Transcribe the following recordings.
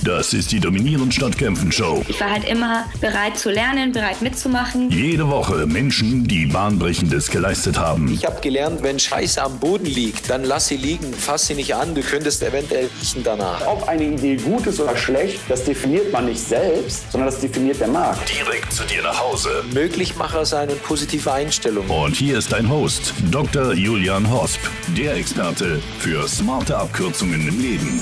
Das ist die Dominieren statt Kämpfen Show. Ich war halt immer bereit zu lernen, bereit mitzumachen. Jede Woche Menschen, die Bahnbrechendes geleistet haben. Ich habe gelernt, wenn Scheiße am Boden liegt, dann lass sie liegen, fass sie nicht an, du könntest eventuell riechen danach. Ob eine Idee gut ist oder schlecht, das definiert man nicht selbst, sondern das definiert der Markt. Direkt zu dir nach Hause. Möglichmacher sein und positive Einstellung. Und hier ist dein Host, Dr. Julian Hosp, der Experte für smarte Abkürzungen im Leben.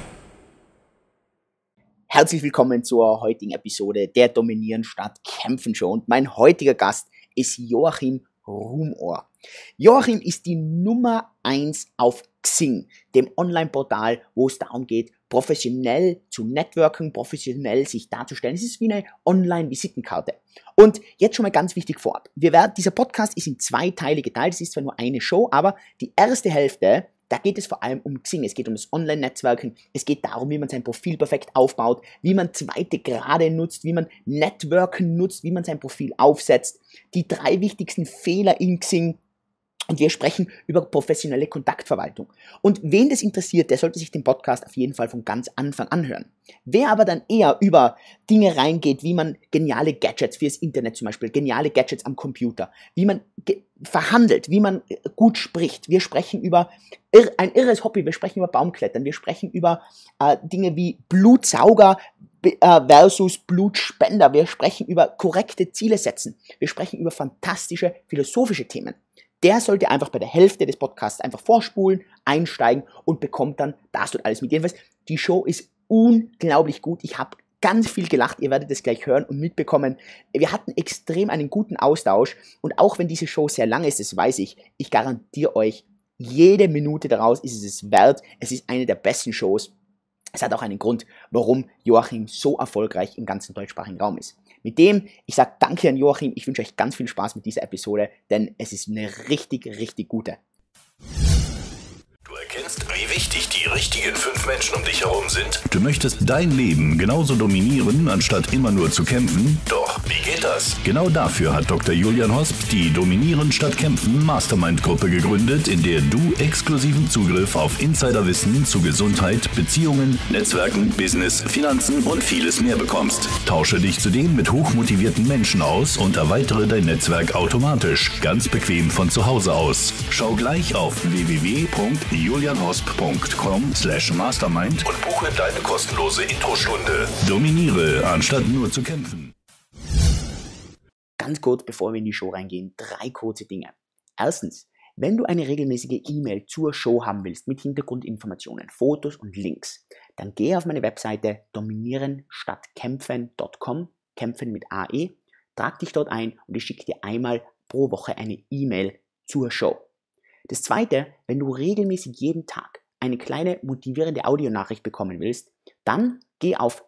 Herzlich willkommen zur heutigen Episode der Dominieren statt Kämpfen Show. Und mein heutiger Gast ist Joachim Rumohr. Joachim ist die Nummer 1 auf Xing, dem Online-Portal, wo es darum geht, professionell zu networken, professionell sich darzustellen. Es ist wie eine Online-Visitenkarte. Und jetzt schon mal ganz wichtig vorab. Dieser Podcast ist in 2 Teile geteilt. Es ist zwar nur eine Show, aber die erste Hälfte, da geht es vor allem um Xing, es geht um das Online-Netzwerken, es geht darum, wie man sein Profil perfekt aufbaut, wie man zweite Grade nutzt, wie man Networken nutzt, wie man sein Profil aufsetzt, die 3 wichtigsten Fehler in Xing. Und wir sprechen über professionelle Kontaktverwaltung. Und wen das interessiert, der sollte sich den Podcast auf jeden Fall von ganz Anfang anhören. Wer aber dann eher über Dinge reingeht, wie man geniale Gadgets fürs Internet zum Beispiel, geniale Gadgets am Computer, wie man verhandelt, wie man gut spricht. Wir sprechen über ein irres Hobby, wir sprechen über Baumklettern, wir sprechen über Dinge wie Blutsauger versus Blutspender. Wir sprechen über korrekte Ziele setzen. Wir sprechen über fantastische philosophische Themen. Der sollte einfach bei der Hälfte des Podcasts einfach vorspulen, einsteigen und bekommt dann das dort alles mit. Jedenfalls, die Show ist unglaublich gut. Ich habe ganz viel gelacht. Ihr werdet es gleich hören und mitbekommen. Wir hatten extrem einen guten Austausch. Und auch wenn diese Show sehr lang ist, das weiß ich, ich garantiere euch, jede Minute daraus ist es wert. Es ist eine der besten Shows. Es hat auch einen Grund, warum Joachim so erfolgreich im ganzen deutschsprachigen Raum ist. Mit dem, ich sage danke an Joachim, ich wünsche euch ganz viel Spaß mit dieser Episode, denn es ist eine richtig, richtig gute. Du erkennst, wie wichtig die richtigen 5 Menschen um dich herum sind. Du möchtest dein Leben genauso dominieren, anstatt immer nur zu kämpfen. Doch, wie geht das? Genau dafür hat Dr. Julian Hosp die Dominieren statt Kämpfen Mastermind-Gruppe gegründet, in der du exklusiven Zugriff auf Insiderwissen zu Gesundheit, Beziehungen, Netzwerken, Business, Finanzen und vieles mehr bekommst. Tausche dich zudem mit hochmotivierten Menschen aus und erweitere dein Netzwerk automatisch, ganz bequem von zu Hause aus. Schau gleich auf www.julianhosp.com/mastermind und buche deine kostenlose Introstunde. Dominiere, anstatt nur zu kämpfen. Ganz kurz, bevor wir in die Show reingehen, 3 kurze Dinge. Erstens, wenn du eine regelmäßige E-Mail zur Show haben willst, mit Hintergrundinformationen, Fotos und Links, dann geh auf meine Webseite dominierenstattkämpfen.com, kämpfen mit AE, trag dich dort ein und ich schicke dir einmal pro Woche eine E-Mail zur Show. Das Zweite, wenn du regelmäßig jeden Tag eine kleine motivierende Audionachricht bekommen willst, dann geh auf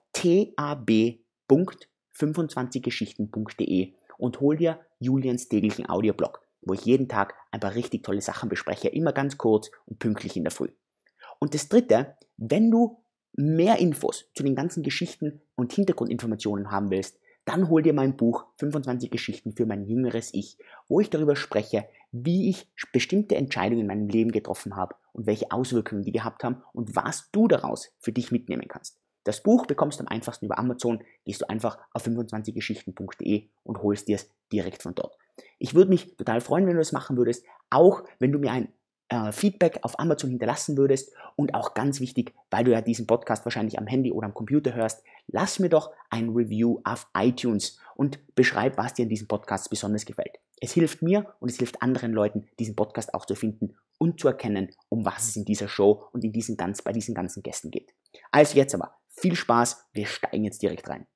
tab.25geschichten.de und hol dir Julians täglichen Audioblog, wo ich jeden Tag ein paar richtig tolle Sachen bespreche, immer ganz kurz und pünktlich in der Früh. Und das Dritte, wenn du mehr Infos zu den ganzen Geschichten und Hintergrundinformationen haben willst, dann hol dir mein Buch 25 Geschichten für mein jüngeres Ich, wo ich darüber spreche, wie ich bestimmte Entscheidungen in meinem Leben getroffen habe und welche Auswirkungen die gehabt haben und was du daraus für dich mitnehmen kannst. Das Buch bekommst du am einfachsten über Amazon, gehst du einfach auf 25geschichten.de und holst dir es direkt von dort. Ich würde mich total freuen, wenn du das machen würdest, auch wenn du mir ein Feedback auf Amazon hinterlassen würdest und auch ganz wichtig, weil du ja diesen Podcast wahrscheinlich am Handy oder am Computer hörst, lass mir doch ein Review auf iTunes und beschreib, was dir in diesem Podcast besonders gefällt. Es hilft mir und es hilft anderen Leuten, diesen Podcast auch zu finden und zu erkennen, um was es in dieser Show und bei diesen ganzen Gästen geht. Also jetzt aber, viel Spaß, wir steigen jetzt direkt rein.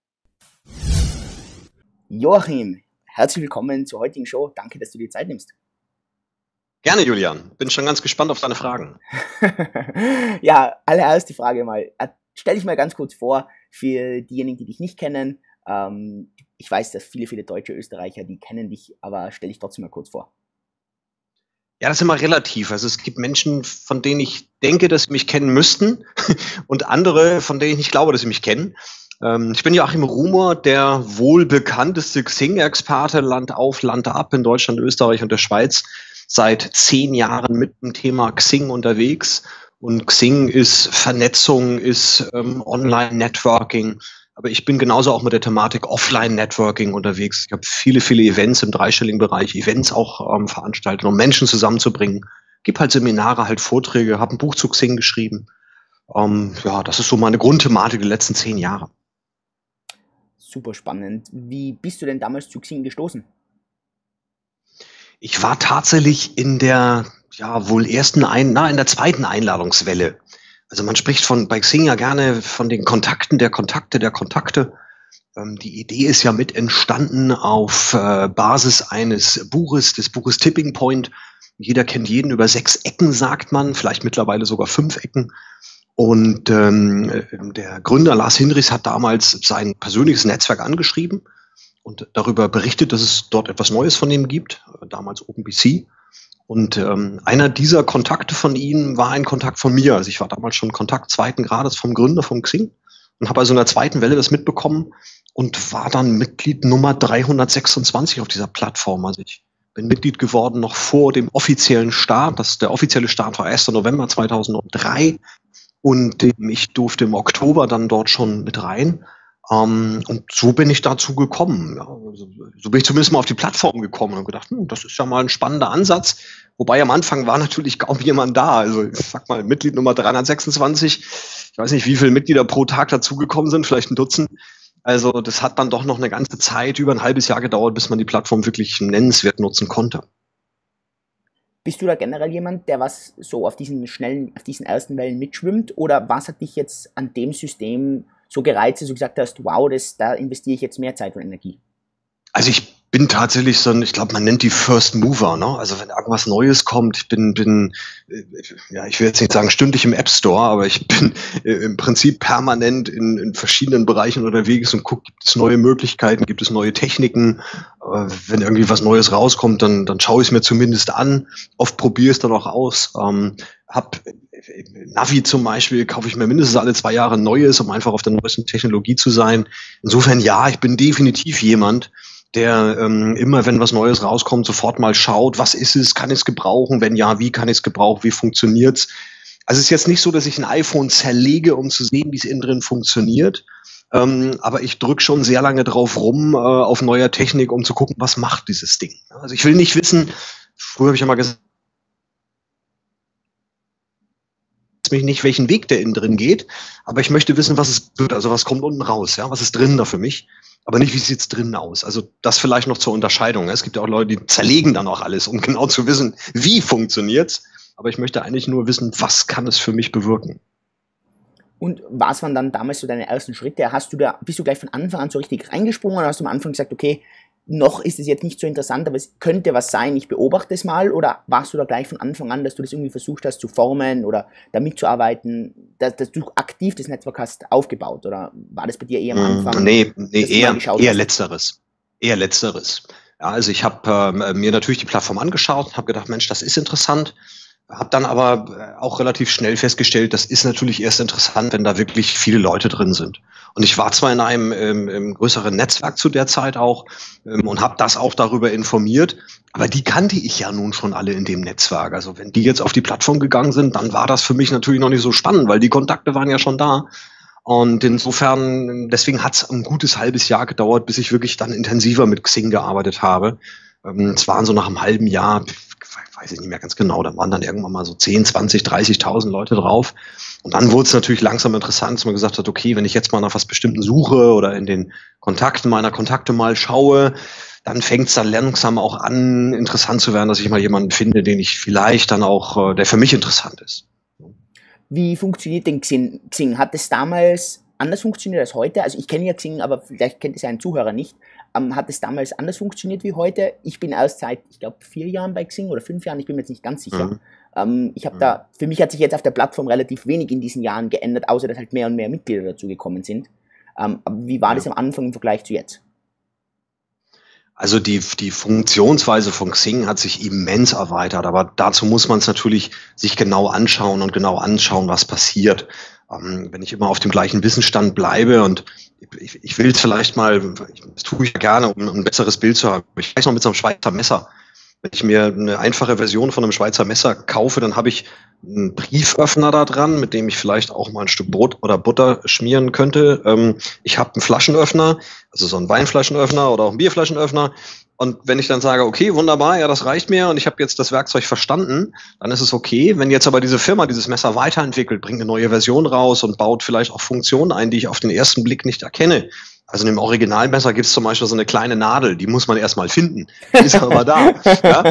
Joachim, herzlich willkommen zur heutigen Show, danke, dass du dir Zeit nimmst. Gerne, Julian. Bin schon ganz gespannt auf deine Fragen. Ja, allererste Frage mal. Stell dich mal ganz kurz vor, für diejenigen, die dich nicht kennen. Ich weiß, dass viele deutsche Österreicher, die kennen dich, aber stell dich trotzdem mal kurz vor. Ja, das ist immer relativ. Also es gibt Menschen, von denen ich denke, dass sie mich kennen müssten und andere, von denen ich nicht glaube, dass sie mich kennen. Ich bin Joachim Rumohr, der wohl bekannteste Xing-Experte Land auf, Land ab in Deutschland, Österreich und der Schweiz. Seit 10 Jahren mit dem Thema Xing unterwegs Und Xing ist Vernetzung, ist Online-Networking. Aber ich bin genauso auch mit der Thematik Offline-Networking unterwegs. Ich habe viele, viele Events im dreistelligen Bereich, Events auch veranstaltet, um Menschen zusammenzubringen. Gib halt Seminare, halt Vorträge, habe ein Buch zu Xing geschrieben. Ja, das ist so meine Grundthematik der letzten 10 Jahre. Super spannend. Wie bist du denn damals zu Xing gestoßen? Ich war tatsächlich in der, ja, wohl in der zweiten Einladungswelle. Also man spricht bei Xing ja gerne von den Kontakten der Kontakte der Kontakte. Die Idee ist ja mit entstanden auf Basis des Buches Tipping Point. Jeder kennt jeden, über 6 Ecken sagt man, vielleicht mittlerweile sogar 5 Ecken. Und der Gründer Lars Hinrichs hat damals sein persönliches Netzwerk angeschrieben und darüber berichtet, dass es dort etwas Neues von ihm gibt, damals OpenBC. Und einer dieser Kontakte von ihm war ein Kontakt von mir. Also ich war damals schon Kontakt 2. Grades vom Gründer von Xing und habe also in der zweiten Welle das mitbekommen und war dann Mitglied Nummer 326 auf dieser Plattform. Also ich bin Mitglied geworden noch vor dem offiziellen Start. Der offizielle Start war 1. November 2003. Und ich durfte im Oktober dann dort schon mit rein. Und so bin ich dazu gekommen. Ja. So bin ich zumindest mal auf die Plattform gekommen und gedacht, das ist ja mal ein spannender Ansatz. Wobei am Anfang war natürlich kaum jemand da. Also ich sag mal, Mitglied Nummer 326. Ich weiß nicht, wie viele Mitglieder pro Tag dazugekommen sind, vielleicht ein Dutzend. Also das hat dann doch noch eine ganze Zeit, über ein halbes Jahr gedauert, bis man die Plattform wirklich nennenswert nutzen konnte. Bist du da generell jemand, der was so auf diesen ersten Wellen mitschwimmt? Oder was hat dich jetzt an dem System so gereizt, dass du gesagt hast, wow, da investiere ich jetzt mehr Zeit und Energie? Also ich bin tatsächlich ich glaube, man nennt die First Mover, ne? Also wenn irgendwas Neues kommt, ich bin ich will jetzt nicht sagen stündlich im App Store, aber ich bin im Prinzip permanent in verschiedenen Bereichen unterwegs und gucke, gibt es neue Möglichkeiten, gibt es neue Techniken, wenn irgendwie was Neues rauskommt, dann schaue ich es mir zumindest an, oft probiere es dann auch aus, Navi zum Beispiel kaufe ich mir mindestens alle 2 Jahre ein neues, um einfach auf der neuesten Technologie zu sein. Insofern ja, ich bin definitiv jemand, der immer, wenn was Neues rauskommt, sofort mal schaut, was ist es, kann ich es gebrauchen, wenn ja, wie kann ich es gebrauchen, wie funktioniert's? Also es ist jetzt nicht so, dass ich ein iPhone zerlege, um zu sehen, wie es innen drin funktioniert, aber ich drücke schon sehr lange drauf rum auf neuer Technik, um zu gucken, was macht dieses Ding. Also ich will nicht wissen, früher habe ich ja mal gesagt, mich nicht, welchen Weg der innen drin geht, aber ich möchte wissen, was es wird, also was kommt unten raus, ja, was ist drin da für mich, aber nicht, wie sieht es drinnen aus. Also das vielleicht noch zur Unterscheidung. Es gibt ja auch Leute, die zerlegen dann auch alles, um genau zu wissen, wie funktioniert's, aber ich möchte eigentlich nur wissen, was kann es für mich bewirken. Und was waren dann damals so deine ersten Schritte? Bist du gleich von Anfang an so richtig reingesprungen oder hast du am Anfang gesagt, okay, noch ist es jetzt nicht so interessant, aber es könnte was sein, ich beobachte es mal, oder warst du da gleich von Anfang an, dass du das irgendwie versucht hast zu formen oder da mitzuarbeiten, dass du aktiv das Netzwerk hast aufgebaut, oder war das bei dir eher am Anfang? Nee, eher Letzteres. Eher Letzteres. Ja, also ich habe mir natürlich die Plattform angeschaut, habe gedacht, Mensch, das ist interessant, habe dann aber auch relativ schnell festgestellt, das ist natürlich erst interessant, wenn da wirklich viele Leute drin sind. Und ich war zwar in einem größeren Netzwerk zu der Zeit auch und habe das auch darüber informiert, aber die kannte ich ja nun schon alle in dem Netzwerk. Also wenn die jetzt auf die Plattform gegangen sind, dann war das für mich natürlich noch nicht so spannend, weil die Kontakte waren ja schon da. Und insofern, deswegen hat es ein gutes halbes Jahr gedauert, bis ich wirklich dann intensiver mit Xing gearbeitet habe. Es waren so nach einem halben Jahr, weiß ich nicht mehr ganz genau, da waren dann irgendwann mal so 10, 20, 30.000 Leute drauf. Und dann wurde es natürlich langsam interessant, dass man gesagt hat, okay, wenn ich jetzt mal nach was Bestimmten suche oder in den Kontakten meiner Kontakte mal schaue, dann fängt es dann langsam auch an, interessant zu werden, dass ich mal jemanden finde, den ich vielleicht dann auch, der für mich interessant ist. Wie funktioniert denn Xing? Hat es damals anders funktioniert als heute? Also ich kenne ja Xing, aber vielleicht kennt es ja ein Zuhörer nicht. Hat es damals anders funktioniert wie heute? Ich bin erst seit, ich glaube, 4 Jahren bei Xing oder 5 Jahren, ich bin mir jetzt nicht ganz sicher. Für mich hat sich jetzt auf der Plattform relativ wenig in diesen Jahren geändert, außer dass halt mehr und mehr Mitglieder dazu gekommen sind. Aber wie war das am Anfang im Vergleich zu jetzt? Also die Funktionsweise von Xing hat sich immens erweitert, aber dazu muss man es natürlich sich genau anschauen, was passiert. Wenn ich immer auf dem gleichen Wissensstand bleibe und ich will es vielleicht mal, das tue ich gerne, um ein besseres Bild zu haben. Ich weiß noch mit so einem Schweizer Messer, Wenn ich mir eine einfache Version von einem Schweizer Messer kaufe, dann habe ich einen Brieföffner da dran, mit dem ich vielleicht auch mal ein Stück Brot oder Butter schmieren könnte. Ich habe einen Flaschenöffner, also so einen Weinflaschenöffner oder auch einen Bierflaschenöffner. Und wenn ich dann sage, okay, wunderbar, ja, das reicht mir und ich habe jetzt das Werkzeug verstanden, dann ist es okay. Wenn jetzt aber diese Firma dieses Messer weiterentwickelt, bringt eine neue Version raus und baut vielleicht auch Funktionen ein, die ich auf den ersten Blick nicht erkenne. Also in dem Originalmesser gibt es zum Beispiel so eine kleine Nadel, die muss man erstmal finden. Die ist aber da. Ja?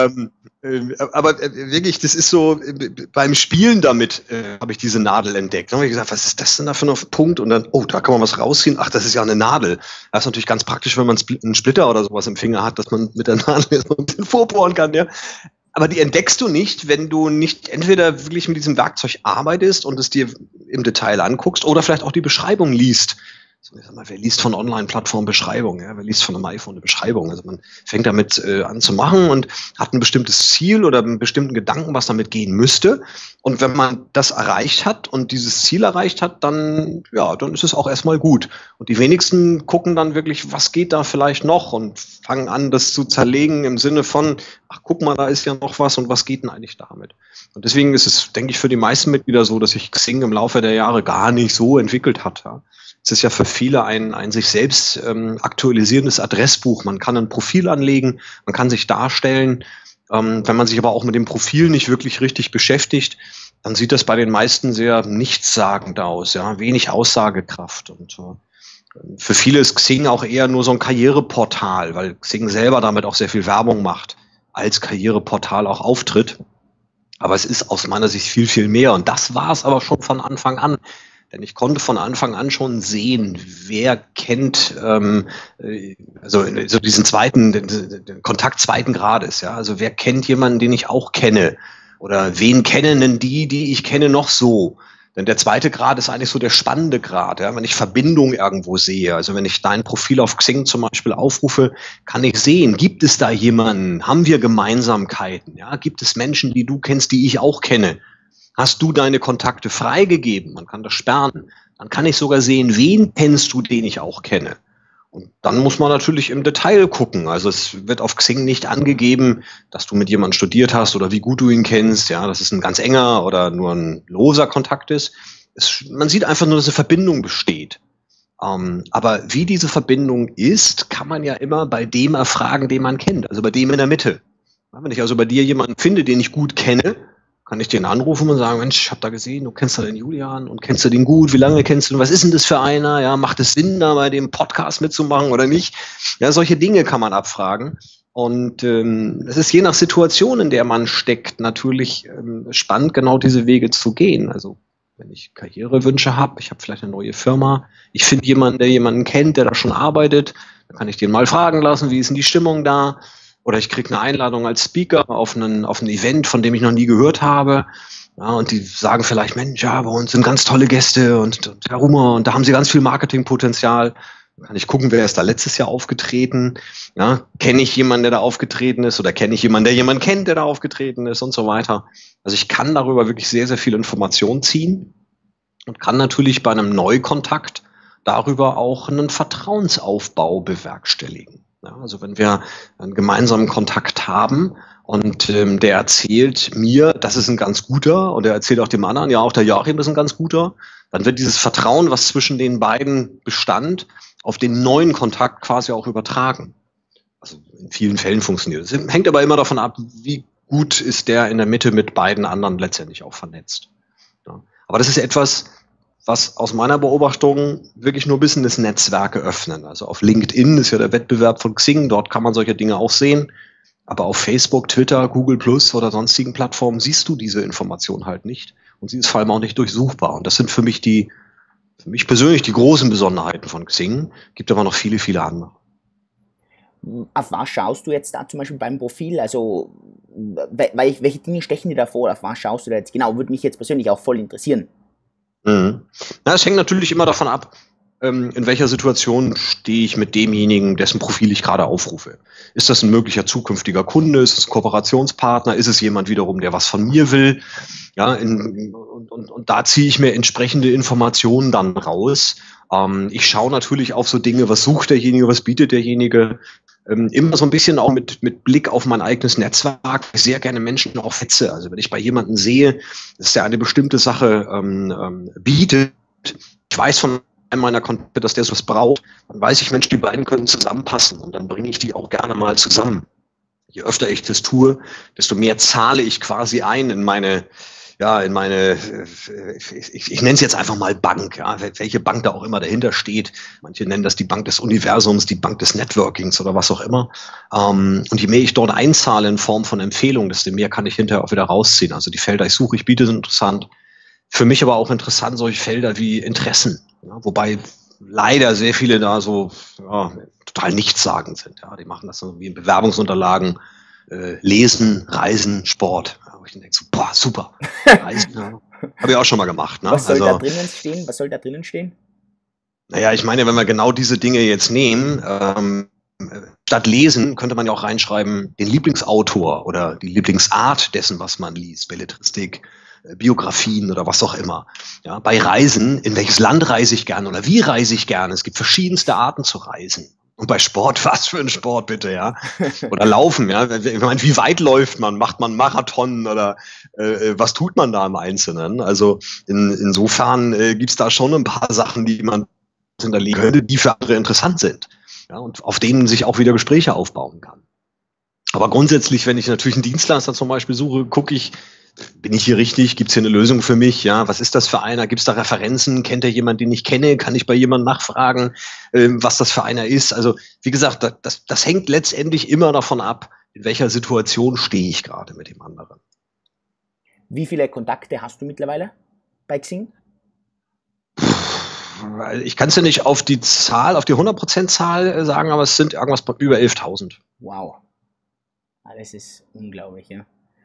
Aber wirklich, das ist so, beim Spielen damit habe ich diese Nadel entdeckt. Dann habe ich gesagt, was ist das denn da für ein Punkt? Und dann, oh, da kann man was rausziehen. Ach, das ist ja eine Nadel. Das ist natürlich ganz praktisch, wenn man einen Splitter oder sowas im Finger hat, dass man mit der Nadel jetzt ein bisschen vorbohren kann, ja. Aber die entdeckst du nicht, wenn du nicht entweder wirklich mit diesem Werkzeug arbeitest und es dir im Detail anguckst oder vielleicht auch die Beschreibung liest. Ich sag mal, wer liest von Online-Plattformen Beschreibung? Ja? Wer liest von einem iPhone eine Beschreibung? Also man fängt damit an zu machen und hat ein bestimmtes Ziel oder einen bestimmten Gedanken, was damit gehen müsste. Und wenn man das erreicht hat und dieses Ziel erreicht hat, dann ist es auch erstmal gut. Und die wenigsten gucken dann wirklich, was geht da vielleicht noch und fangen an, das zu zerlegen im Sinne von, ach guck mal, da ist ja noch was und was geht denn eigentlich damit? Und deswegen ist es, denke ich, für die meisten Mitglieder so, dass sich Xing im Laufe der Jahre gar nicht so entwickelt hat. Ja. Es ist ja für viele ein sich selbst aktualisierendes Adressbuch. Man kann ein Profil anlegen, man kann sich darstellen. Wenn man sich aber auch mit dem Profil nicht wirklich richtig beschäftigt, dann sieht das bei den meisten sehr nichtssagend aus, ja, wenig Aussagekraft. Und für viele ist Xing auch eher nur so ein Karriereportal, weil Xing selber damit auch sehr viel Werbung macht, als Karriereportal auch auftritt. Aber es ist aus meiner Sicht viel, viel mehr. Und das war es aber schon von Anfang an. Denn ich konnte von Anfang an schon sehen, wer kennt so diesen den Kontakt zweiten Grades, ja. Also wer kennt jemanden, den ich auch kenne? Oder wen kennen denn die ich kenne, noch so? Denn der zweite Grad ist eigentlich so der spannende Grad, ja, wenn ich Verbindung irgendwo sehe. Also wenn ich dein Profil auf Xing zum Beispiel aufrufe, kann ich sehen, gibt es da jemanden? Haben wir Gemeinsamkeiten? Ja? Gibt es Menschen, die du kennst, die ich auch kenne? Hast du deine Kontakte freigegeben? Man kann das sperren. Dann kann ich sogar sehen, wen kennst du, den ich auch kenne. Und dann muss man natürlich im Detail gucken. Also es wird auf Xing nicht angegeben, dass du mit jemandem studiert hast oder wie gut du ihn kennst, ja, dass es ein ganz enger oder nur ein loser Kontakt ist. Man sieht einfach nur, dass eine Verbindung besteht. Aber wie diese Verbindung ist, kann man ja immer bei dem erfragen, den man kennt, also bei dem in der Mitte. Ja, wenn ich also bei dir jemanden finde, den ich gut kenne, kann ich den anrufen und sagen, Mensch, ich habe da gesehen, du kennst da den Julian und kennst du den gut, wie lange kennst du ihn, was ist denn das für einer, ja, macht es Sinn, da bei dem Podcast mitzumachen oder nicht? Ja, solche Dinge kann man abfragen und es ist je nach Situation, in der man steckt, natürlich spannend, genau diese Wege zu gehen. Also wenn ich Karrierewünsche habe, ich habe vielleicht eine neue Firma, ich finde jemanden, der jemanden kennt, der da schon arbeitet, dann kann ich den mal fragen lassen, wie ist denn die Stimmung da? Oder ich kriege eine Einladung als Speaker auf ein Event, von dem ich noch nie gehört habe. Ja, und die sagen vielleicht, Mensch, ja, bei uns sind ganz tolle Gäste und Herr Rumor, und da haben sie ganz viel Marketingpotenzial. Dann kann ich gucken, wer ist da letztes Jahr aufgetreten. Ja, kenne ich jemanden, der da aufgetreten ist? Oder kenne ich jemanden, der jemanden kennt, der da aufgetreten ist und so weiter. Also ich kann darüber wirklich sehr, sehr viel Information ziehen und kann natürlich bei einem Neukontakt darüber auch einen Vertrauensaufbau bewerkstelligen. Ja, also wenn wir einen gemeinsamen Kontakt haben und der erzählt mir, das ist ein ganz guter, und er erzählt auch dem anderen, ja, auch der Joachim ist ein ganz guter, dann wird dieses Vertrauen, was zwischen den beiden bestand, auf den neuen Kontakt quasi auch übertragen. Also in vielen Fällen funktioniert das. Hängt aber immer davon ab, wie gut ist der in der Mitte mit beiden anderen letztendlich auch vernetzt. Ja. Aber das ist etwas, was aus meiner Beobachtung wirklich nur Business-Netzwerke öffnen. Also auf LinkedIn ist ja der Wettbewerb von Xing, dort kann man solche Dinge auch sehen. Aber auf Facebook, Twitter, Google Plus oder sonstigen Plattformen siehst du diese Information halt nicht. Und sie ist vor allem auch nicht durchsuchbar. Und das sind für mich persönlich die großen Besonderheiten von Xing. Gibt aber noch viele, viele andere. Auf was schaust du jetzt da zum Beispiel beim Profil? Also, welche Dinge stechen dir da vor? Auf was schaust du da jetzt genau? Würde mich jetzt persönlich auch voll interessieren. Mhm. Na, es hängt natürlich immer davon ab, in welcher Situation stehe ich mit demjenigen, dessen Profil ich gerade aufrufe. Ist das ein möglicher zukünftiger Kunde? Ist es ein Kooperationspartner? Ist es jemand wiederum, der was von mir will? Ja, und da ziehe ich mir entsprechende Informationen dann raus. Ich schaue natürlich auf so Dinge, was sucht derjenige, was bietet derjenige. immer so ein bisschen auch mit Blick auf mein eigenes Netzwerk, sehr gerne Menschen auch fetze. Also wenn ich bei jemandem sehe, dass der eine bestimmte Sache bietet, ich weiß von einem meiner Kontakte, dass der sowas braucht, dann weiß ich, Mensch, die beiden können zusammenpassen und dann bringe ich die auch gerne mal zusammen. Je öfter ich das tue, desto mehr zahle ich quasi ein in meine, ich nenne es jetzt einfach mal Bank, ja, welche Bank da auch immer dahinter steht. Manche nennen das die Bank des Universums, die Bank des Networkings oder was auch immer. Und je mehr ich dort einzahle in Form von Empfehlungen, desto mehr kann ich hinterher auch wieder rausziehen. Also die Felder, ich suche, ich biete, sind interessant. Für mich aber auch interessant solche Felder wie Interessen, ja, wobei leider sehr viele da so total nichtssagend sind. Ja, die machen das so wie in Bewerbungsunterlagen, Lesen, Reisen, Sport. Ja, wo ich dann denke so, boah, super. Reisen, ja, habe ich auch schon mal gemacht. Ne? Was soll da drinnen stehen? Was soll da drinnen stehen? Naja, ich meine, wenn wir genau diese Dinge jetzt nehmen, statt lesen könnte man ja auch reinschreiben, den Lieblingsautor oder die Lieblingsart dessen, was man liest, Belletristik, Biografien oder was auch immer. Ja, bei Reisen, in welches Land reise ich gerne oder wie reise ich gerne? Es gibt verschiedenste Arten zu reisen. Und bei Sport, was für ein Sport bitte, ja? Oder Laufen, ja? Ich meine, wie weit läuft man? Macht man Marathon oder was tut man da im Einzelnen? Also insofern gibt's da schon ein paar Sachen, die man hinterlegen könnte, die für andere interessant sind. Ja, und auf denen sich auch wieder Gespräche aufbauen kann. Aber grundsätzlich, wenn ich natürlich einen Dienstleister zum Beispiel suche, gucke ich, bin ich hier richtig? Gibt es hier eine Lösung für mich? Ja, was ist das für einer? Gibt es da Referenzen? Kennt er jemanden, den ich kenne? Kann ich bei jemandem nachfragen, was das für einer ist? Also, wie gesagt, das hängt letztendlich immer davon ab, in welcher Situation stehe ich gerade mit dem anderen. Wie viele Kontakte hast du mittlerweile bei Xing? Ich kann es ja nicht auf die Zahl, auf die 100% Zahl sagen, aber es sind irgendwas über 11.000. Wow. Das ist unglaublich, ja.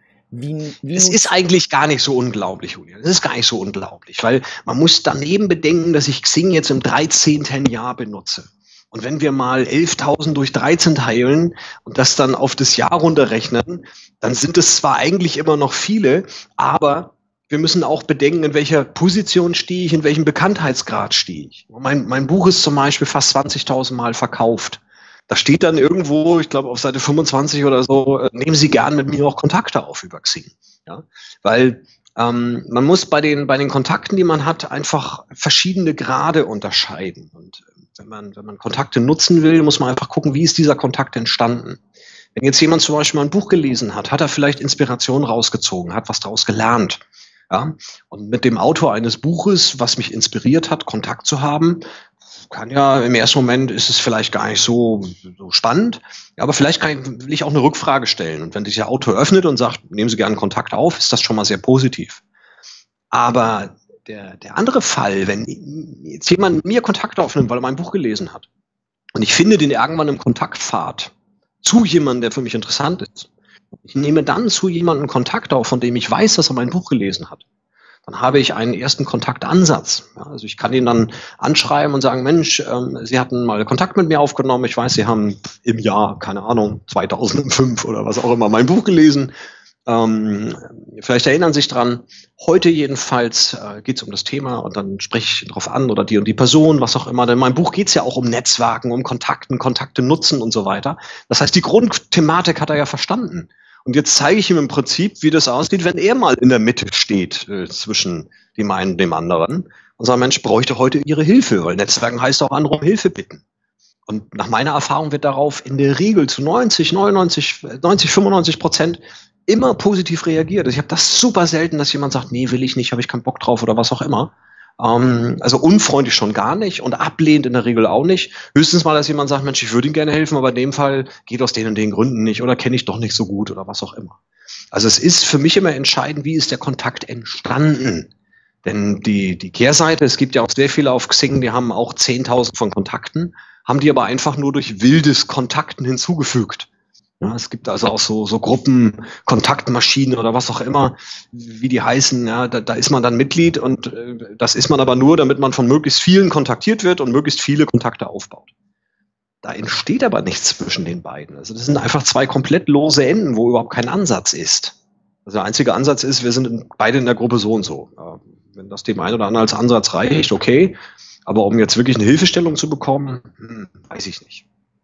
Es ist eigentlich gar nicht so unglaublich, Julian. Es ist gar nicht so unglaublich, weil man muss daneben bedenken, dass ich Xing jetzt im 13. Jahr benutze. Und wenn wir mal 11.000 durch 13 teilen und das dann auf das Jahr runterrechnen, dann sind es zwar eigentlich immer noch viele, aber wir müssen auch bedenken, in welcher Position stehe ich, in welchem Bekanntheitsgrad stehe ich. Mein Buch ist zum Beispiel fast 20.000 Mal verkauft. Da steht dann irgendwo, ich glaube auf Seite 25 oder so, nehmen Sie gern mit mir auch Kontakte auf über Xing. Ja? Weil man muss bei den Kontakten, die man hat, einfach verschiedene Grade unterscheiden. Und wenn man Kontakte nutzen will, muss man einfach gucken, wie ist dieser Kontakt entstanden. Wenn jetzt jemand zum Beispiel mal ein Buch gelesen hat er vielleicht Inspiration rausgezogen, hat was daraus gelernt. Ja? Und mit dem Autor eines Buches, was mich inspiriert hat, Kontakt zu haben, kann ja, im ersten Moment ist es vielleicht gar nicht so spannend, ja, aber vielleicht will ich auch eine Rückfrage stellen. Und wenn sich der Autor öffnet und sagt, nehmen Sie gerne Kontakt auf, ist das schon mal sehr positiv. Aber der andere Fall, wenn jetzt jemand mir Kontakt aufnimmt, weil er mein Buch gelesen hat, und ich finde den irgendwann im Kontaktpfad zu jemandem, der für mich interessant ist, ich nehme dann zu jemandem Kontakt auf, von dem ich weiß, dass er mein Buch gelesen hat, dann habe ich einen ersten Kontaktansatz. Ja, also ich kann ihn dann anschreiben und sagen, Mensch, Sie hatten mal Kontakt mit mir aufgenommen. Ich weiß, Sie haben im Jahr, keine Ahnung, 2005 oder was auch immer, mein Buch gelesen. Vielleicht erinnern Sie sich dran. Heute jedenfalls geht es um das Thema und dann spreche ich darauf an oder die und die Person, was auch immer. Denn in meinem Buch geht es ja auch um Netzwerken, um Kontakte nutzen und so weiter. Das heißt, die Grundthematik hat er ja verstanden. Und jetzt zeige ich ihm im Prinzip, wie das aussieht, wenn er mal in der Mitte steht zwischen dem einen und dem anderen und sagt, Mensch, bräuchte heute Ihre Hilfe, weil Netzwerken heißt auch andere um Hilfe bitten. Und nach meiner Erfahrung wird darauf in der Regel zu 95% immer positiv reagiert. Also ich habe das super selten, dass jemand sagt, nee, will ich nicht, habe ich keinen Bock drauf oder was auch immer. Also unfreundlich schon gar nicht und ablehnend in der Regel auch nicht. Höchstens mal, dass jemand sagt, Mensch, ich würde Ihnen gerne helfen, aber in dem Fall geht aus den und den Gründen nicht oder kenne ich doch nicht so gut oder was auch immer. Also es ist für mich immer entscheidend, wie ist der Kontakt entstanden. Denn die Kehrseite, es gibt ja auch sehr viele auf Xing, die haben auch 10.000 von Kontakten, haben die aber einfach nur durch wildes Kontakten hinzugefügt. Ja, es gibt also auch so Gruppen, Kontaktmaschinen oder was auch immer, wie die heißen. Ja, da ist man dann Mitglied und das ist man aber nur, damit man von möglichst vielen kontaktiert wird und möglichst viele Kontakte aufbaut. Da entsteht aber nichts zwischen den beiden. Also das sind einfach zwei komplett lose Enden, wo überhaupt kein Ansatz ist. Also der einzige Ansatz ist, wir sind beide in der Gruppe so und so. Wenn das dem einen oder anderen als Ansatz reicht, okay. Aber um jetzt wirklich eine Hilfestellung zu bekommen, weiß ich nicht.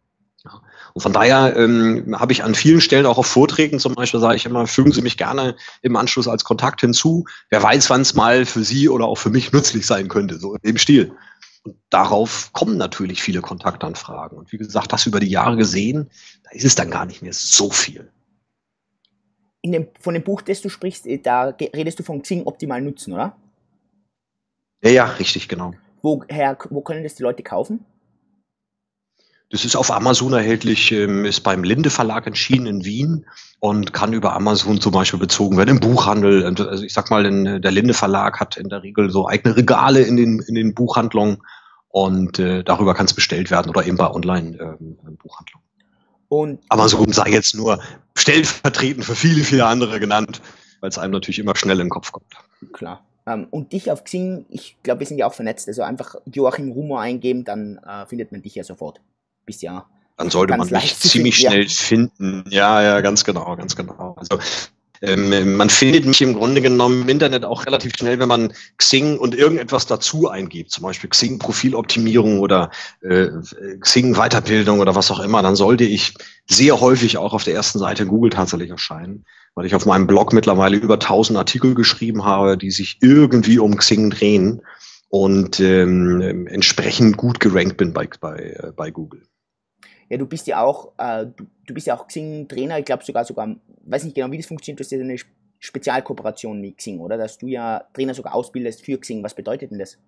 Ja. Und von daher habe ich an vielen Stellen auch auf Vorträgen zum Beispiel, sage ich immer, fügen Sie mich gerne im Anschluss als Kontakt hinzu. Wer weiß, wann es mal für Sie oder auch für mich nützlich sein könnte, so in dem Stil. Und darauf kommen natürlich viele Kontaktanfragen. Und wie gesagt, das über die Jahre gesehen, da ist es dann gar nicht mehr so viel. Von dem Buch, das du sprichst, da redest du von Xing optimal nutzen, oder? Ja, richtig, genau. Wo können das die Leute kaufen? Das ist auf Amazon erhältlich, ist beim Linde Verlag erschienen in Wien und kann über Amazon zum Beispiel bezogen werden im Buchhandel. Also ich sag mal, der Linde Verlag hat in der Regel so eigene Regale in den Buchhandlungen und darüber kann es bestellt werden oder eben bei Online-Buchhandlungen. Und Amazon sei jetzt nur stellvertretend für viele, viele andere genannt, weil es einem natürlich immer schnell in den Kopf kommt. Klar. Und dich auf Xing, ich glaube, wir sind ja auch vernetzt, also einfach Joachim Rumor eingeben, dann findet man dich ja sofort. Bist ja dann sollte man mich ziemlich schnell finden. Ja, ganz genau. Also man findet mich im Grunde genommen im Internet auch relativ schnell, wenn man Xing und irgendetwas dazu eingibt, zum Beispiel Xing Profiloptimierung oder Xing Weiterbildung oder was auch immer, dann sollte ich sehr häufig auch auf der ersten Seite Google tatsächlich erscheinen, weil ich auf meinem Blog mittlerweile über 1000 Artikel geschrieben habe, die sich irgendwie um Xing drehen und entsprechend gut gerankt bin bei Google. Ja, du bist ja auch Xing-Trainer, ich glaube sogar, weiß nicht genau, wie das funktioniert, du hast ja eine Spezialkooperation mit Xing, oder? Dass du ja Trainer sogar ausbildest für Xing. Was bedeutet denn das?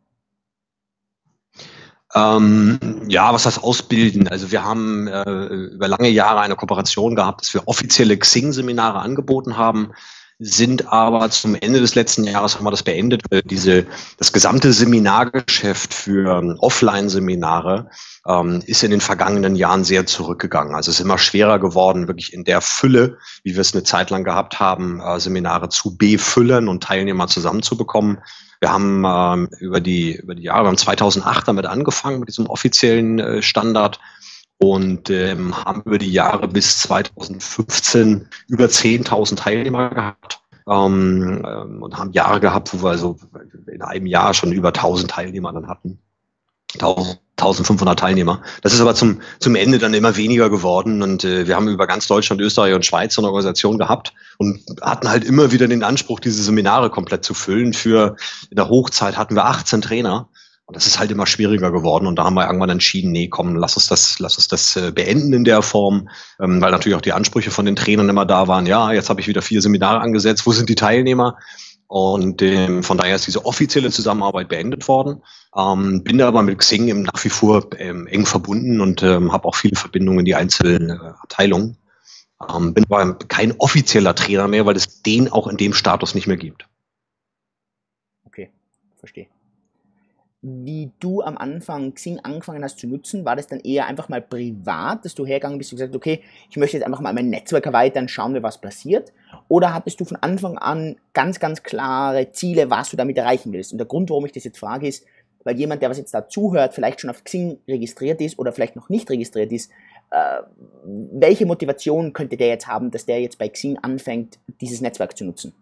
Was heißt ausbilden? Also wir haben über lange Jahre eine Kooperation gehabt, dass wir offizielle Xing-Seminare angeboten haben, sind aber zum Ende des letzten Jahres haben wir das beendet, weil das gesamte Seminargeschäft für Offline-Seminare ist in den vergangenen Jahren sehr zurückgegangen. Also es ist immer schwerer geworden, wirklich in der Fülle, wie wir es eine Zeit lang gehabt haben, Seminare zu befüllen und Teilnehmer zusammenzubekommen. Wir haben über die Jahre, wir haben 2008 damit angefangen, mit diesem offiziellen Standard. Und haben über die Jahre bis 2015 über 10.000 Teilnehmer gehabt und haben Jahre gehabt, wo wir also in einem Jahr schon über 1.000 Teilnehmer dann hatten. 1.500 Teilnehmer. Das ist aber zum Ende dann immer weniger geworden und wir haben über ganz Deutschland, Österreich und Schweiz so eine Organisation gehabt und hatten halt immer wieder den Anspruch, diese Seminare komplett zu füllen. In der Hochzeit hatten wir 18 Trainer. Und das ist halt immer schwieriger geworden. Und da haben wir irgendwann entschieden, nee, komm, lass uns das beenden in der Form, weil natürlich auch die Ansprüche von den Trainern immer da waren. Ja, jetzt habe ich wieder 4 Seminare angesetzt. Wo sind die Teilnehmer? Und von daher ist diese offizielle Zusammenarbeit beendet worden. Bin aber mit Xing nach wie vor eng verbunden und habe auch viele Verbindungen in die einzelnen Abteilungen. Bin aber kein offizieller Trainer mehr, weil es den auch in dem Status nicht mehr gibt. Okay, verstehe. Wie du am Anfang Xing angefangen hast zu nutzen, war das dann eher einfach mal privat, dass du hergegangen bist und gesagt, okay, ich möchte jetzt einfach mal mein Netzwerk erweitern, schauen wir, was passiert? Oder hattest du von Anfang an ganz, ganz klare Ziele, was du damit erreichen willst? Und der Grund, warum ich das jetzt frage, ist, weil jemand, der was jetzt da zuhört, vielleicht schon auf Xing registriert ist oder vielleicht noch nicht registriert ist, welche Motivation könnte der jetzt haben, dass der jetzt bei Xing anfängt, dieses Netzwerk zu nutzen?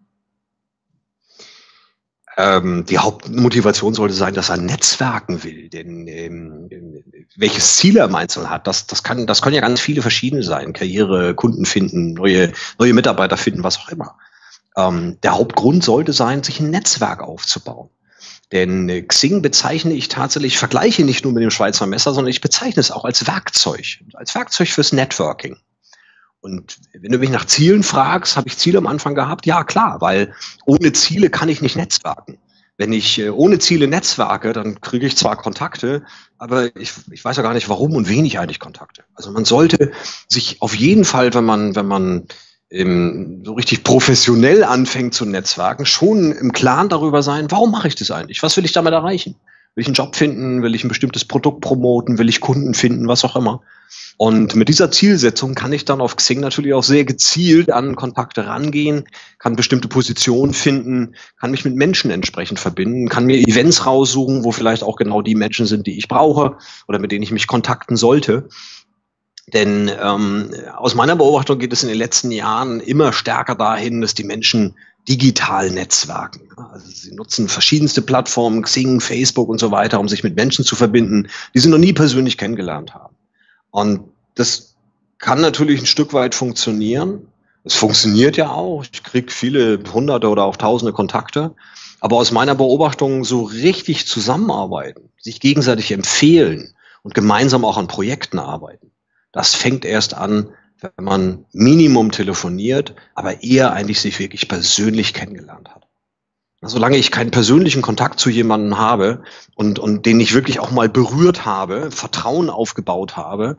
Die Hauptmotivation sollte sein, dass er netzwerken will, denn welches Ziel er im Einzelnen hat, das können ja ganz viele verschiedene sein. Karriere, Kunden finden, neue Mitarbeiter finden, was auch immer. Der Hauptgrund sollte sein, sich ein Netzwerk aufzubauen. Denn Xing bezeichne ich tatsächlich, ich vergleiche nicht nur mit dem Schweizer Messer, sondern ich bezeichne es auch als Werkzeug fürs Networking. Und wenn du mich nach Zielen fragst, habe ich Ziele am Anfang gehabt? Ja, klar, weil ohne Ziele kann ich nicht netzwerken. Wenn ich ohne Ziele netzwerke, dann kriege ich zwar Kontakte, aber ich weiß ja gar nicht, warum und wen ich eigentlich kontakte. Also man sollte sich auf jeden Fall, wenn man so richtig professionell anfängt zu netzwerken, schon im Klaren darüber sein, warum mache ich das eigentlich? Was will ich damit erreichen? Will ich einen Job finden? Will ich ein bestimmtes Produkt promoten? Will ich Kunden finden? Was auch immer. Und mit dieser Zielsetzung kann ich dann auf Xing natürlich auch sehr gezielt an Kontakte rangehen, kann bestimmte Positionen finden, kann mich mit Menschen entsprechend verbinden, kann mir Events raussuchen, wo vielleicht auch genau die Menschen sind, die ich brauche oder mit denen ich mich kontakten sollte. Denn aus meiner Beobachtung geht es in den letzten Jahren immer stärker dahin, dass die Menschen digital netzwerken. Also sie nutzen verschiedenste Plattformen, Xing, Facebook und so weiter, um sich mit Menschen zu verbinden, die sie noch nie persönlich kennengelernt haben. Und das kann natürlich ein Stück weit funktionieren. Es funktioniert ja auch. Ich kriege viele Hunderte oder auch Tausende Kontakte. Aber aus meiner Beobachtung so richtig zusammenarbeiten, sich gegenseitig empfehlen und gemeinsam auch an Projekten arbeiten, das fängt erst an, wenn man Minimum telefoniert, aber eher eigentlich sich wirklich persönlich kennengelernt hat. Solange ich keinen persönlichen Kontakt zu jemandem habe und den ich wirklich auch mal berührt habe, Vertrauen aufgebaut habe,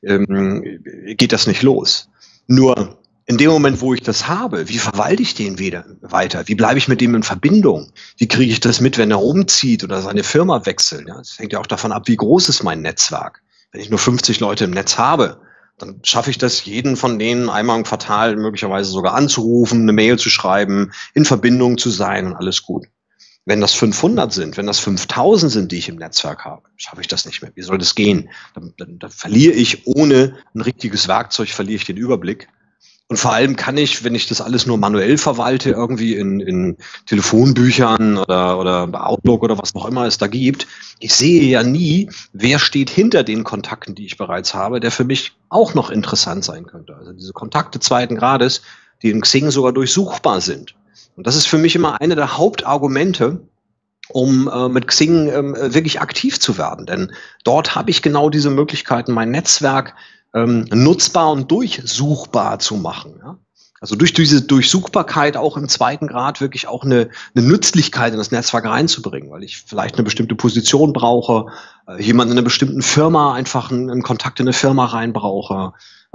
geht das nicht los. Nur in dem Moment, wo ich das habe, wie verwalte ich den wieder weiter? Wie bleibe ich mit dem in Verbindung? Wie kriege ich das mit, wenn er umzieht oder seine Firma wechselt? Ja, das hängt ja auch davon ab, wie groß ist mein Netzwerk. Wenn ich nur 50 Leute im Netz habe, dann schaffe ich das, jeden von denen einmal im Quartal möglicherweise sogar anzurufen, eine Mail zu schreiben, in Verbindung zu sein und alles gut. Wenn das 500 sind, wenn das 5000 sind, die ich im Netzwerk habe, schaffe ich das nicht mehr. Wie soll das gehen? Dann verliere ich ohne ein richtiges Werkzeug, verliere ich den Überblick. Und vor allem kann ich, wenn ich das alles nur manuell verwalte, irgendwie in Telefonbüchern oder Outlook oder was auch immer es da gibt, ich sehe ja nie, wer steht hinter den Kontakten, die ich bereits habe, der für mich auch noch interessant sein könnte. Also diese Kontakte zweiten Grades, die in Xing sogar durchsuchbar sind. Und das ist für mich immer eine der Hauptargumente, um mit Xing wirklich aktiv zu werden. Denn dort habe ich genau diese Möglichkeiten, mein Netzwerk nutzbar und durchsuchbar zu machen. Ja? Also durch diese Durchsuchbarkeit auch im zweiten Grad wirklich auch eine Nützlichkeit in das Netzwerk reinzubringen, weil ich vielleicht eine bestimmte Position brauche, jemanden in einer bestimmten Firma einfach einen Kontakt in eine Firma rein brauche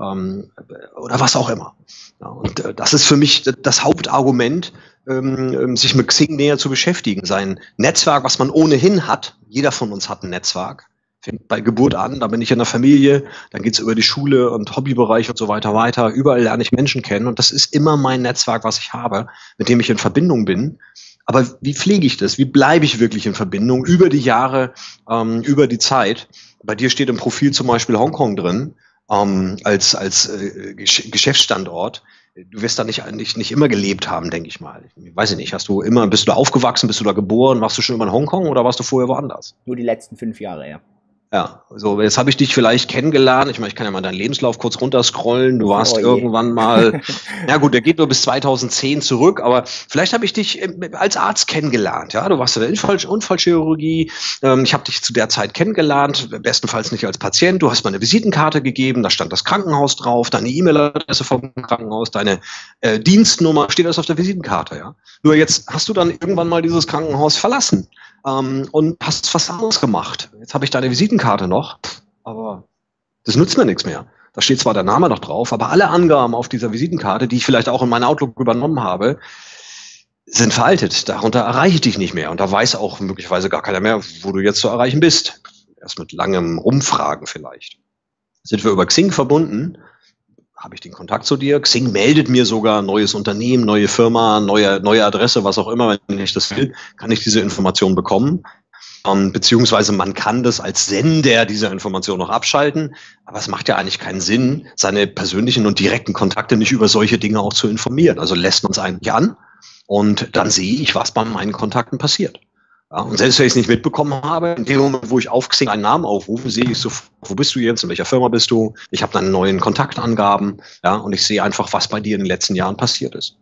oder was auch immer. Ja, und das ist für mich das Hauptargument, sich mit Xing näher zu beschäftigen. Sein Netzwerk, was man ohnehin hat, jeder von uns hat ein Netzwerk, fängt bei Geburt an, da bin ich in der Familie, dann geht's über die Schule und Hobbybereich und so weiter weiter. Überall lerne ich Menschen kennen und das ist immer mein Netzwerk, was ich habe, mit dem ich in Verbindung bin. Aber wie pflege ich das? Wie bleibe ich wirklich in Verbindung über die Jahre, über die Zeit? Bei dir steht im Profil zum Beispiel Hongkong drin, als Geschäftsstandort. Du wirst da nicht immer gelebt haben, denke ich mal. Ich weiß nicht, bist du aufgewachsen, bist du da geboren, warst du schon immer in Hongkong oder warst du vorher woanders? Nur die letzten 5 Jahre, ja. Ja, so jetzt habe ich dich vielleicht kennengelernt. Ich meine, ich kann ja mal deinen Lebenslauf kurz runterscrollen. Du warst irgendwann mal, ja gut, der geht nur bis 2010 zurück, aber vielleicht habe ich dich als Arzt kennengelernt. Ja, du warst in der Unfallchirurgie. Ich habe dich zu der Zeit kennengelernt, bestenfalls nicht als Patient. Du hast mir eine Visitenkarte gegeben, da stand das Krankenhaus drauf, deine E-Mail-Adresse vom Krankenhaus, deine Dienstnummer, steht alles auf der Visitenkarte. Ja, nur jetzt hast du dann irgendwann mal dieses Krankenhaus verlassen. Und hast was anderes gemacht. Jetzt habe ich deine Visitenkarte noch, aber das nützt mir nichts mehr. Da steht zwar der Name noch drauf, aber alle Angaben auf dieser Visitenkarte, die ich vielleicht auch in meinen Outlook übernommen habe, sind veraltet. Darunter erreiche ich dich nicht mehr. Und da weiß auch möglicherweise gar keiner mehr, wo du jetzt zu erreichen bist. Erst mit langem Rumfragen vielleicht. Sind wir über Xing verbunden, habe ich den Kontakt zu dir. Xing meldet mir sogar neues Unternehmen, neue Firma, neue Adresse, was auch immer, wenn ich das will, kann ich diese Information bekommen. Beziehungsweise man kann das als Sender dieser Information noch abschalten. Aber es macht ja eigentlich keinen Sinn, seine persönlichen und direkten Kontakte nicht über solche Dinge auch zu informieren. Also lässt man es eigentlich an und dann sehe ich, was bei meinen Kontakten passiert. Ja, und selbst wenn ich es nicht mitbekommen habe, in dem Moment, wo ich auf Xing einen Namen aufrufe, sehe ich sofort, wo bist du jetzt, in welcher Firma bist du, ich habe dann neuen Kontaktangaben, ja, und ich sehe einfach, was bei dir in den letzten Jahren passiert ist.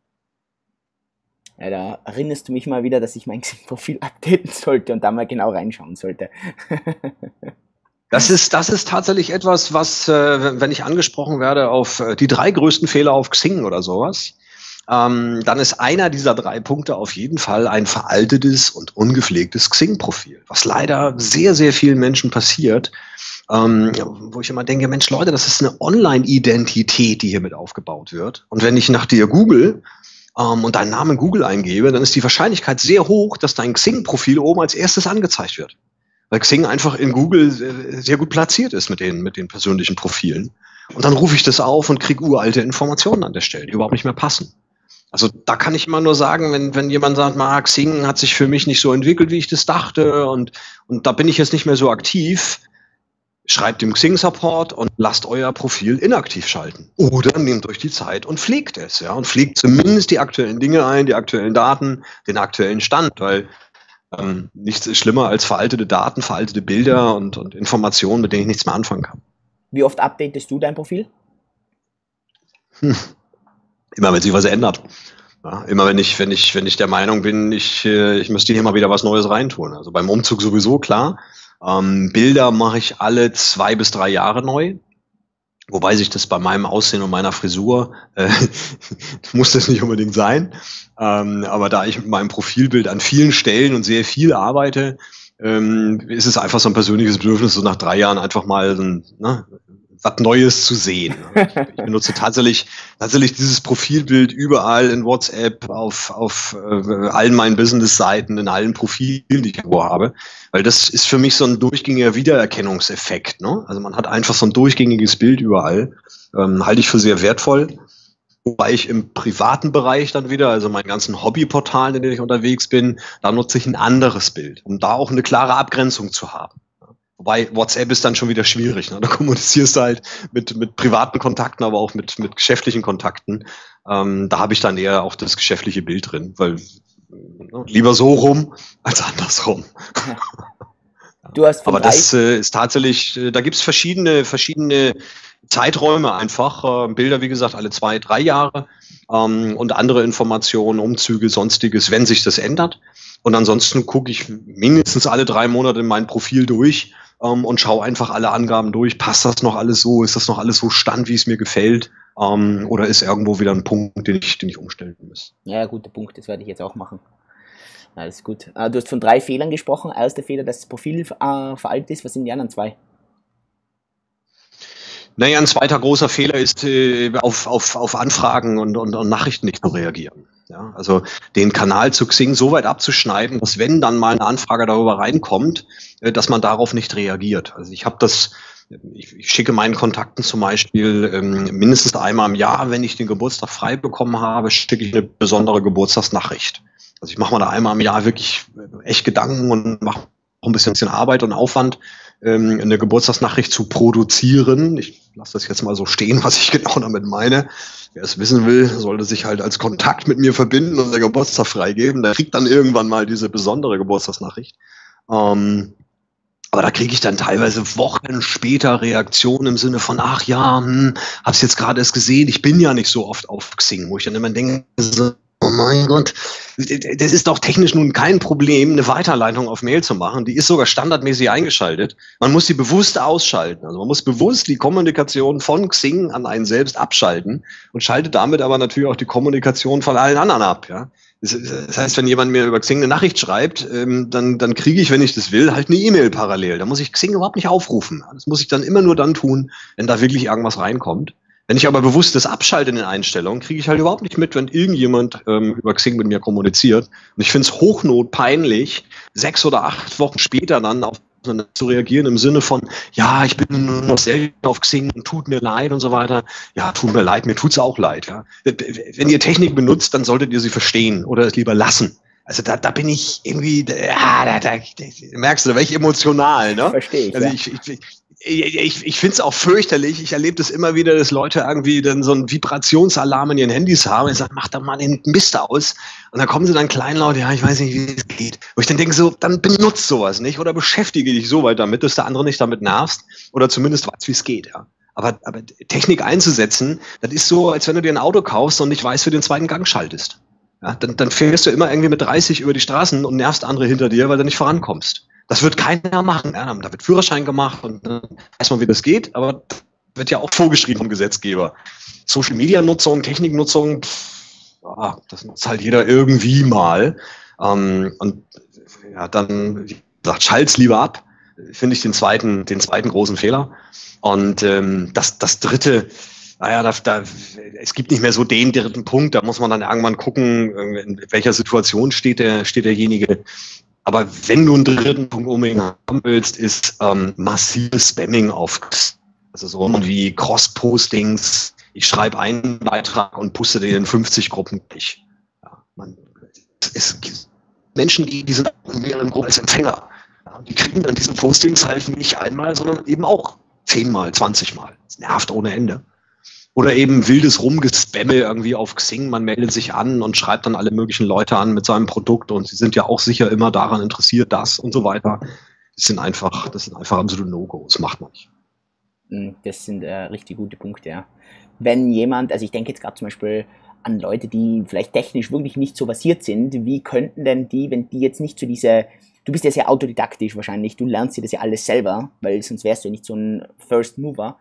Ja, da erinnerst du mich mal wieder, dass ich mein Xing-Profil updaten sollte und da mal genau reinschauen sollte. Das ist tatsächlich etwas, was, wenn ich angesprochen werde auf die 3 größten Fehler auf Xing oder sowas, dann ist einer dieser 3 Punkte auf jeden Fall ein veraltetes und ungepflegtes Xing-Profil, was leider sehr, sehr vielen Menschen passiert, wo ich immer denke, Mensch Leute, das ist eine Online-Identität, die hier mit aufgebaut wird. Und wenn ich nach dir google und deinen Namen in Google eingebe, dann ist die Wahrscheinlichkeit sehr hoch, dass dein Xing-Profil oben als erstes angezeigt wird. Weil Xing einfach in Google sehr gut platziert ist mit den persönlichen Profilen. Und dann rufe ich das auf und kriege uralte Informationen an der Stelle, die überhaupt nicht mehr passen. Also da kann ich immer nur sagen, wenn jemand sagt, Xing hat sich für mich nicht so entwickelt, wie ich das dachte und da bin ich jetzt nicht mehr so aktiv, schreibt dem Xing-Support und lasst euer Profil inaktiv schalten. Oder nehmt euch die Zeit und pflegt es, ja, und pflegt zumindest die aktuellen Dinge ein, die aktuellen Daten, den aktuellen Stand, weil nichts ist schlimmer als veraltete Daten, veraltete Bilder und Informationen, mit denen ich nichts mehr anfangen kann. Wie oft updatest du dein Profil? Immer wenn sich was ändert. Ja, immer wenn ich der Meinung bin, ich müsste hier mal wieder was Neues reintun. Also beim Umzug sowieso, klar. Bilder mache ich alle 2 bis 3 Jahre neu. Wobei sich das bei meinem Aussehen und meiner Frisur muss das nicht unbedingt sein. Aber da ich mit meinem Profilbild an vielen Stellen und sehr viel arbeite, ist es einfach so ein persönliches Bedürfnis, so nach 3 Jahren einfach mal was Neues zu sehen. Ich benutze tatsächlich dieses Profilbild überall in WhatsApp, auf allen meinen Business-Seiten, in allen Profilen, die ich irgendwo habe, weil das ist für mich so ein durchgängiger Wiedererkennungseffekt. Ne? Also man hat einfach so ein durchgängiges Bild überall. Halte ich für sehr wertvoll. Wobei ich im privaten Bereich dann wieder, also meinen ganzen Hobbyportalen, in denen ich unterwegs bin, da nutze ich ein anderes Bild, um da auch eine klare Abgrenzung zu haben. Wobei WhatsApp ist dann schon wieder schwierig. Ne? Da kommunizierst du halt mit privaten Kontakten, aber auch mit geschäftlichen Kontakten. Da habe ich dann eher auch das geschäftliche Bild drin, weil lieber so rum als andersrum. Du hast aber das ist tatsächlich, da gibt es verschiedene Zeiträume einfach. Bilder, wie gesagt, alle 2, 3 Jahre und andere Informationen, Umzüge, Sonstiges, wenn sich das ändert. Und ansonsten gucke ich mindestens alle 3 Monate in mein Profil durch und schaue einfach alle Angaben durch. Passt das noch alles so? Ist das noch alles so Stand, wie es mir gefällt? Oder ist irgendwo wieder ein Punkt, den ich umstellen muss? Ja, guter Punkt. Das werde ich jetzt auch machen. Alles gut. Du hast von 3 Fehlern gesprochen. Erster Fehler, dass das Profil veraltet ist. Was sind die anderen 2? Naja, ein zweiter großer Fehler ist, auf Anfragen und Nachrichten nicht zu reagieren. Ja, also den Kanal zu Xing so weit abzuschneiden, dass wenn dann mal eine Anfrage darüber reinkommt, dass man darauf nicht reagiert. Also ich schicke meinen Kontakten zum Beispiel mindestens einmal im Jahr, wenn ich den Geburtstag frei bekommen habe, schicke ich eine besondere Geburtstagsnachricht. Also ich mache mal da einmal im Jahr wirklich echt Gedanken und mache auch ein bisschen Arbeit und Aufwand, eine Geburtstagsnachricht zu produzieren. Ich lasse das jetzt mal so stehen, was ich genau damit meine. Wer es wissen will, sollte sich halt als Kontakt mit mir verbinden und der Geburtstag freigeben. Der kriegt dann irgendwann mal diese besondere Geburtstagsnachricht. Aber da kriege ich dann teilweise Wochen später Reaktionen im Sinne von, ach ja, hab's jetzt gerade erst gesehen, ich bin ja nicht so oft auf Xing, wo ich dann immer denke, so, oh mein Gott, das ist doch technisch nun kein Problem, eine Weiterleitung auf Mail zu machen. Die ist sogar standardmäßig eingeschaltet. Man muss sie bewusst ausschalten. Also man muss bewusst die Kommunikation von Xing an einen selbst abschalten und schaltet damit aber natürlich auch die Kommunikation von allen anderen ab. Ja? Das heißt, wenn jemand mir über Xing eine Nachricht schreibt, dann kriege ich, wenn ich das will, halt eine E-Mail parallel. Da muss ich Xing überhaupt nicht aufrufen. Das muss ich dann immer nur dann tun, wenn da wirklich irgendwas reinkommt. Wenn ich aber bewusst das abschalte in den Einstellungen, kriege ich halt überhaupt nicht mit, wenn irgendjemand über Xing mit mir kommuniziert. Und ich finde es hochnotpeinlich, 6 oder 8 Wochen später dann auf zu reagieren im Sinne von, ja, ich bin nur noch selten auf Xing, tut mir leid und so weiter. Ja, tut mir leid, mir tut's auch leid. Ja. Wenn ihr Technik benutzt, dann solltet ihr sie verstehen oder es lieber lassen. Also da bin ich irgendwie, da merkst du, da wäre ich emotional. Ne? Verstehe ich. Also ja. Ich finde es auch fürchterlich. Ich erlebe das immer wieder, dass Leute irgendwie dann so einen Vibrationsalarm in ihren Handys haben. Ich sage, mach doch mal den Mist aus. Und dann kommen sie dann kleinlaut, ja, ich weiß nicht, wie es geht. Wo ich dann denke, so, dann benutzt sowas nicht oder beschäftige dich so weit damit, dass der andere nicht damit nervst oder zumindest weiß, wie es geht. Ja. Aber Technik einzusetzen, das ist so, als wenn du dir ein Auto kaufst und nicht weißt, für den zweiten Gang schaltest. Ja, dann fährst du immer irgendwie mit 30 über die Straßen und nervst andere hinter dir, weil du nicht vorankommst. Das wird keiner machen. Ja, da wird Führerschein gemacht und dann weiß man, wie das geht, aber das wird ja auch vorgeschrieben vom Gesetzgeber. Social-Media-Nutzung, Techniknutzung, das nutzt halt jeder irgendwie mal. Und ja, dann, wie gesagt, schalt's lieber ab, finde ich den zweiten großen Fehler. Und das dritte, naja, es gibt nicht mehr so den dritten Punkt, da muss man dann irgendwann gucken, in welcher Situation steht derjenige. Aber wenn du einen dritten Punkt unbedingt haben willst, ist massives Spamming auf, also so wie Cross-Postings. Ich schreibe einen Beitrag und puste den in 50 Gruppen durch. Ja, es gibt Menschen, die sind in mehreren Gruppen als Empfänger. Ja, die kriegen dann diese Postings halt nicht einmal, sondern eben auch 10-mal, 20-mal. Das nervt ohne Ende. Oder eben wildes Rumgespamme irgendwie auf Xing. Man meldet sich an und schreibt dann alle möglichen Leute an mit seinem Produkt und sie sind ja auch sicher immer daran interessiert, das und so weiter. Das sind einfach absolute No-Gos. Macht man nicht. Das sind richtig gute Punkte, ja. Wenn jemand, also ich denke jetzt gerade zum Beispiel an Leute, die vielleicht technisch wirklich nicht so versiert sind, wie könnten denn die, wenn die jetzt nicht so du bist ja sehr autodidaktisch wahrscheinlich, du lernst dir das ja alles selber, weil sonst wärst du ja nicht so ein First Mover.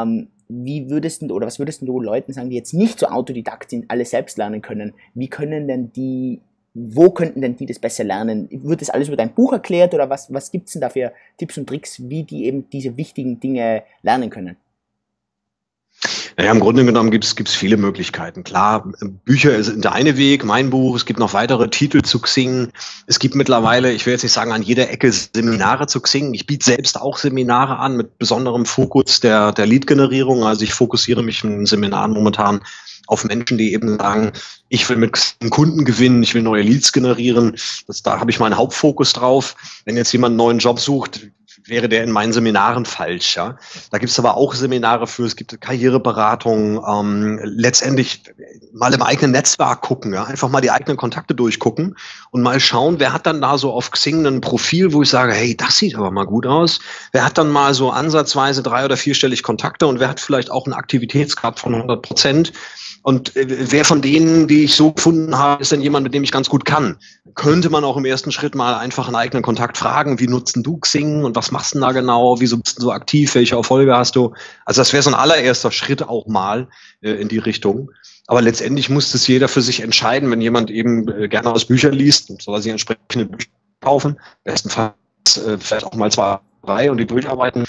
Was würdest du Leuten sagen, die jetzt nicht so autodidakt sind, alles selbst lernen können? Wo könnten denn die das besser lernen? Wird das alles über dein Buch erklärt oder was gibt es denn da für Tipps und Tricks, wie die eben diese wichtigen Dinge lernen können? Naja, im Grunde genommen gibt's viele Möglichkeiten. Klar, Bücher sind der eine Weg, mein Buch, es gibt noch weitere Titel zu Xing. Es gibt mittlerweile, ich will jetzt nicht sagen an jeder Ecke Seminare zu Xing. Ich biete selbst auch Seminare an mit besonderem Fokus der Lead-Generierung. Also ich fokussiere mich in Seminaren momentan auf Menschen, die eben sagen, ich will mit Kunden gewinnen, ich will neue Leads generieren. Da habe ich meinen Hauptfokus drauf. Wenn jetzt jemand einen neuen Job sucht, wäre der in meinen Seminaren falsch. Ja? Da gibt es aber auch Seminare für, es gibt Karriereberatung, letztendlich mal im eigenen Netzwerk gucken, ja? Einfach mal die eigenen Kontakte durchgucken und mal schauen, wer hat dann da so auf Xing ein Profil, wo ich sage, hey, das sieht aber mal gut aus. Wer hat dann mal so ansatzweise 3- oder 4-stellig Kontakte und wer hat vielleicht auch einen Aktivitätsgrad von 100%. Und wer von denen, die ich so gefunden habe, ist denn jemand, mit dem ich ganz gut kann? Könnte man auch im ersten Schritt mal einfach einen eigenen Kontakt fragen, wie nutzt denn du Xing und was machst du denn da genau? Wieso bist du so aktiv? Welche Erfolge hast du? Also das wäre so ein allererster Schritt auch mal in die Richtung. Aber letztendlich muss das jeder für sich entscheiden, wenn jemand eben gerne aus Büchern liest, soll er sich entsprechende Bücher kaufen. Bestenfalls vielleicht auch mal 2, 3 und die durcharbeiten.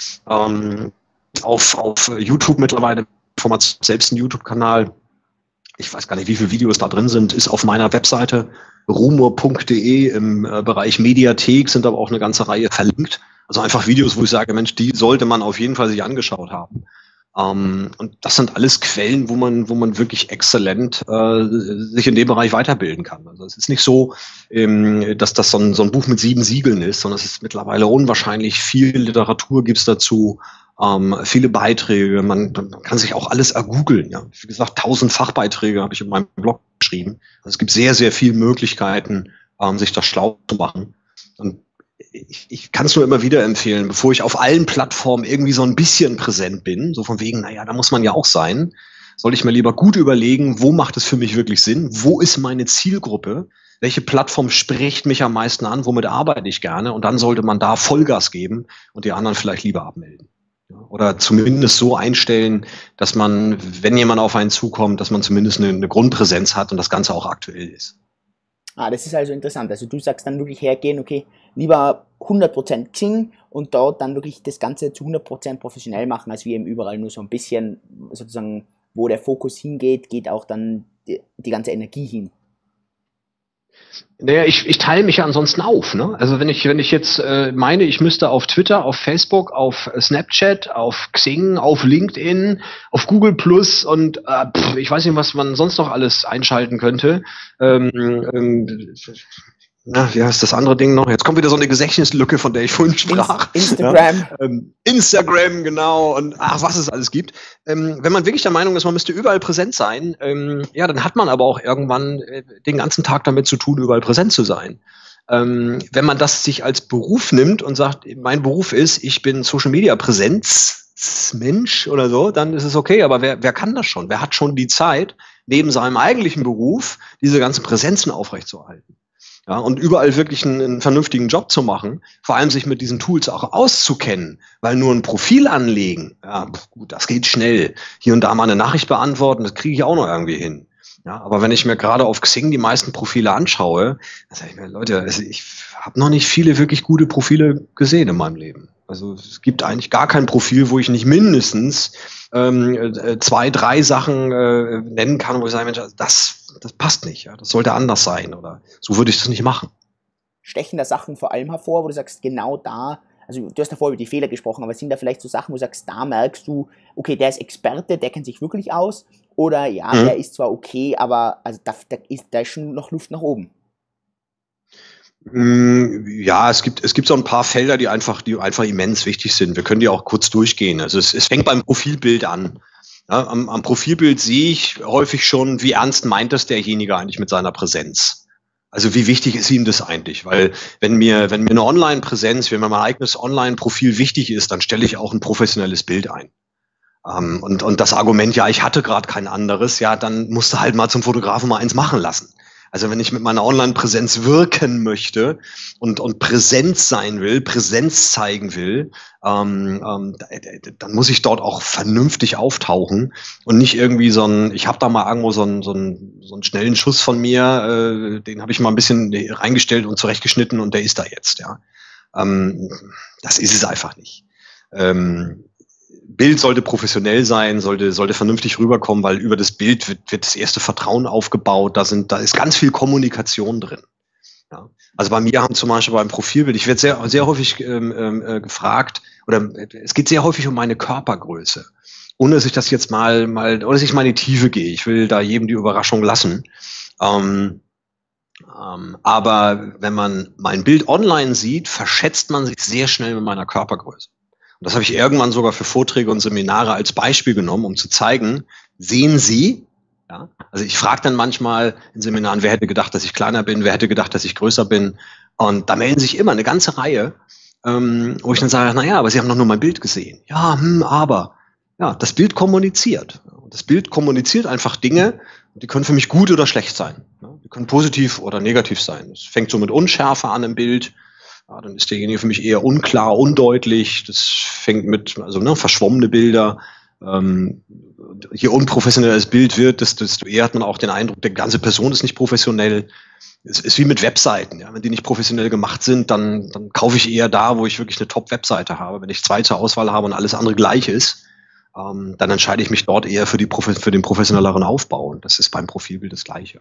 Auf YouTube mittlerweile, selbst ein YouTube-Kanal, ich weiß gar nicht, wie viele Videos da drin sind, ist auf meiner Webseite rumor.de im Bereich Mediathek, sind aber auch eine ganze Reihe verlinkt. Also einfach Videos, wo ich sage, Mensch, die sollte man auf jeden Fall sich angeschaut haben. Und das sind alles Quellen, wo man wirklich exzellent sich in dem Bereich weiterbilden kann. Also es ist nicht so, dass das so ein Buch mit 7 Siegeln ist, sondern es ist mittlerweile unwahrscheinlich viel Literatur gibt's dazu. Viele Beiträge, man kann sich auch alles ergoogeln. Ja. Wie gesagt, 1000 Fachbeiträge habe ich in meinem Blog geschrieben. Also es gibt sehr, sehr viele Möglichkeiten, sich das schlau zu machen. Und ich kann es nur immer wieder empfehlen, bevor ich auf allen Plattformen irgendwie so ein bisschen präsent bin, so von wegen, naja, da muss man ja auch sein, soll ich mir lieber gut überlegen, wo macht es für mich wirklich Sinn, wo ist meine Zielgruppe, welche Plattform spricht mich am meisten an, womit arbeite ich gerne, und dann sollte man da Vollgas geben und die anderen vielleicht lieber abmelden. Oder zumindest so einstellen, dass man, wenn jemand auf einen zukommt, dass man zumindest eine Grundpräsenz hat und das Ganze auch aktuell ist. Das ist also interessant. Also du sagst dann wirklich hergehen, okay, lieber 100% Xing und dort dann wirklich das Ganze zu 100% professionell machen, als wie eben überall nur so ein bisschen sozusagen, wo der Fokus hingeht, geht auch dann die ganze Energie hin. Naja, ich teile mich ja ansonsten auf, ne? Also wenn ich jetzt meine, ich müsste auf Twitter, auf Facebook, auf Snapchat, auf Xing, auf LinkedIn, auf Google Plus und ich weiß nicht, was man sonst noch alles einschalten könnte. Wie heißt das andere Ding noch? Jetzt kommt wieder so eine Gedächtnislücke, von der ich vorhin sprach. Instagram. Ja, Instagram, genau. Und was es alles gibt. Wenn man wirklich der Meinung ist, man müsste überall präsent sein, dann hat man aber auch irgendwann den ganzen Tag damit zu tun, überall präsent zu sein. Wenn man das sich als Beruf nimmt und sagt, mein Beruf ist, ich bin Social Media Präsenzmensch oder so, dann ist es okay. Aber wer kann das schon? Wer hat schon die Zeit, neben seinem eigentlichen Beruf diese ganzen Präsenzen aufrechtzuerhalten? Ja, und überall wirklich einen vernünftigen Job zu machen, vor allem sich mit diesen Tools auch auszukennen, weil nur ein Profil anlegen, ja, gut, das geht schnell. Hier und da mal eine Nachricht beantworten, das kriege ich auch noch irgendwie hin. Ja, aber wenn ich mir gerade auf Xing die meisten Profile anschaue, dann sage ich mir, Leute, ich habe noch nicht viele wirklich gute Profile gesehen in meinem Leben. Also es gibt eigentlich gar kein Profil, wo ich nicht mindestens 2, 3 Sachen nennen kann, wo ich sage, Mensch, das passt nicht, ja, das sollte anders sein oder so würde ich das nicht machen. Stechen da Sachen vor allem hervor, wo du sagst, genau da, also du hast davor über die Fehler gesprochen, aber sind da vielleicht so Sachen, wo du sagst, da merkst du, okay, der ist Experte, der kennt sich wirklich aus, oder ja, der ist zwar okay, aber also da ist schon noch Luft nach oben. Ja, es gibt so ein paar Felder, die einfach immens wichtig sind. Wir können die auch kurz durchgehen. Also es fängt beim Profilbild an. Ja, am Profilbild sehe ich häufig schon, wie ernst meint das derjenige eigentlich mit seiner Präsenz. Also wie wichtig ist ihm das eigentlich? Weil wenn mir eine Online-Präsenz, wenn mir mein eigenes Online-Profil wichtig ist, dann stelle ich auch ein professionelles Bild ein. Und das Argument, ja, ich hatte gerade kein anderes, ja, dann musst du halt mal zum Fotografen mal eins machen lassen. Also wenn ich mit meiner Online-Präsenz wirken möchte und Präsenz sein will, Präsenz zeigen will, dann muss ich dort auch vernünftig auftauchen und nicht irgendwie ich habe da mal irgendwo so einen schnellen Schuss von mir, den habe ich mal ein bisschen reingestellt und zurechtgeschnitten und der ist da jetzt, ja. Das ist es einfach nicht. Bild sollte professionell sein, sollte vernünftig rüberkommen, weil über das Bild wird das erste Vertrauen aufgebaut. Da ist ganz viel Kommunikation drin. Ja. Also bei mir haben zum Beispiel beim Profilbild, ich werde sehr, sehr häufig gefragt, oder es geht sehr häufig um meine Körpergröße. Ohne dass ich das jetzt oder dass ich mal in die Tiefe gehe. Ich will da jedem die Überraschung lassen. Aber wenn man mein Bild online sieht, verschätzt man sich sehr schnell mit meiner Körpergröße. Und das habe ich irgendwann sogar für Vorträge und Seminare als Beispiel genommen, um zu zeigen, sehen Sie, ja, also ich frage dann manchmal in Seminaren, wer hätte gedacht, dass ich kleiner bin, wer hätte gedacht, dass ich größer bin. Und da melden sich immer eine ganze Reihe, wo ich dann sage, naja, aber Sie haben doch nur mein Bild gesehen. Ja, aber. Ja, das Bild kommuniziert. Und das Bild kommuniziert einfach Dinge, die können für mich gut oder schlecht sein. Die können positiv oder negativ sein. Es fängt so mit Unschärfe an im Bild. Ja, dann ist derjenige für mich eher unklar, undeutlich. Das fängt mit, verschwommene Bilder. Je unprofessioneller das Bild wird, desto eher hat man auch den Eindruck, die ganze Person ist nicht professionell. Es ist wie mit Webseiten. Ja. Wenn die nicht professionell gemacht sind, dann kaufe ich eher da, wo ich wirklich eine Top-Webseite habe. Wenn ich 2 zur Auswahl habe und alles andere gleich ist, dann entscheide ich mich dort eher für den professionelleren Aufbau. Und das ist beim Profilbild das Gleiche.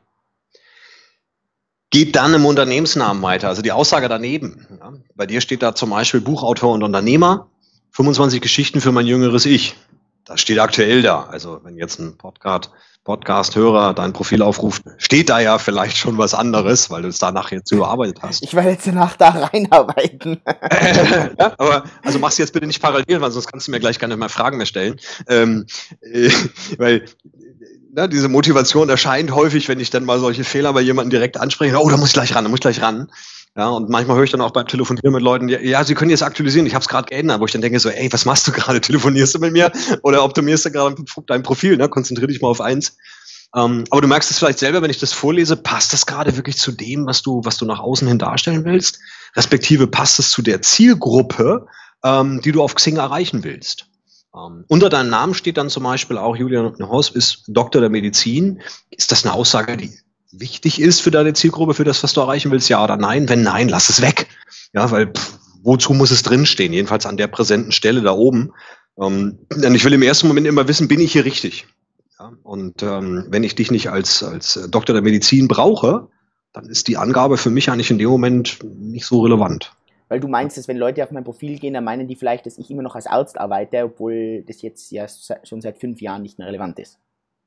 Geht dann im Unternehmensnamen weiter, also die Aussage daneben. Ja. Bei dir steht da zum Beispiel Buchautor und Unternehmer, 25 Geschichten für mein jüngeres Ich. Das steht aktuell da. Also wenn jetzt ein Podcast-Hörer dein Profil aufruft, steht da ja vielleicht schon was anderes, weil du es danach jetzt überarbeitet hast. Ich werde jetzt danach da reinarbeiten. Ja, aber also mach's jetzt bitte nicht parallel, weil sonst kannst du mir gleich keine mehr Fragen mehr stellen. Weil diese Motivation erscheint häufig, wenn ich dann mal solche Fehler bei jemandem direkt anspreche. Oh, da muss ich gleich ran. Ja, und manchmal höre ich dann auch beim Telefonieren mit Leuten, ja, Sie können jetzt aktualisieren, ich habe es gerade geändert, wo ich dann denke so, ey, was machst du gerade? Telefonierst du mit mir? Oder optimierst du gerade dein Profil? Ne? Konzentrier dich mal auf eins. Aber du merkst es vielleicht selber, wenn ich das vorlese, passt das gerade wirklich zu dem, was du nach außen hin darstellen willst? Respektive passt es zu der Zielgruppe, die du auf Xing erreichen willst? Unter deinem Namen steht dann zum Beispiel auch, Julian Neuhaus ist Doktor der Medizin. Ist das eine Aussage, die wichtig ist für deine Zielgruppe, für das, was du erreichen willst, ja oder nein? Wenn nein, lass es weg. Ja, weil wozu muss es drinstehen? Jedenfalls an der präsenten Stelle da oben. Denn ich will im ersten Moment immer wissen, bin ich hier richtig? Ja, und wenn ich dich nicht als Doktor der Medizin brauche, dann ist die Angabe für mich eigentlich in dem Moment nicht so relevant. Weil du meinst, dass wenn Leute auf mein Profil gehen, dann meinen die vielleicht, dass ich immer noch als Arzt arbeite, obwohl das jetzt ja schon seit 5 Jahren nicht mehr relevant ist.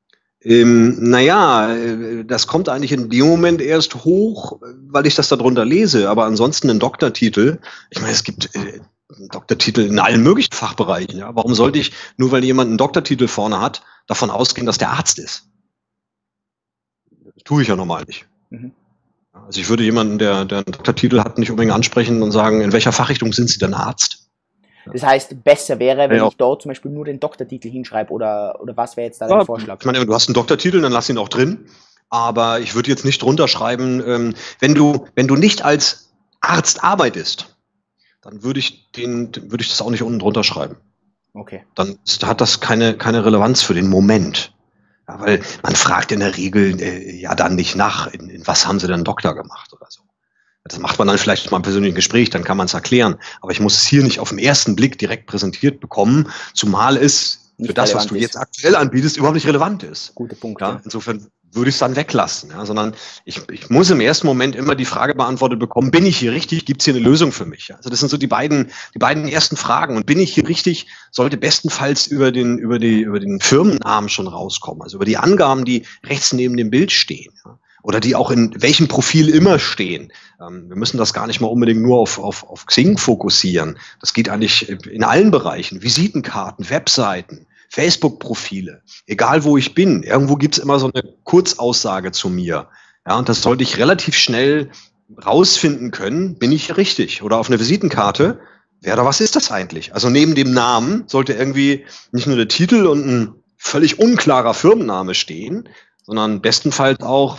Das kommt eigentlich in dem Moment erst hoch, weil ich das darunter lese. Aber ansonsten ein Doktortitel, ich meine, es gibt Doktortitel in allen möglichen Fachbereichen. Ja? Warum sollte ich, nur weil jemand einen Doktortitel vorne hat, davon ausgehen, dass der Arzt ist? Das tue ich ja normal nicht. Mhm. Also ich würde jemanden, der einen Doktortitel hat, nicht unbedingt ansprechen und sagen, in welcher Fachrichtung sind Sie denn Arzt? Das heißt, besser wäre, wenn ich dort zum Beispiel nur den Doktortitel hinschreibe oder was wäre jetzt da dein Vorschlag? Ich meine, du hast einen Doktortitel, dann lass ihn auch drin. Aber ich würde jetzt nicht drunter schreiben, wenn du nicht als Arzt arbeitest, dann würde ich das auch nicht unten drunter schreiben. Okay. Dann hat das keine Relevanz für den Moment. Ja, weil man fragt in der Regel ja dann nicht nach, in was haben sie denn Doktor gemacht oder so. Das macht man dann vielleicht mal im persönlichen Gespräch, dann kann man es erklären. Aber ich muss es hier nicht auf den ersten Blick direkt präsentiert bekommen, zumal es für das, was du jetzt aktuell anbietest, überhaupt nicht relevant ist. Gute Punkte. Ja, insofern würde ich es dann weglassen. Ja, sondern ich muss im ersten Moment immer die Frage beantwortet bekommen, bin ich hier richtig? Gibt es hier eine Lösung für mich? Also das sind so die beiden ersten Fragen. Und bin ich hier richtig, sollte bestenfalls über den Firmennamen schon rauskommen. Also über die Angaben, die rechts neben dem Bild stehen. Ja. Oder die auch in welchem Profil immer stehen. Wir müssen das gar nicht mal unbedingt nur auf Xing fokussieren. Das geht eigentlich in allen Bereichen. Visitenkarten, Webseiten, Facebook-Profile, egal wo ich bin. Irgendwo gibt's immer so eine Kurzaussage zu mir. Ja, und das sollte ich relativ schnell rausfinden können, bin ich hier richtig? Oder auf einer Visitenkarte wer oder was ist das eigentlich? Also neben dem Namen sollte irgendwie nicht nur der Titel und ein völlig unklarer Firmenname stehen, sondern bestenfalls auch,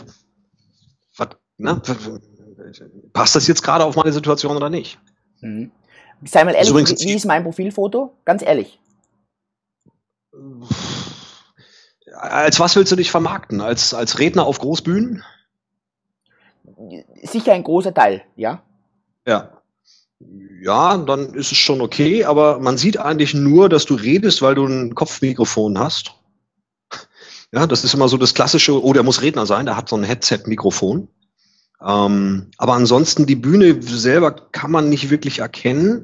passt das jetzt gerade auf meine Situation oder nicht? Mhm. Sei mal ehrlich, übrigens, wie ist mein Profilfoto? Ganz ehrlich. Als was willst du dich vermarkten? Als Redner auf Großbühnen? Sicher ein großer Teil, ja. Ja. Ja, dann ist es schon okay, aber man sieht eigentlich nur, dass du redest, weil du ein Kopfmikrofon hast. Ja, das ist immer so das klassische, der muss Redner sein, der hat so ein Headset-Mikrofon. Aber ansonsten die Bühne selber kann man nicht wirklich erkennen.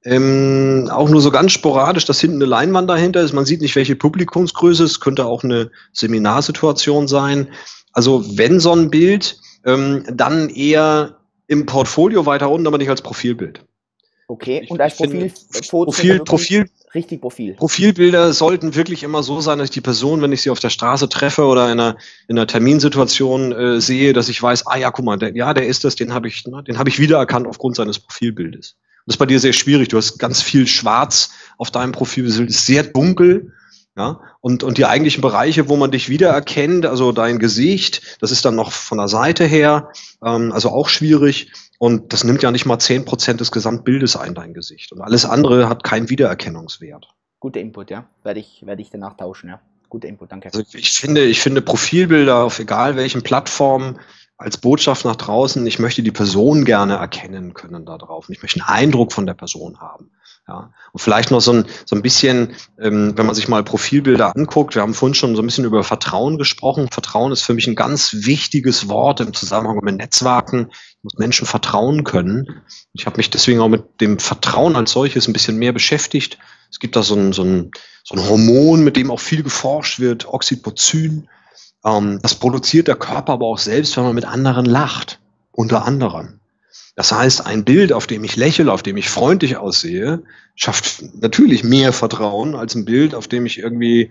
Auch nur so ganz sporadisch, dass hinten eine Leinwand dahinter ist. Man sieht nicht, welche Publikumsgröße. Es könnte auch eine Seminarsituation sein. Also wenn so ein Bild, dann eher im Portfolio weiter unten, aber nicht als Profilbild. Okay, und als Profilfoto? Richtig Profil. Profilbilder sollten wirklich immer so sein, dass ich die Person, wenn ich sie auf der Straße treffe oder in einer Terminsituation sehe, dass ich weiß, ja, guck mal, der ist das, den habe ich wiedererkannt aufgrund seines Profilbildes. Das ist bei dir sehr schwierig. Du hast ganz viel Schwarz auf deinem Profilbild, ist sehr dunkel. Ja, und die eigentlichen Bereiche, wo man dich wiedererkennt, also dein Gesicht, das ist dann noch von der Seite her, also auch schwierig. Und das nimmt ja nicht mal 10% des Gesamtbildes ein, dein Gesicht. Und alles andere hat keinen Wiedererkennungswert. Guter Input, ja. Werde ich danach tauschen, ja. Guter Input, danke. Also ich finde Profilbilder auf egal welchen Plattformen als Botschaft nach draußen, ich möchte die Person gerne erkennen können da drauf. Ich möchte einen Eindruck von der Person haben. Ja, und vielleicht noch so ein bisschen, wenn man sich mal Profilbilder anguckt, wir haben vorhin schon so ein bisschen über Vertrauen gesprochen. Vertrauen ist für mich ein ganz wichtiges Wort im Zusammenhang mit Netzwerken. Ich muss Menschen vertrauen können. Ich habe mich deswegen auch mit dem Vertrauen als solches ein bisschen mehr beschäftigt. Es gibt da so ein Hormon, mit dem auch viel geforscht wird, Oxytocin. Das produziert der Körper aber auch selbst, wenn man mit anderen lacht, unter anderem. Das heißt, ein Bild, auf dem ich lächle, auf dem ich freundlich aussehe, schafft natürlich mehr Vertrauen als ein Bild, auf dem ich irgendwie,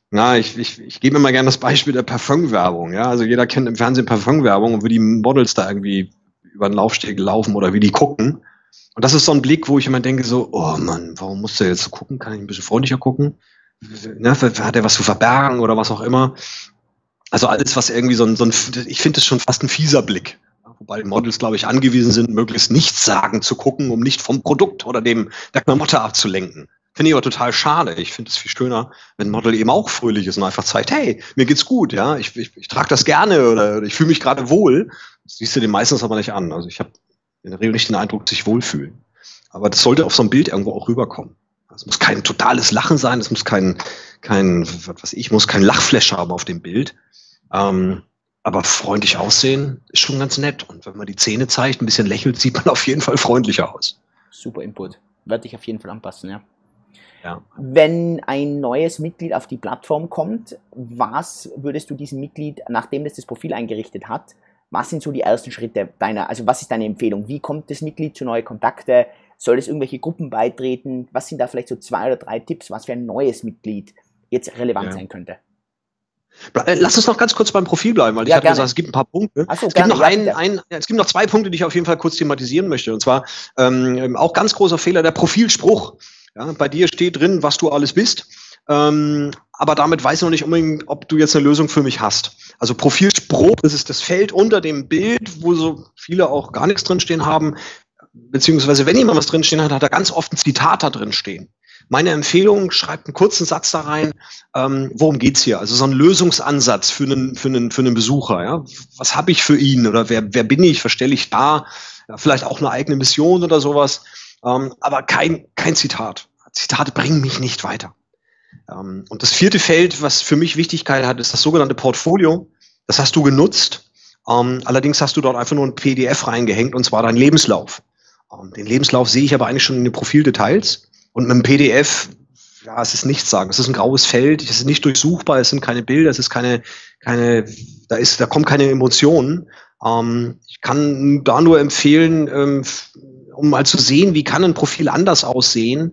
ich gebe immer gerne das Beispiel der Parfümwerbung. Ja? Also jeder kennt im Fernsehen Parfümwerbung und wie die Models da irgendwie über den Laufsteg laufen oder wie die gucken. Und das ist so ein Blick, wo ich immer denke so, oh Mann, warum muss der jetzt so gucken? Kann ich ein bisschen freundlicher gucken? Hat er was zu verbergen oder was auch immer? Also alles, was irgendwie ich finde es schon fast ein fieser Blick. Wobei die Models, glaube ich, angewiesen sind, möglichst nichts sagen zu gucken, um nicht vom Produkt oder der Klamotte abzulenken. Finde ich aber total schade. Ich finde es viel schöner, wenn ein Model eben auch fröhlich ist und einfach zeigt, hey, mir geht's gut, ja, ich trage das gerne oder ich fühle mich gerade wohl. Das siehst du den meistens aber nicht an. Also ich habe in der Regel nicht den Eindruck, sich wohlfühlen. Aber das sollte auf so einem Bild irgendwo auch rüberkommen. Es muss kein totales Lachen sein, es muss kein Lachflash haben auf dem Bild. Aber freundlich aussehen ist schon ganz nett. Und wenn man die Zähne zeigt, ein bisschen lächelt, sieht man auf jeden Fall freundlicher aus. Super Input. Werde ich auf jeden Fall anpassen, ja. Ja. Wenn ein neues Mitglied auf die Plattform kommt, was würdest du diesem Mitglied, nachdem das Profil eingerichtet hat, was sind so die ersten Schritte also was ist deine Empfehlung? Wie kommt das Mitglied zu neuen Kontakten? Soll es irgendwelche Gruppen beitreten? Was sind da vielleicht so 2 oder 3 Tipps, was für ein neues Mitglied jetzt relevant sein könnte? Lass uns noch ganz kurz beim Profil bleiben, weil ich hatte gesagt, es gibt ein paar Punkte. So, es gibt noch 2 Punkte, die ich auf jeden Fall kurz thematisieren möchte. Und zwar auch ganz großer Fehler, der Profilspruch. Ja, bei dir steht drin, was du alles bist, aber damit weiß ich noch nicht unbedingt, ob du jetzt eine Lösung für mich hast. Also Profilspruch, das ist das Feld unter dem Bild, wo so viele auch gar nichts drinstehen haben, beziehungsweise wenn jemand was drinstehen hat, hat er ganz oft ein Zitat da drin stehen. Meine Empfehlung, schreibt einen kurzen Satz da rein, worum geht's hier? Also so ein Lösungsansatz für einen Besucher. Ja? Was habe ich für ihn oder wer bin ich, was stelle ich dar? Ja, vielleicht auch eine eigene Mission oder sowas, aber kein Zitat. Zitate bringen mich nicht weiter. Und das 4. Feld, was für mich Wichtigkeit hat, ist das sogenannte Portfolio. Das hast du genutzt. Allerdings hast du dort einfach nur ein PDF reingehängt, und zwar dein Lebenslauf. Den Lebenslauf sehe ich aber eigentlich schon in den Profildetails. Und mit dem PDF, ja, es ist nichts sagen. Es ist ein graues Feld, es ist nicht durchsuchbar, es sind keine Bilder, es ist da kommen keine Emotionen. Ich kann da nur empfehlen, um mal zu sehen, wie kann ein Profil anders aussehen,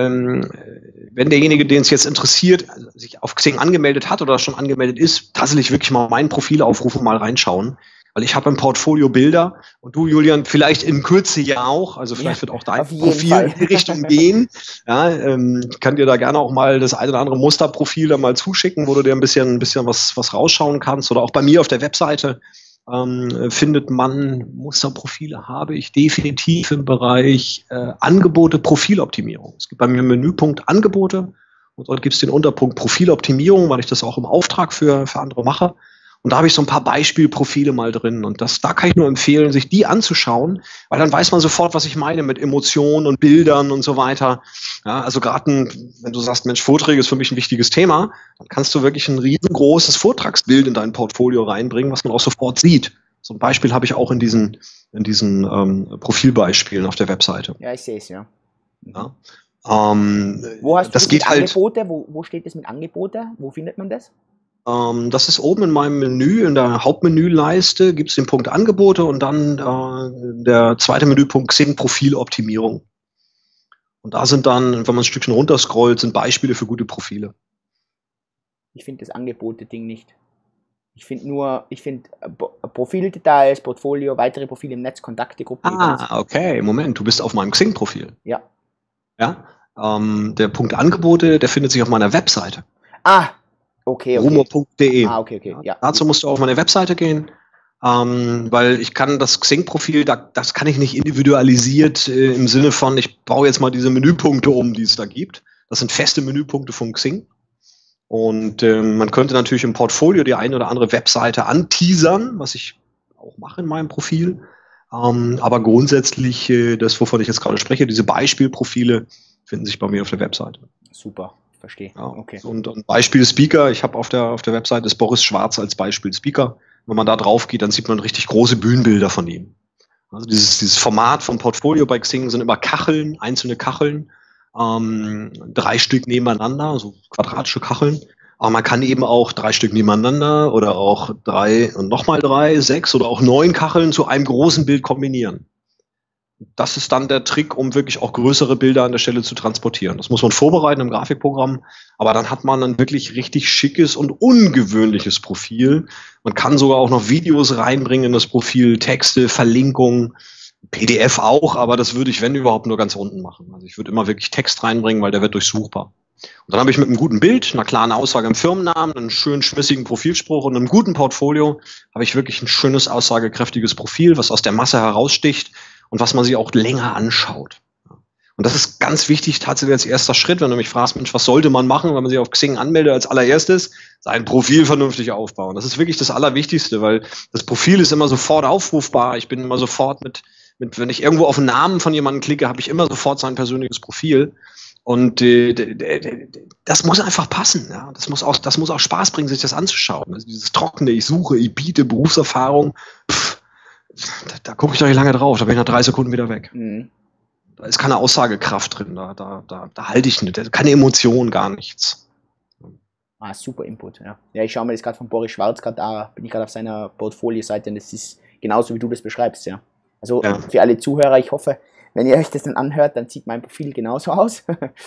wenn derjenige, den es jetzt interessiert, sich auf Xing angemeldet hat oder schon angemeldet ist, tatsächlich wirklich mal mein Profil aufrufen, mal reinschauen. Weil ich habe im Portfolio Bilder und du, Julian, vielleicht in Kürze ja auch. Also vielleicht wird auch dein Profil in die Richtung gehen. Ja, ich kann dir da gerne auch mal das eine oder andere Musterprofil da mal zuschicken, wo du dir ein bisschen was rausschauen kannst. Oder auch bei mir auf der Webseite findet man Musterprofile, habe ich definitiv im Bereich Angebote, Profiloptimierung. Es gibt bei mir einen Menüpunkt Angebote und dort gibt es den Unterpunkt Profiloptimierung, weil ich das auch im Auftrag für andere mache. Und da habe ich so ein paar Beispielprofile mal drin. Und da kann ich nur empfehlen, sich die anzuschauen, weil dann weiß man sofort, was ich meine mit Emotionen und Bildern und so weiter. Ja, also gerade wenn du sagst, Mensch, Vorträge ist für mich ein wichtiges Thema, dann kannst du wirklich ein riesengroßes Vortragsbild in dein Portfolio reinbringen, was man auch sofort sieht. So ein Beispiel habe ich auch in diesen Profilbeispielen auf der Webseite. Ja, ich sehe es, ja. Ja. Wo hast du das geht halt. Angebote? Wo steht das mit Angebote? Wo findet man das? Das ist oben in meinem Menü, in der Hauptmenüleiste, gibt es den Punkt Angebote und dann der zweite Menüpunkt Xing Profiloptimierung. Und da sind dann, wenn man ein Stückchen runterscrollt, sind Beispiele für gute Profile. Ich finde das Angebote-Ding nicht. Ich finde Profildetails, Portfolio, weitere Profile im Netz, Kontakte, Gruppen. Okay, Moment, du bist auf meinem Xing-Profil. Ja. Ja, der Punkt Angebote, der findet sich auf meiner Webseite. Okay. Rumor.de. Okay. Ja. Dazu musst du auf meine Webseite gehen, weil ich kann das Xing-Profil, das kann ich nicht individualisiert im Sinne von, ich baue jetzt mal diese Menüpunkte um, die es da gibt. Das sind feste Menüpunkte von Xing. Und man könnte natürlich im Portfolio die eine oder andere Webseite anteasern, was ich auch mache in meinem Profil. Aber grundsätzlich, das, wovon ich jetzt gerade spreche, diese Beispielprofile finden sich bei mir auf der Webseite. Super. Verstehe. Ja, okay. Und ein Beispiel Speaker, ich habe auf der Website ist Boris Schwarz als Beispiel Speaker. Wenn man da drauf geht, dann sieht man richtig große Bühnenbilder von ihm. Also dieses Format vom Portfolio bei Xing sind immer Kacheln, einzelne Kacheln, 3 Stück nebeneinander, so quadratische Kacheln. Aber man kann eben auch 3 Stück nebeneinander oder auch 3 und nochmal 3, 6 oder auch 9 Kacheln zu einem großen Bild kombinieren. Das ist dann der Trick, um wirklich auch größere Bilder an der Stelle zu transportieren. Das muss man vorbereiten im Grafikprogramm, aber dann hat man ein wirklich richtig schickes und ungewöhnliches Profil. Man kann sogar auch noch Videos reinbringen in das Profil, Texte, Verlinkungen, PDF auch, aber das würde ich, wenn überhaupt, nur ganz unten machen. Also ich würde immer wirklich Text reinbringen, weil der wird durchsuchbar. Und dann habe ich mit einem guten Bild, einer klaren Aussage im Firmennamen, einem schönen schmissigen Profilspruch und einem guten Portfolio habe ich wirklich ein schönes, aussagekräftiges Profil, was aus der Masse heraussticht und was man sich auch länger anschaut. Und das ist ganz wichtig, tatsächlich als erster Schritt, wenn du mich fragst, Mensch, was sollte man machen, wenn man sich auf Xing anmeldet, als allererstes sein Profil vernünftig aufbauen. Das ist wirklich das Allerwichtigste, weil das Profil ist immer sofort aufrufbar. Ich bin immer sofort wenn ich irgendwo auf einen Namen von jemandem klicke, habe ich immer sofort sein persönliches Profil. Und das muss einfach passen. Ja? Das muss auch Spaß bringen, sich das anzuschauen. Also dieses Trockene, ich suche, ich biete Berufserfahrung, da gucke ich doch nicht lange drauf, da bin ich nach 3 Sekunden wieder weg. Mhm. Da ist keine Aussagekraft drin, da halte ich nicht, keine Emotion, gar nichts. Super Input, ja. Ja, ich schaue mir das gerade von Boris Schwarz bin ich gerade auf seiner Portfolio-Seite und das ist genauso, wie du das beschreibst, ja. Also für alle Zuhörer, ich hoffe, wenn ihr euch das dann anhört, dann sieht mein Profil genauso aus.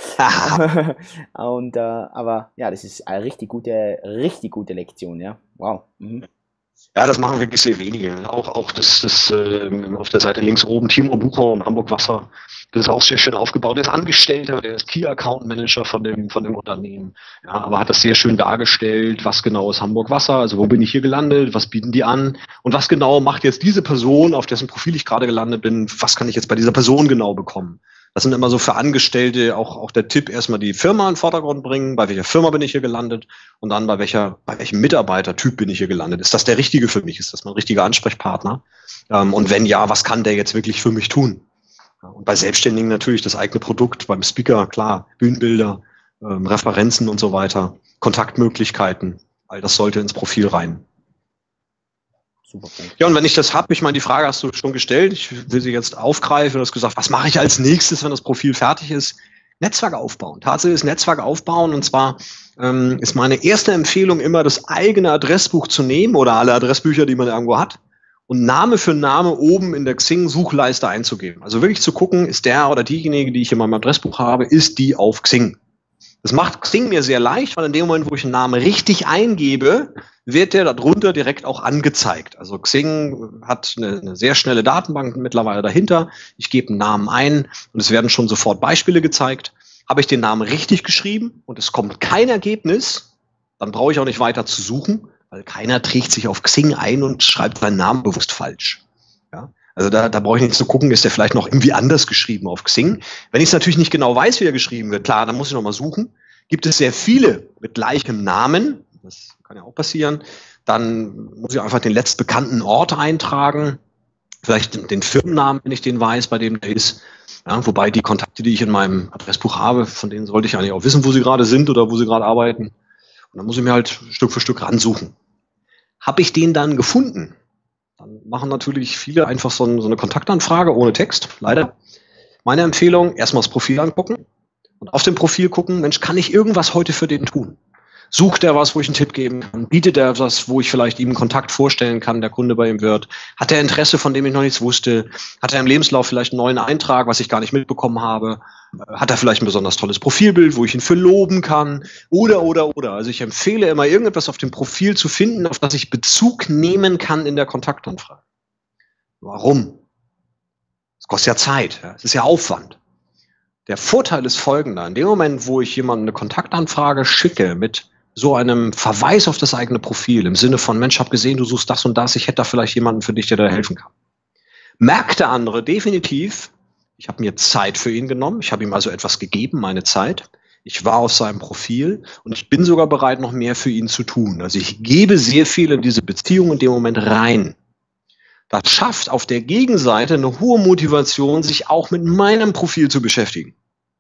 Aber ja, das ist eine richtig gute Lektion, ja. Wow. Mhm. Ja, das machen wirklich sehr wenige. Auch das auf der Seite links oben, Timo Buchholm, Hamburg Wasser, das ist auch sehr schön aufgebaut. Der ist Angestellter, der ist Key Account Manager von dem Unternehmen. Ja, aber hat das sehr schön dargestellt, was genau ist Hamburg Wasser, also wo bin ich hier gelandet, was bieten die an und was genau macht jetzt diese Person, auf dessen Profil ich gerade gelandet bin, was kann ich jetzt bei dieser Person genau bekommen. Das sind immer so für Angestellte auch der Tipp, erstmal die Firma in den Vordergrund bringen, bei welcher Firma bin ich hier gelandet und dann bei welchem Mitarbeitertyp bin ich hier gelandet. Ist das der Richtige für mich? Ist das mein richtiger Ansprechpartner? Und wenn ja, was kann der jetzt wirklich für mich tun? Und bei Selbstständigen natürlich das eigene Produkt, beim Speaker, klar, Bühnenbilder, Referenzen und so weiter, Kontaktmöglichkeiten, all das sollte ins Profil rein. Super Punkt. Ja, und wenn ich das habe, ich meine, die Frage hast du schon gestellt, ich will sie jetzt aufgreifen, du hast gesagt, was mache ich als nächstes, wenn das Profil fertig ist? Netzwerk aufbauen. Tatsächlich ist Netzwerk aufbauen und zwar ist meine erste Empfehlung immer, das eigene Adressbuch zu nehmen oder alle Adressbücher, die man irgendwo hat und Name für Name oben in der Xing-Suchleiste einzugeben. Also wirklich zu gucken, ist der oder diejenige, die ich in meinem Adressbuch habe, ist die auf Xing? Das macht Xing mir sehr leicht, weil in dem Moment, wo ich einen Namen richtig eingebe, wird der darunter direkt auch angezeigt. Also Xing hat eine sehr schnelle Datenbank mittlerweile dahinter. Ich gebe einen Namen ein und es werden schon sofort Beispiele gezeigt. Habe ich den Namen richtig geschrieben und es kommt kein Ergebnis, dann brauche ich auch nicht weiter zu suchen, weil keiner trägt sich auf Xing ein und schreibt seinen Namen bewusst falsch. Ja? Also da brauche ich nicht zu gucken, ist der vielleicht noch irgendwie anders geschrieben auf Xing. Wenn ich es natürlich nicht genau weiß, wie er geschrieben wird, klar, dann muss ich nochmal suchen. Gibt es sehr viele mit gleichem Namen, das kann ja auch passieren, dann muss ich einfach den letztbekannten Ort eintragen, vielleicht den Firmennamen, wenn ich den weiß, bei dem der ist. Ja, wobei die Kontakte, die ich in meinem Adressbuch habe, von denen sollte ich eigentlich auch wissen, wo sie gerade sind oder wo sie gerade arbeiten. Und dann muss ich mir halt Stück für Stück ransuchen. Habe ich den dann gefunden, dann machen natürlich viele einfach so eine Kontaktanfrage ohne Text, leider. Meine Empfehlung, erstmal das Profil angucken und auf dem Profil gucken, Mensch, kann ich irgendwas heute für den tun? Sucht er was, wo ich einen Tipp geben kann? Bietet er was, wo ich vielleicht ihm einen Kontakt vorstellen kann, der Kunde bei ihm wird? Hat er Interesse, von dem ich noch nichts wusste? Hat er im Lebenslauf vielleicht einen neuen Eintrag, was ich gar nicht mitbekommen habe? Hat er vielleicht ein besonders tolles Profilbild, wo ich ihn für loben kann? Oder. Also ich empfehle immer, irgendetwas auf dem Profil zu finden, auf das ich Bezug nehmen kann in der Kontaktanfrage. Warum? Es kostet ja Zeit, es ist ja Aufwand. Der Vorteil ist folgender: In dem Moment, wo ich jemandem eine Kontaktanfrage schicke mit so einem Verweis auf das eigene Profil, im Sinne von, Mensch, hab gesehen, du suchst das und das, ich hätte da vielleicht jemanden für dich, der da helfen kann. Merkt der andere definitiv, ich habe mir Zeit für ihn genommen, ich habe ihm also etwas gegeben, meine Zeit, ich war auf seinem Profil und ich bin sogar bereit, noch mehr für ihn zu tun. Also ich gebe sehr viel in diese Beziehung in dem Moment rein. Das schafft auf der Gegenseite eine hohe Motivation, sich auch mit meinem Profil zu beschäftigen.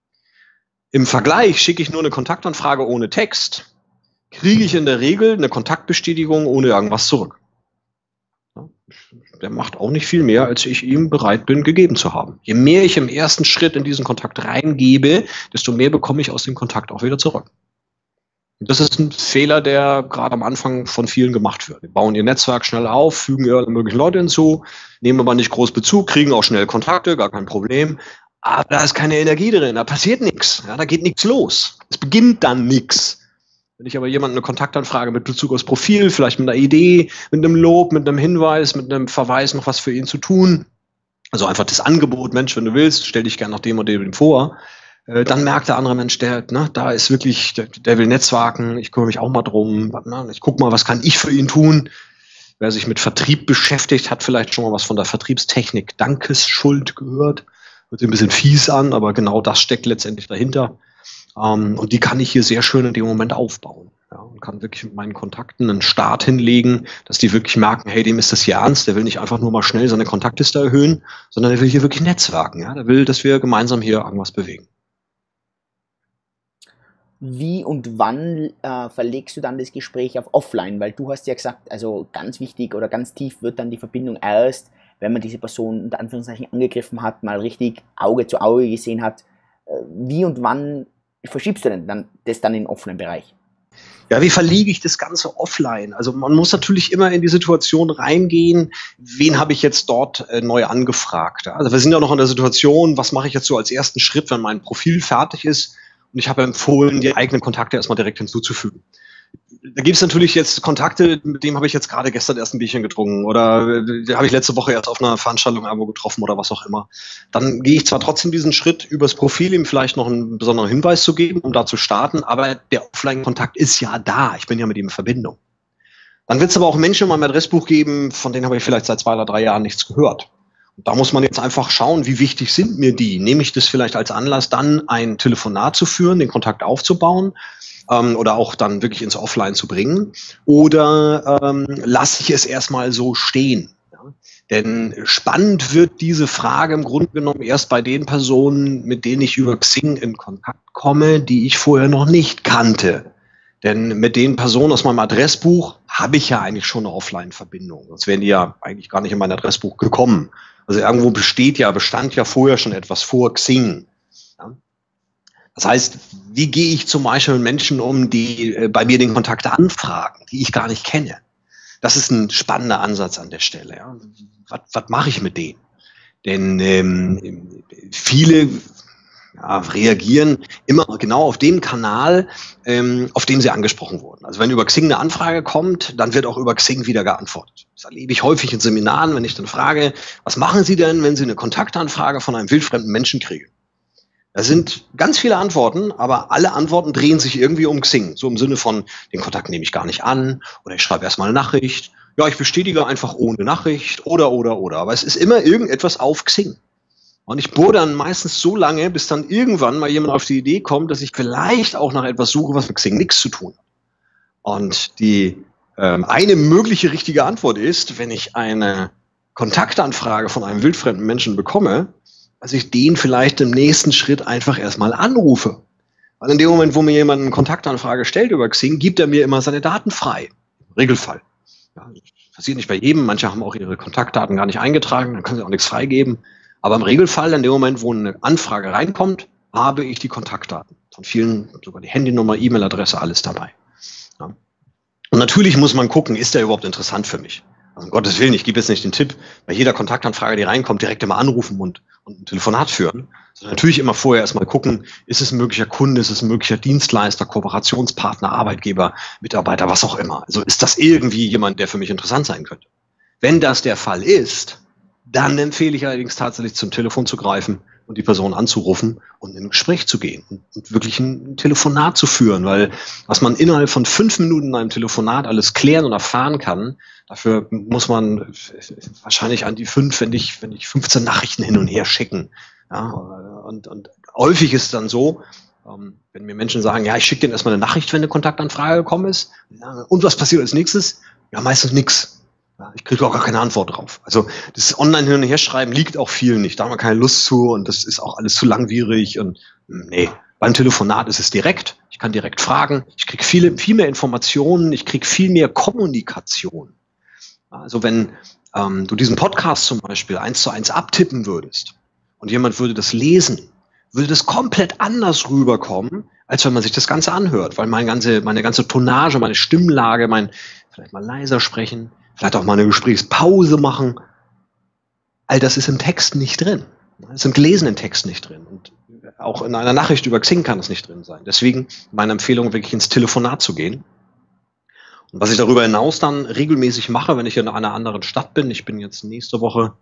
Im Vergleich schicke ich nur eine Kontaktanfrage ohne Text, kriege ich in der Regel eine Kontaktbestätigung ohne irgendwas zurück. Ja, der macht auch nicht viel mehr, als ich ihm bereit bin, gegeben zu haben. Je mehr ich im ersten Schritt in diesen Kontakt reingebe, desto mehr bekomme ich aus dem Kontakt auch wieder zurück. Und das ist ein Fehler, der gerade am Anfang von vielen gemacht wird. Die bauen ihr Netzwerk schnell auf, fügen alle möglichen Leute hinzu, nehmen aber nicht groß Bezug, kriegen auch schnell Kontakte, gar kein Problem. Aber da ist keine Energie drin, da passiert nichts, ja, da geht nichts los. Es beginnt dann nichts. Wenn ich aber jemanden eine Kontaktanfrage mit Bezug aufs Profil, vielleicht mit einer Idee, mit einem Lob, mit einem Hinweis, mit einem Verweis, noch was für ihn zu tun, also einfach das Angebot, Mensch, wenn du willst, stell dich gerne nach dem und dem vor, dann merkt der andere Mensch, da ist wirklich, der will Netzwerken, ich kümmere mich auch mal drum, ich gucke mal, was kann ich für ihn tun. Wer sich mit Vertrieb beschäftigt, hat vielleicht schon mal was von der Vertriebstechnik Dankesschuld gehört. Hört sich ein bisschen fies an, aber genau das steckt letztendlich dahinter. Und die kann ich hier sehr schön in dem Moment aufbauen. Ja, und kann wirklich mit meinen Kontakten einen Start hinlegen, dass die wirklich merken, hey, dem ist das hier ernst, der will nicht einfach nur mal schnell seine Kontaktliste erhöhen, sondern der will hier wirklich netzwerken. Ja? Der will, dass wir gemeinsam hier irgendwas bewegen. Wie und wann verlegst du dann das Gespräch auf offline? Weil du hast ja gesagt, also ganz wichtig oder ganz tief wird dann die Verbindung erst, wenn man diese Person unter Anführungszeichen angegriffen hat, mal richtig Auge zu Auge gesehen hat. Wie und wann verschiebst du denn dann das dann in den offenen Bereich? Ja, wie verlege ich das Ganze offline? Also man muss natürlich immer in die Situation reingehen, wen habe ich jetzt dort neu angefragt? Also wir sind ja noch in der Situation, was mache ich jetzt so als ersten Schritt, wenn mein Profil fertig ist? Und ich habe empfohlen, die eigenen Kontakte erstmal direkt hinzuzufügen. Da gibt es natürlich jetzt Kontakte, mit dem habe ich jetzt gerade gestern erst ein Bierchen getrunken oder da habe ich letzte Woche erst auf einer Veranstaltung irgendwo getroffen oder was auch immer. Dann gehe ich zwar trotzdem diesen Schritt, übers Profil ihm vielleicht noch einen besonderen Hinweis zu geben, um da zu starten, aber der Offline-Kontakt ist ja da. Ich bin ja mit ihm in Verbindung. Dann wird es aber auch Menschen in meinem Adressbuch geben, von denen habe ich vielleicht seit 2 oder 3 Jahren nichts gehört. Und da muss man jetzt einfach schauen, wie wichtig sind mir die? Nehme ich das vielleicht als Anlass, dann ein Telefonat zu führen, den Kontakt aufzubauen? Oder auch dann wirklich ins Offline zu bringen, oder lasse ich es erstmal so stehen? Ja? Denn spannend wird diese Frage im Grunde genommen erst bei den Personen, mit denen ich über Xing in Kontakt komme, die ich vorher noch nicht kannte. Denn mit den Personen aus meinem Adressbuch habe ich ja eigentlich schon eine Offline-Verbindung. Sonst wären die ja eigentlich gar nicht in mein Adressbuch gekommen. Also irgendwo bestand ja vorher schon etwas vor Xing. Ja? Das heißt, wie gehe ich zum Beispiel mit Menschen um, die bei mir den Kontakt anfragen, die ich gar nicht kenne? Das ist ein spannender Ansatz an der Stelle. Ja. Was mache ich mit denen? Denn viele reagieren immer genau auf den Kanal, auf dem sie angesprochen wurden. Also wenn über Xing eine Anfrage kommt, dann wird auch über Xing wieder geantwortet. Das erlebe ich häufig in Seminaren, wenn ich dann frage, was machen Sie denn, wenn Sie eine Kontaktanfrage von einem wildfremden Menschen kriegen? Da sind ganz viele Antworten, aber alle Antworten drehen sich irgendwie um Xing. So im Sinne von, den Kontakt nehme ich gar nicht an oder ich schreibe erstmal eine Nachricht. Ja, ich bestätige einfach ohne Nachricht oder. Aber es ist immer irgendetwas auf Xing. Und ich bohre dann meistens so lange, bis dann irgendwann mal jemand auf die Idee kommt, dass ich vielleicht auch nach etwas suche, was mit Xing nichts zu tun hat. Und die eine mögliche richtige Antwort ist, wenn ich eine Kontaktanfrage von einem wildfremden Menschen bekomme, dass ich den vielleicht im nächsten Schritt einfach erstmal anrufe. Weil in dem Moment, wo mir jemand eine Kontaktanfrage stellt über Xing, gibt er mir immer seine Daten frei. Im Regelfall. Ja, das passiert nicht bei jedem. Manche haben auch ihre Kontaktdaten gar nicht eingetragen, dann können sie auch nichts freigeben. Aber im Regelfall, in dem Moment, wo eine Anfrage reinkommt, habe ich die Kontaktdaten. Von vielen, sogar die Handynummer, E-Mail-Adresse, alles dabei. Ja. Und natürlich muss man gucken, ist der überhaupt interessant für mich? Also um Gottes Willen, ich gebe jetzt nicht den Tipp, bei jeder Kontaktanfrage, die reinkommt, direkt immer anrufen und ein Telefonat führen. Sondern natürlich immer vorher erstmal gucken, ist es ein möglicher Kunde, ist es ein möglicher Dienstleister, Kooperationspartner, Arbeitgeber, Mitarbeiter, was auch immer. Also ist das irgendwie jemand, der für mich interessant sein könnte? Wenn das der Fall ist, dann empfehle ich allerdings tatsächlich zum Telefon zu greifen und die Person anzurufen und in ein Gespräch zu gehen und wirklich ein Telefonat zu führen, weil was man innerhalb von 5 Minuten in einem Telefonat alles klären und erfahren kann, dafür muss man wahrscheinlich an die 5, wenn nicht 15 Nachrichten hin und her schicken. Ja, und häufig ist es dann so, wenn mir Menschen sagen, ja, ich schicke denen erstmal eine Nachricht, wenn eine Kontaktanfrage gekommen ist, und was passiert als nächstes? Ja, meistens nichts. Ich kriege auch gar keine Antwort drauf. Also das Online hin und her schreiben liegt auch vielen nicht. Da haben wir keine Lust zu und das ist auch alles zu langwierig. Und nee, beim Telefonat ist es direkt. Ich kann direkt fragen. Ich kriege viel mehr Informationen. Ich kriege viel mehr Kommunikation. Also wenn du diesen Podcast zum Beispiel 1:1 abtippen würdest und jemand würde das lesen, würde das komplett anders rüberkommen, als wenn man sich das Ganze anhört. Weil meine ganze Tonage, meine Stimmlage, vielleicht mal leiser sprechen, vielleicht auch mal eine Gesprächspause machen. All das ist im Text nicht drin. Es ist im gelesenen Text nicht drin. Und auch in einer Nachricht über Xing kann es nicht drin sein. Deswegen meine Empfehlung, wirklich ins Telefonat zu gehen. Und was ich darüber hinaus dann regelmäßig mache, wenn ich in einer anderen Stadt bin, ich bin jetzt nächste Woche,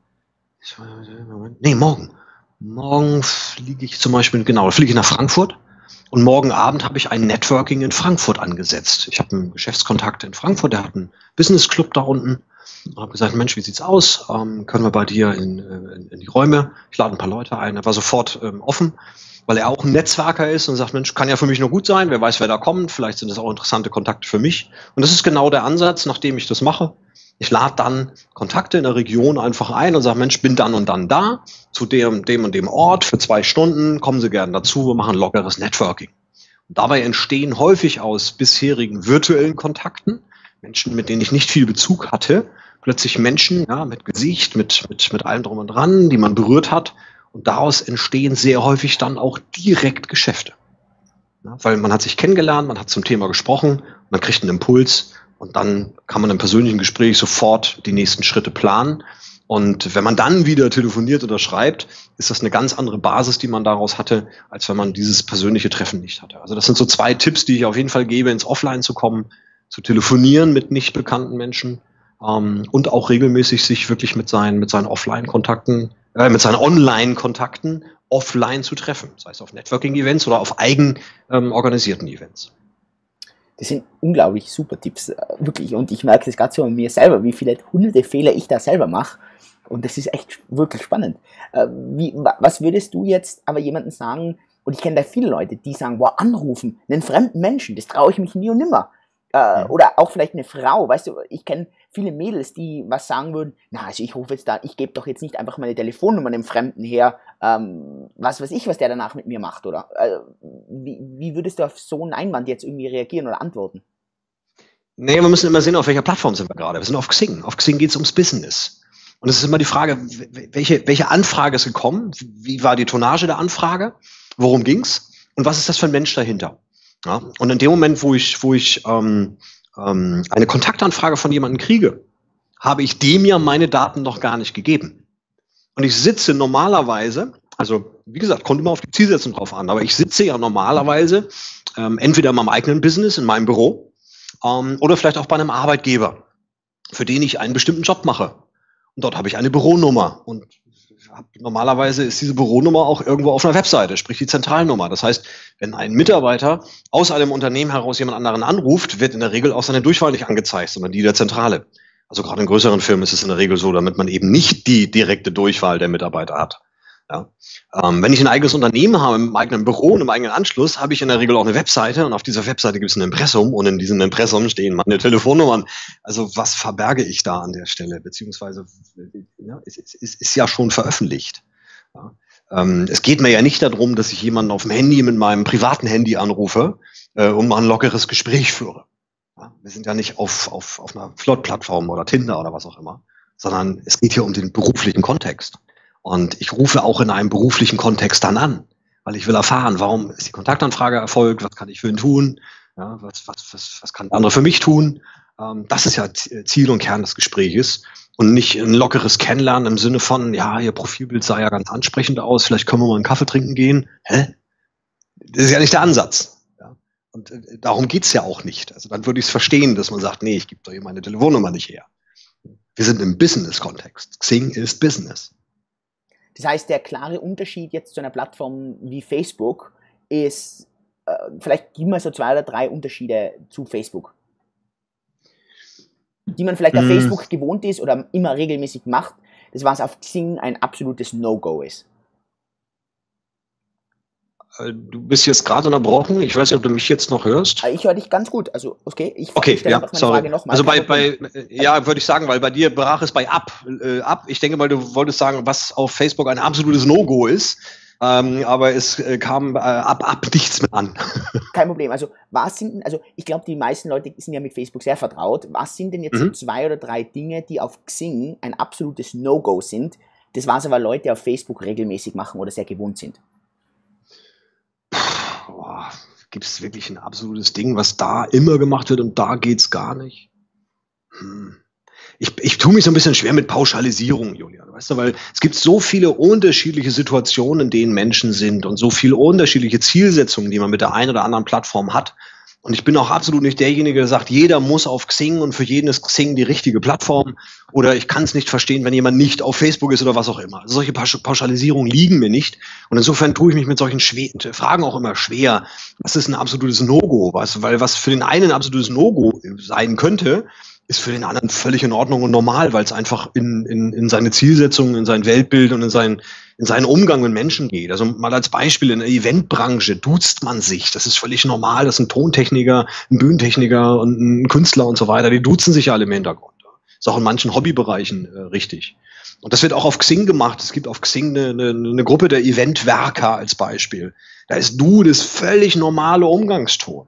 morgen. Morgen fliege ich zum Beispiel, fliege ich nach Frankfurt. Und morgen Abend habe ich ein Networking in Frankfurt angesetzt. Ich habe einen Geschäftskontakt in Frankfurt, der hat einen Business Club da unten. Und habe gesagt, Mensch, wie sieht's aus? Können wir bei dir in die Räume? Ich lade ein paar Leute ein. Er war sofort offen, weil er auch ein Netzwerker ist und sagt, Mensch, kann ja für mich nur gut sein. Wer weiß, wer da kommt. Vielleicht sind das auch interessante Kontakte für mich. Und das ist genau der Ansatz, nachdem ich das mache. Ich lade dann Kontakte in der Region einfach ein und sage, Mensch, bin dann und dann da, zu dem und dem Ort für 2 Stunden, kommen Sie gerne dazu, wir machen lockeres Networking. Und dabei entstehen häufig aus bisherigen virtuellen Kontakten, Menschen, mit denen ich nicht viel Bezug hatte, plötzlich Menschen, ja, mit Gesicht, mit allem drum und dran, die man berührt hat. Und daraus entstehen sehr häufig dann auch direkt Geschäfte. Ja, weil man hat sich kennengelernt, man hat zum Thema gesprochen, man kriegt einen Impuls. Und dann kann man im persönlichen Gespräch sofort die nächsten Schritte planen. Und wenn man dann wieder telefoniert oder schreibt, ist das eine ganz andere Basis, die man daraus hatte, als wenn man dieses persönliche Treffen nicht hatte. Also das sind so 2 Tipps, die ich auf jeden Fall gebe, ins Offline zu kommen, zu telefonieren mit nicht bekannten Menschen und auch regelmäßig sich wirklich mit seinen Offline-Kontakten, mit seinen Online-Kontakten offline zu treffen. Sei es auf Networking-Events oder auf eigen organisierten Events. Das sind unglaublich super Tipps, wirklich. Und ich merke das gerade so an mir selber, wie viele hunderte Fehler ich da selber mache. Und das ist echt wirklich spannend. Was würdest du jetzt aber jemandem sagen, und ich kenne da viele Leute, die sagen, boah, anrufen, einen fremden Menschen, das traue ich mich nie und nimmer. Oder auch vielleicht eine Frau, weißt du, ich kenne viele Mädels, die was sagen würden, also ich rufe jetzt da, ich gebe doch jetzt nicht einfach meine Telefonnummer dem Fremden her, was weiß ich, was der danach mit mir macht, oder? Wie würdest du auf so einen Einwand jetzt irgendwie reagieren oder antworten? Nee, wir müssen immer sehen, auf welcher Plattform sind wir gerade. Wir sind auf Xing. Auf Xing geht es ums Business. Und es ist immer die Frage, welche Anfrage ist gekommen? Wie war die Tonnage der Anfrage? Worum ging's? Und was ist das für ein Mensch dahinter? Ja, und in dem Moment, wo ich eine Kontaktanfrage von jemandem kriege, habe ich dem ja meine Daten noch gar nicht gegeben. Und ich sitze normalerweise, also wie gesagt, kommt immer auf die Zielsetzung drauf an. Aber ich sitze ja normalerweise entweder in meinem eigenen Business, in meinem Büro, oder vielleicht auch bei einem Arbeitgeber, für den ich einen bestimmten Job mache. Und dort habe ich eine Büronummer. Und normalerweise ist diese Büronummer auch irgendwo auf einer Webseite, sprich die Zentralnummer. Das heißt, wenn ein Mitarbeiter aus einem Unternehmen heraus jemand anderen anruft, wird in der Regel auch seine Durchwahl nicht angezeigt, sondern die der Zentrale. Also gerade in größeren Firmen ist es in der Regel so, damit man eben nicht die direkte Durchwahl der Mitarbeiter hat. Ja. Wenn ich ein eigenes Unternehmen habe, im eigenen Büro und im eigenen Anschluss, habe ich in der Regel auch eine Webseite und auf dieser Webseite gibt es ein Impressum und in diesem Impressum stehen meine Telefonnummern. Also was verberge ich da an der Stelle? Beziehungsweise ja, es ist ja schon veröffentlicht. Ja. Es geht mir ja nicht darum, dass ich jemanden auf dem Handy mit meinem privaten Handy anrufe und mal ein lockeres Gespräch führe. Ja. Wir sind ja nicht auf einer Flot-Plattform oder Tinder oder was auch immer, sondern es geht hier um den beruflichen Kontext. Und ich rufe auch in einem beruflichen Kontext dann an, weil ich will erfahren, warum ist die Kontaktanfrage erfolgt, was kann ich für ihn tun, ja, was kann der andere für mich tun. Das ist ja Ziel und Kern des Gesprächs und nicht ein lockeres Kennenlernen im Sinne von, ja, Ihr Profilbild sah ja ganz ansprechend aus, vielleicht können wir mal einen Kaffee trinken gehen. Hä? Das ist ja nicht der Ansatz. Ja? Und darum geht's ja auch nicht. Also dann würde ich es verstehen, dass man sagt, nee, ich gebe doch hier meine Telefonnummer nicht her. Wir sind im Business-Kontext. Xing ist Business. Das heißt, der klare Unterschied jetzt zu einer Plattform wie Facebook ist, vielleicht gib mal so 2 oder 3 Unterschiede zu Facebook, die man vielleicht auf Facebook gewohnt ist oder immer regelmäßig macht, das was auf Xing ein absolutes No-Go ist. Du bist jetzt gerade unterbrochen. Ich weiß nicht, ob du mich jetzt noch hörst. Ich höre dich ganz gut. Also, okay, ich stelle ja, meine Frage nochmal. Also ja, würde ich sagen, weil bei dir brach es bei ab. Ich denke mal, du wolltest sagen, was auf Facebook ein absolutes No-Go ist. Aber es kam ab nichts mehr an. Kein Problem. Also, ich glaube, die meisten Leute sind ja mit Facebook sehr vertraut. Was sind denn jetzt 2 oder 3 Dinge, die auf Xing ein absolutes No-Go sind, das was aber Leute auf Facebook regelmäßig machen oder sehr gewohnt sind? Gibt es wirklich ein absolutes Ding, was da immer gemacht wird und da geht's gar nicht? Ich tue mich so ein bisschen schwer mit Pauschalisierung, Julian, weißt du, weil es gibt so viele unterschiedliche Situationen, in denen Menschen sind und so viele unterschiedliche Zielsetzungen, die man mit der einen oder anderen Plattform hat. Und ich bin auch absolut nicht derjenige, der sagt, jeder muss auf Xing und für jeden ist Xing die richtige Plattform. Oder ich kann es nicht verstehen, wenn jemand nicht auf Facebook ist oder was auch immer. Also solche Pauschalisierungen liegen mir nicht. Und insofern tue ich mich mit solchen Fragen auch immer schwer. Was ist ein absolutes No-Go? Weil was für den einen ein absolutes No-Go sein könnte, ist für den anderen völlig in Ordnung und normal, weil es einfach in seine Zielsetzung, in sein Weltbild und in seinen Umgang mit Menschen geht. Also mal als Beispiel, in der Eventbranche duzt man sich. Das ist völlig normal. Das ist ein Tontechniker, ein Bühnentechniker und ein Künstler und so weiter. Die duzen sich alle im Hintergrund. Ist auch in manchen Hobbybereichen richtig. Und das wird auch auf Xing gemacht. Es gibt auf Xing eine Gruppe der Eventwerker als Beispiel. Da ist Du das völlig normale Umgangston.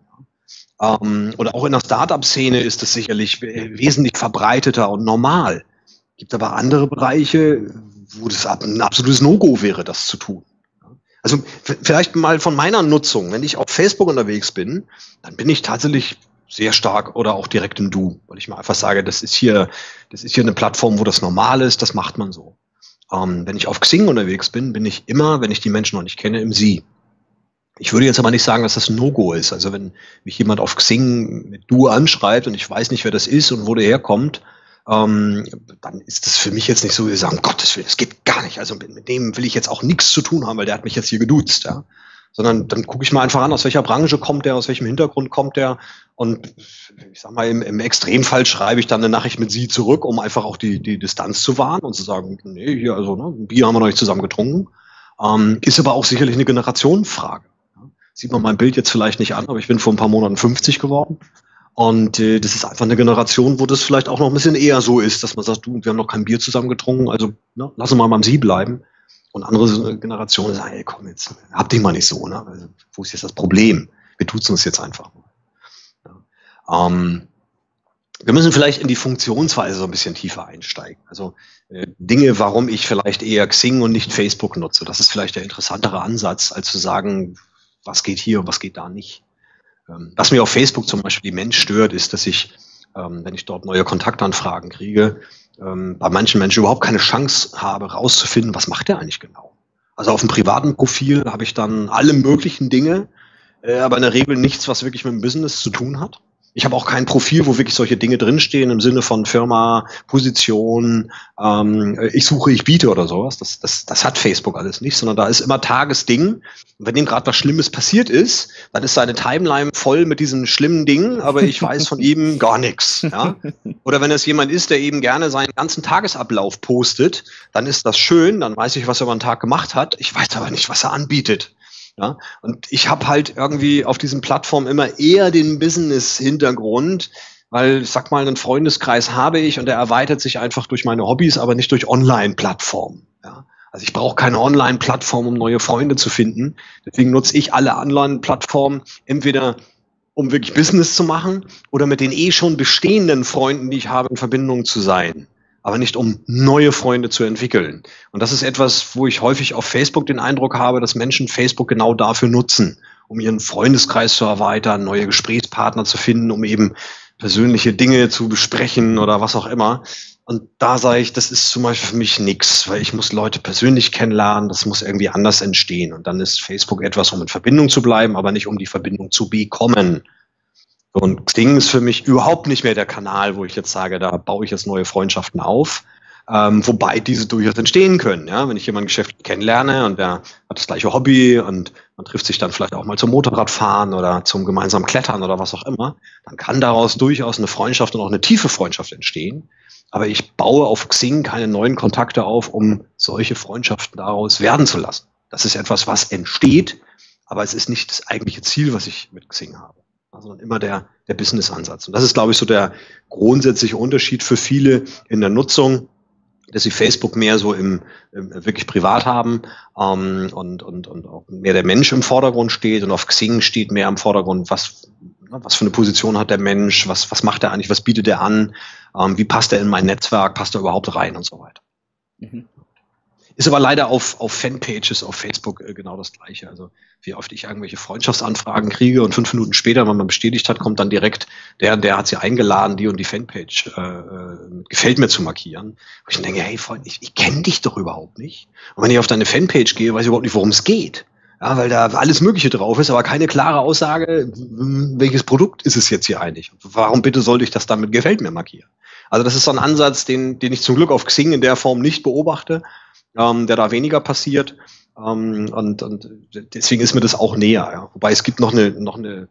Oder auch in der Startup-Szene ist es sicherlich wesentlich verbreiteter und normal. Gibt aber andere Bereiche, wo das ein absolutes No-Go wäre, das zu tun. Also vielleicht mal von meiner Nutzung. Wenn ich auf Facebook unterwegs bin, dann bin ich tatsächlich sehr stark oder auch direkt im Du, weil ich mal einfach sage, das ist hier eine Plattform, wo das normal ist, das macht man so. Wenn ich auf Xing unterwegs bin, bin ich immer, wenn ich die Menschen noch nicht kenne, im Sie. Ich würde jetzt aber nicht sagen, dass das ein No-Go ist. Also wenn mich jemand auf Xing mit Du anschreibt und ich weiß nicht, wer das ist und wo der herkommt, dann ist das für mich jetzt nicht so, wie wir sagen, Gottes Willen, das geht gar nicht. Also mit dem will ich jetzt auch nichts zu tun haben, weil der hat mich jetzt hier geduzt, ja. Sondern dann gucke ich mal einfach an, aus welcher Branche kommt der, aus welchem Hintergrund kommt der. Und ich sag mal, im Extremfall schreibe ich dann eine Nachricht mit Sie zurück, um einfach auch die Distanz zu wahren und zu sagen, nee, hier, also, ne, ein Bier haben wir noch nicht zusammen getrunken. Ist aber auch sicherlich eine Generationenfrage. Sieht man mein Bild jetzt vielleicht nicht an, aber ich bin vor ein paar Monaten 50 geworden. Und das ist einfach eine Generation, wo das vielleicht auch noch ein bisschen eher so ist, dass man sagt, du, wir haben noch kein Bier zusammen getrunken, also ne, lass uns mal beim Sie bleiben. Und andere Generationen sagen, ey, komm jetzt, hab dich mal nicht so, ne? Also, wo ist jetzt das Problem? Wir duzen uns jetzt einfach mal. Ja. Wir müssen vielleicht in die Funktionsweise so ein bisschen tiefer einsteigen. Also Dinge, warum ich vielleicht eher Xing und nicht Facebook nutze. Das ist vielleicht der interessantere Ansatz, als zu sagen, was geht hier und was geht da nicht. Was mir auf Facebook zum Beispiel immens stört, ist, dass ich, wenn ich dort neue Kontaktanfragen kriege, bei manchen Menschen überhaupt keine Chance habe, rauszufinden, was macht der eigentlich genau. Also auf dem privaten Profil habe ich dann alle möglichen Dinge, aber in der Regel nichts, was wirklich mit dem Business zu tun hat. Ich habe auch kein Profil, wo wirklich solche Dinge drinstehen im Sinne von Firma, Position, ich suche, ich biete oder sowas. Das hat Facebook alles nicht, sondern da ist immer Tagesding. Und wenn dem gerade was Schlimmes passiert ist, dann ist seine Timeline voll mit diesen schlimmen Dingen, aber ich weiß von ihm gar nichts. Ja? Oder wenn es jemand ist, der eben gerne seinen ganzen Tagesablauf postet, dann ist das schön, dann weiß ich, was er über den Tag gemacht hat. Ich weiß aber nicht, was er anbietet. Ja, und ich habe halt irgendwie auf diesen Plattformen immer eher den Business-Hintergrund, weil, ich sag mal, einen Freundeskreis habe ich und der erweitert sich einfach durch meine Hobbys, aber nicht durch Online-Plattformen. Ja. Also ich brauche keine Online-Plattform, um neue Freunde zu finden. Deswegen nutze ich alle Online-Plattformen entweder um wirklich Business zu machen oder mit den schon bestehenden Freunden, die ich habe, in Verbindung zu sein. Aber nicht um neue Freunde zu entwickeln. Und das ist etwas, wo ich häufig auf Facebook den Eindruck habe, dass Menschen Facebook genau dafür nutzen, um ihren Freundeskreis zu erweitern, neue Gesprächspartner zu finden, um eben persönliche Dinge zu besprechen oder was auch immer. Und da sage ich, das ist zum Beispiel für mich nix, weil ich muss Leute persönlich kennenlernen, das muss irgendwie anders entstehen. Und dann ist Facebook etwas, um in Verbindung zu bleiben, aber nicht um die Verbindung zu bekommen. Und Xing ist für mich überhaupt nicht mehr der Kanal, wo ich jetzt sage, da baue ich jetzt neue Freundschaften auf, wobei diese durchaus entstehen können. Ja? Wenn ich jemanden geschäftlich kennenlerne und der hat das gleiche Hobby und man trifft sich dann vielleicht auch mal zum Motorradfahren oder zum gemeinsamen Klettern oder was auch immer, dann kann daraus durchaus eine Freundschaft und auch eine tiefe Freundschaft entstehen. Aber ich baue auf Xing keine neuen Kontakte auf, um solche Freundschaften daraus werden zu lassen. Das ist etwas, was entsteht, aber es ist nicht das eigentliche Ziel, was ich mit Xing habe. Sondern immer der Business-Ansatz. Und das ist, glaube ich, so der grundsätzliche Unterschied für viele in der Nutzung, dass sie Facebook mehr so im wirklich privat haben und auch mehr der Mensch im Vordergrund steht und auf Xing steht mehr im Vordergrund, was für eine Position hat der Mensch, was macht er eigentlich, was bietet er an, wie passt er in mein Netzwerk, passt er überhaupt rein und so weiter. Mhm. Ist aber leider auf Fanpages auf Facebook genau das Gleiche. Also wie oft ich irgendwelche Freundschaftsanfragen kriege und 5 Minuten später, wenn man bestätigt hat, kommt dann direkt, der hat sie eingeladen, die und die Fanpage gefällt mir zu markieren. Und ich denke, hey Freund, ich kenne dich doch überhaupt nicht. Und wenn ich auf deine Fanpage gehe, weiß ich überhaupt nicht, worum es geht. Ja, weil da alles Mögliche drauf ist, aber keine klare Aussage, welches Produkt ist es jetzt hier eigentlich? Warum bitte sollte ich das dann mit gefällt mir markieren? Also das ist so ein Ansatz, den ich zum Glück auf Xing in der Form nicht beobachte. Der da weniger passiert und deswegen ist mir das auch näher. Ja. Wobei es gibt noch eine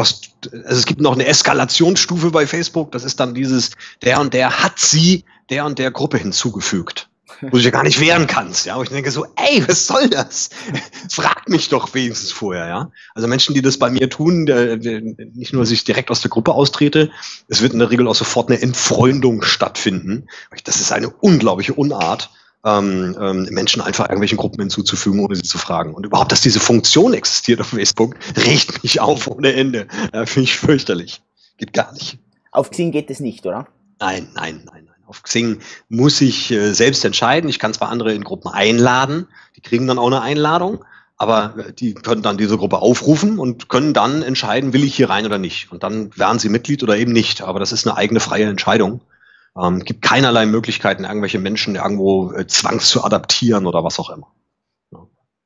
es gibt noch eine Eskalationsstufe bei Facebook. Das ist dann dieses der und der hat sie der und der Gruppe hinzugefügt, wo du dich ja gar nicht wehren kannst. Ja, wo ich denke so, ey, was soll das? Frag mich doch wenigstens vorher. Ja, also Menschen, die das bei mir tun, nicht nur, dass ich direkt aus der Gruppe austrete, es wird in der Regel auch sofort eine Entfreundung stattfinden. Das ist eine unglaubliche Unart. Menschen einfach irgendwelchen Gruppen hinzuzufügen, ohne sie zu fragen. Und überhaupt, dass diese Funktion existiert auf Facebook, regt mich auf ohne Ende. Finde ich fürchterlich. Geht gar nicht. Auf Xing geht es nicht, oder? Nein. Auf Xing muss ich selbst entscheiden. Ich kann zwar andere in Gruppen einladen, die kriegen dann auch eine Einladung, aber die können dann diese Gruppe aufrufen und können dann entscheiden, will ich hier rein oder nicht. Und dann werden sie Mitglied oder eben nicht. Aber das ist eine eigene freie Entscheidung. Gibt keinerlei Möglichkeiten, irgendwelche Menschen irgendwo zwangs zu adaptieren oder was auch immer. Ja.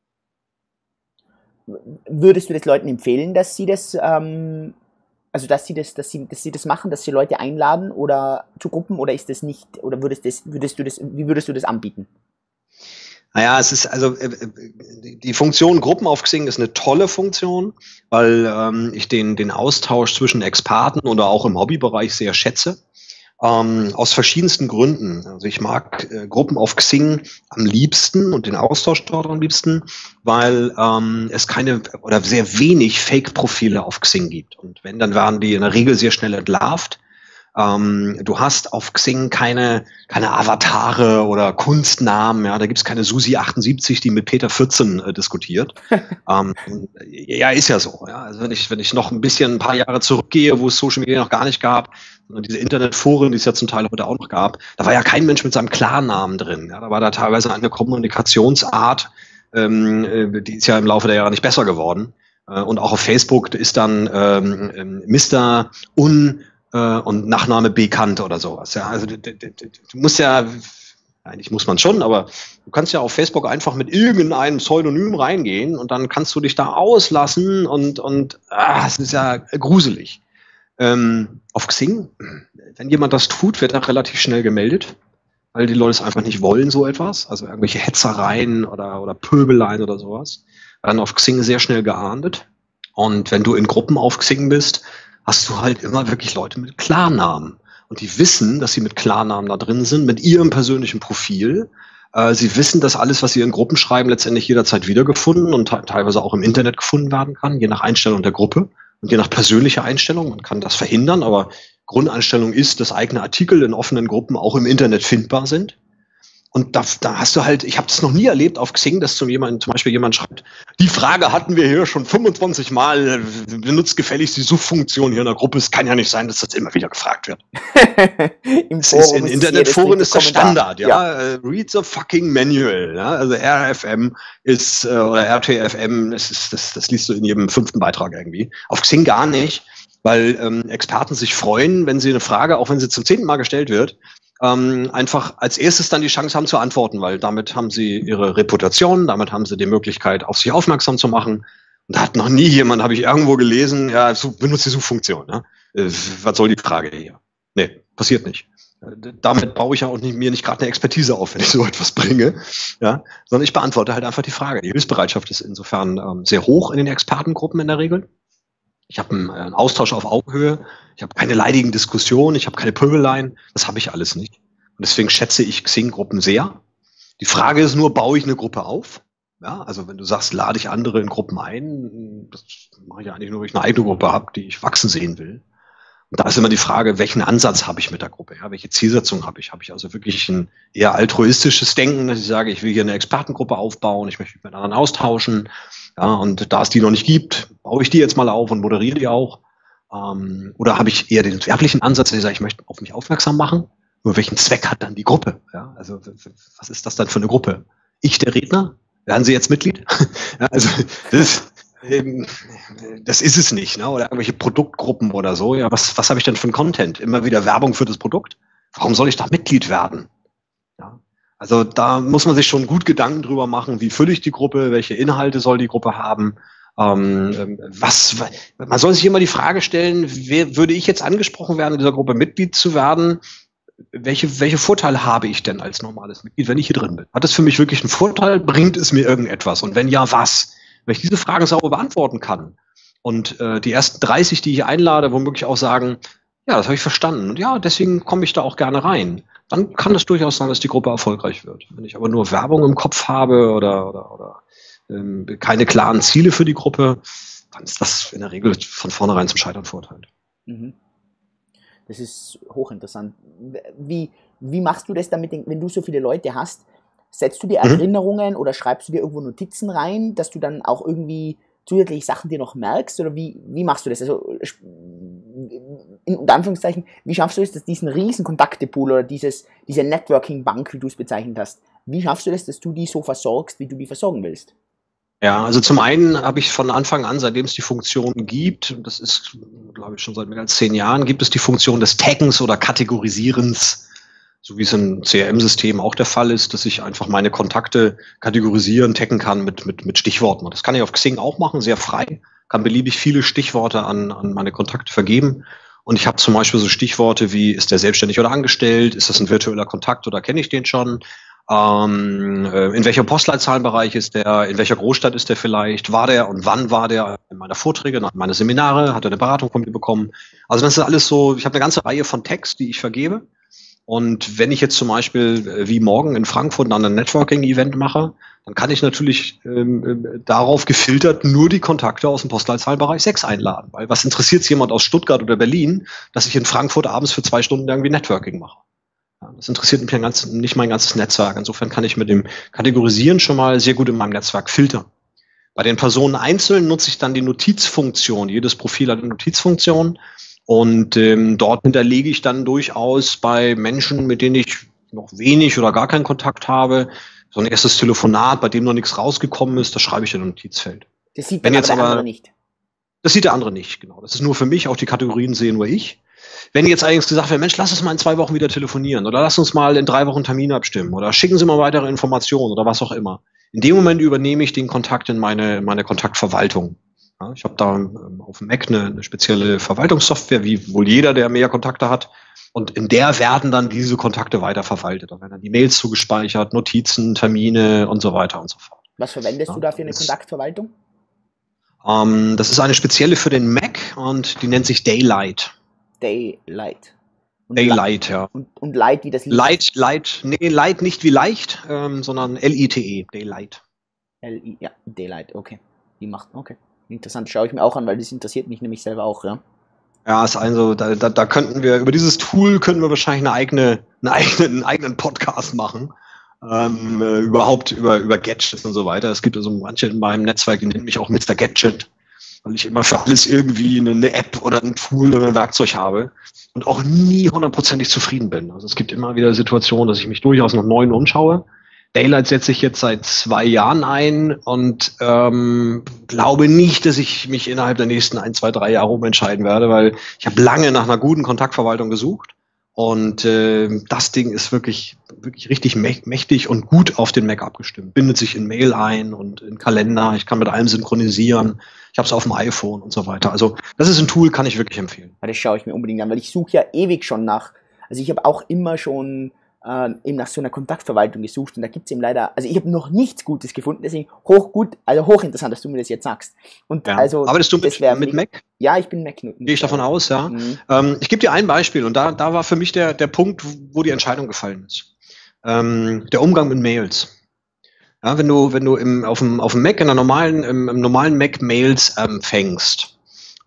Würdest du das Leuten empfehlen, dass sie das, dass sie das machen, dass sie Leute einladen oder zu Gruppen, oder ist das nicht, oder wie würdest du das anbieten? Naja, es ist also die Funktion Gruppen auf Xing ist eine tolle Funktion, weil ich den Austausch zwischen Experten oder auch im Hobbybereich sehr schätze. Aus verschiedensten Gründen. Also ich mag Gruppen auf Xing am liebsten und den Austausch dort am liebsten, weil es keine oder sehr wenig Fake-Profile auf Xing gibt. Und wenn, dann werden die in der Regel sehr schnell entlarvt. Du hast auf Xing keine Avatare oder Kunstnamen, ja, da gibt's keine Susi78, die mit Peter 14 diskutiert. Ja, ist ja so. Ja. Also wenn ich noch ein paar Jahre zurückgehe, wo es Social Media noch gar nicht gab, sondern diese Internetforen, die es ja zum Teil heute auch noch gab, da war ja kein Mensch mit seinem Klarnamen drin. Ja. Da war da teilweise eine Kommunikationsart, die ist ja im Laufe der Jahre nicht besser geworden. Und auch auf Facebook ist dann Mr. und Nachname bekannt oder sowas. Ja, also du musst ja Eigentlich muss man schon, aber du kannst ja auf Facebook einfach mit irgendeinem Pseudonym reingehen und dann kannst du dich da auslassen und es ist ja gruselig. Auf Xing, wenn jemand das tut, wird er relativ schnell gemeldet, weil die Leute es einfach nicht wollen, so etwas. Also irgendwelche Hetzereien oder Pöbeleien oder sowas. Dann auf Xing sehr schnell geahndet. Und wenn du in Gruppen auf Xing bist, hast du halt immer wirklich Leute mit Klarnamen. Und die wissen, dass sie mit Klarnamen da drin sind, mit ihrem persönlichen Profil. Sie wissen, dass alles, was sie in Gruppen schreiben, letztendlich jederzeit wiedergefunden und teilweise auch im Internet gefunden werden kann, je nach Einstellung der Gruppe und je nach persönlicher Einstellung. Man kann das verhindern, aber Grundeinstellung ist, dass eigene Artikel in offenen Gruppen auch im Internet findbar sind. Und da hast du halt, ich habe das noch nie erlebt auf Xing, dass zum Beispiel jemand schreibt, die Frage hatten wir hier schon 25 Mal, benutzt gefälligst die Suchfunktion hier in der Gruppe. Es kann ja nicht sein, dass das immer wieder gefragt wird. In Internetforen ist das Standard, ja. Read the fucking manual. Ja? Also RFM ist, oder RTFM, das liest du in jedem 5. Beitrag irgendwie. Auf Xing gar nicht, weil Experten sich freuen, wenn sie eine Frage, auch wenn sie zum 10. Mal gestellt wird, einfach als erstes dann die Chance haben zu antworten, weil damit haben sie ihre Reputation, damit haben sie die Möglichkeit, auf sich aufmerksam zu machen. Und da hat noch nie jemand, habe ich irgendwo gelesen, ja, benutzt die Suchfunktion. Ja? Was soll die Frage hier? Nee, passiert nicht. Damit baue ich ja auch mir nicht gerade eine Expertise auf, wenn ich so etwas bringe, ja? Sondern ich beantworte halt einfach die Frage. Die Hilfsbereitschaft ist insofern sehr hoch in den Expertengruppen in der Regel. Ich habe einen Austausch auf Augenhöhe, ich habe keine leidigen Diskussionen, ich habe keine Pöbeleien, das habe ich alles nicht. Und deswegen schätze ich Xing-Gruppen sehr. Die Frage ist nur, baue ich eine Gruppe auf? Ja, also wenn du sagst, lade ich andere in Gruppen ein, das mache ich eigentlich nur, weil ich eine eigene Gruppe habe, die ich wachsen sehen will. Und da ist immer die Frage, welchen Ansatz habe ich mit der Gruppe? Ja, welche Zielsetzung habe ich? Habe ich also wirklich ein eher altruistisches Denken, dass ich sage, ich will hier eine Expertengruppe aufbauen, ich möchte mich mit anderen austauschen. Ja, und da es die noch nicht gibt, baue ich die jetzt mal auf und moderiere die auch. Oder habe ich eher den werblichen Ansatz, dass ich sage, ich möchte auf mich aufmerksam machen. Nur welchen Zweck hat dann die Gruppe? Ja, also was ist das dann für eine Gruppe? Ich, der Redner? Werden Sie jetzt Mitglied? Ja, also das ist es nicht, ne? Oder irgendwelche Produktgruppen oder so. Ja, was habe ich denn für einen Content? Immer wieder Werbung für das Produkt? Warum soll ich da Mitglied werden? Ja. Also da muss man sich schon gut Gedanken drüber machen, wie fülle ich die Gruppe, welche Inhalte soll die Gruppe haben. Man soll sich immer die Frage stellen, würde ich jetzt angesprochen werden, in dieser Gruppe Mitglied zu werden? Welche Vorteile habe ich denn als normales Mitglied, wenn ich hier drin bin? Hat das für mich wirklich einen Vorteil? Bringt es mir irgendetwas? Und wenn ja, was? Wenn ich diese Fragen sauber beantworten kann und die ersten 30, die ich einlade, womöglich auch sagen, ja, das habe ich verstanden und ja, deswegen komme ich da auch gerne rein, dann kann es durchaus sein, dass die Gruppe erfolgreich wird. Wenn ich aber nur Werbung im Kopf habe oder keine klaren Ziele für die Gruppe, dann ist das in der Regel von vornherein zum Scheitern verurteilt. Das ist hochinteressant. Wie machst du das damit, wenn du so viele Leute hast? Setzt du dir Erinnerungen oder schreibst du dir irgendwo Notizen rein, dass du dann auch irgendwie zusätzliche Sachen dir noch merkst? Oder wie machst du das? Also in Anführungszeichen, wie schaffst du es, dass diesen riesen Kontaktepool oder diese Networking-Bank, wie du es bezeichnet hast, wie schaffst du das, dass du die so versorgst, wie du die versorgen willst? Ja, also zum einen habe ich von Anfang an, seitdem es die Funktion gibt, das ist, glaube ich, schon seit mehr als 10 Jahren, gibt es die Funktion des Taggens oder Kategorisierens, so wie es im CRM-System auch der Fall ist, dass ich einfach meine Kontakte kategorisieren, taggen kann mit Stichworten. Und das kann ich auf Xing auch machen, sehr frei, kann beliebig viele Stichworte an meine Kontakte vergeben. Und ich habe zum Beispiel so Stichworte wie, ist der selbstständig oder angestellt, ist das ein virtueller Kontakt oder kenne ich den schon? In welcher Postleitzahlenbereich ist der, in welcher Großstadt ist der vielleicht, war der und wann war der in meiner Vorträge, in meiner Seminare, hat er eine Beratung von mir bekommen. Also das ist alles so, ich habe eine ganze Reihe von Tags, die ich vergebe. Und wenn ich jetzt zum Beispiel wie morgen in Frankfurt dann ein Networking-Event mache, dann kann ich natürlich darauf gefiltert nur die Kontakte aus dem Postleitzahlenbereich 6 einladen. Weil was interessiert es jemand aus Stuttgart oder Berlin, dass ich in Frankfurt abends für 2 Stunden irgendwie Networking mache? Das interessiert mich nicht mein ganzes Netzwerk. Insofern kann ich mit dem Kategorisieren schon mal sehr gut in meinem Netzwerk filtern. Bei den Personen einzeln nutze ich dann die Notizfunktion. Jedes Profil hat eine Notizfunktion. Und dort hinterlege ich dann durchaus bei Menschen, mit denen ich noch wenig oder gar keinen Kontakt habe, so ein erstes Telefonat, bei dem noch nichts rausgekommen ist, das schreibe ich in ein Notizfeld. Das sieht der andere nicht. Das sieht der andere nicht, genau. Das ist nur für mich, auch die Kategorien sehe nur ich. wenn jetzt allerdings gesagt wird, Mensch, lass uns mal in 2 Wochen wieder telefonieren oder lass uns mal in 3 Wochen einen Termin abstimmen oder schicken Sie mal weitere Informationen oder was auch immer. In dem Moment übernehme ich den Kontakt in meine Kontaktverwaltung. Ja, ich habe da auf dem Mac eine spezielle Verwaltungssoftware, wie wohl jeder, der mehr Kontakte hat. Und in der werden dann diese Kontakte weiterverwaltet. Da werden dann die Mails zugespeichert, Notizen, Termine und so weiter und so fort. Was verwendest du da für eine Kontaktverwaltung? Das ist eine spezielle für den Mac und die nennt sich Daylight. Daylight. Und Daylight, ja. Und Light wie das Light, Light nicht wie leicht, sondern L-I-T-E, Daylight. Ja, Daylight, okay. Die macht, okay. Interessant, schaue ich mir auch an, weil das interessiert mich nämlich selber auch, ja. Ja, ist also, da könnten wir, über dieses Tool können wir wahrscheinlich einen eigenen Podcast machen. Überhaupt über Gadgets und so weiter. Es gibt also manche in meinem Netzwerk, die nennen mich auch Mr. Gadget, weil ich immer für alles irgendwie eine App oder ein Tool oder ein Werkzeug habe und auch nie 100%ig zufrieden bin. Also es gibt immer wieder Situationen, dass ich mich durchaus nach neuen umschaue. Daylight setze ich jetzt seit 2 Jahren ein und glaube nicht, dass ich mich innerhalb der nächsten 1, 2, 3 Jahre umentscheiden werde, weil ich habe lange nach einer guten Kontaktverwaltung gesucht und das Ding ist wirklich richtig mächtig und gut auf den Mac abgestimmt. Bindet sich in Mail ein und in Kalender. Ich kann mit allem synchronisieren. Ich habe es auf dem iPhone und so weiter. Also das ist ein Tool, kann ich wirklich empfehlen. Das schaue ich mir unbedingt an, weil ich suche ja ewig schon nach. Also ich habe auch immer schon eben nach so einer Kontaktverwaltung gesucht und da gibt es eben leider, also ich habe noch nichts Gutes gefunden, deswegen hochinteressant, dass du mir das jetzt sagst. Und ja. also, arbeitest du mit Mac? Ja, ich bin Mac. Gehe ich davon aus, ja. Ich gebe dir ein Beispiel und da war für mich der Punkt, wo die Entscheidung gefallen ist. Der Umgang mit Mails. Ja, wenn du auf dem Mac, im normalen Mac Mails empfängst,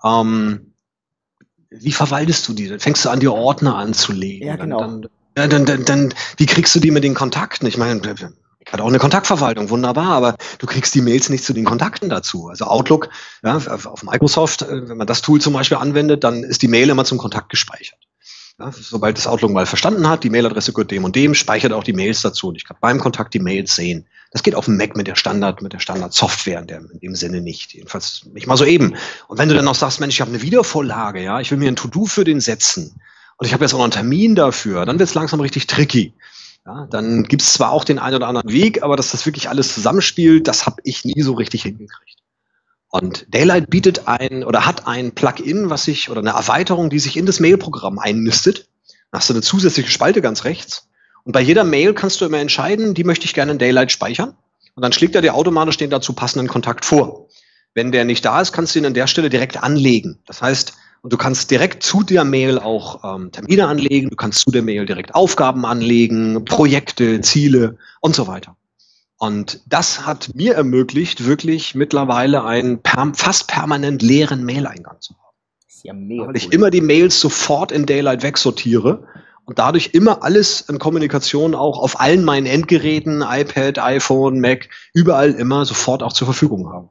wie verwaltest du die? Dann fängst du an, die Ordner anzulegen. Ja, genau. Dann, wie kriegst du die mit den Kontakten? Ich meine, ich hatte auch eine Kontaktverwaltung, wunderbar, aber du kriegst die Mails nicht zu den Kontakten dazu. Also Outlook, ja, auf Microsoft, wenn man das Tool zum Beispiel anwendet, dann ist die Mail immer zum Kontakt gespeichert. Ja, sobald das Outlook mal verstanden hat, die Mailadresse gehört dem und dem, speichert auch die Mails dazu und ich kann beim Kontakt die Mails sehen. Das geht auf dem Mac mit der Standard-Software in dem Sinne nicht. Jedenfalls nicht mal so eben. Und wenn du dann noch sagst, Mensch, ich habe eine Wiedervorlage, ja, ich will mir ein To-Do für den setzen und ich habe jetzt auch noch einen Termin dafür, dann wird es langsam richtig tricky. Ja, dann gibt es zwar auch den einen oder anderen Weg, aber dass das wirklich alles zusammenspielt, das habe ich nie so richtig hingekriegt. Und Daylight hat ein Plugin, oder eine Erweiterung, die sich in das Mail-Programm einnistet. Dann hast du eine zusätzliche Spalte ganz rechts. Und bei jeder Mail kannst du immer entscheiden, die möchte ich gerne in Daylight speichern. Und dann schlägt er dir automatisch den dazu passenden Kontakt vor. Wenn der nicht da ist, kannst du ihn an der Stelle direkt anlegen. Das heißt, und du kannst direkt zu der Mail auch Termine anlegen, du kannst zu der Mail direkt Aufgaben anlegen, Projekte, Ziele und so weiter. Und das hat mir ermöglicht, wirklich mittlerweile einen fast permanent leeren Mail-Eingang zu haben. Ist ja mega weil ich immer die Mails sofort in Daylight wegsortiere und dadurch immer alles in Kommunikation auch auf allen meinen Endgeräten, iPad, iPhone, Mac, überall immer sofort auch zur Verfügung habe.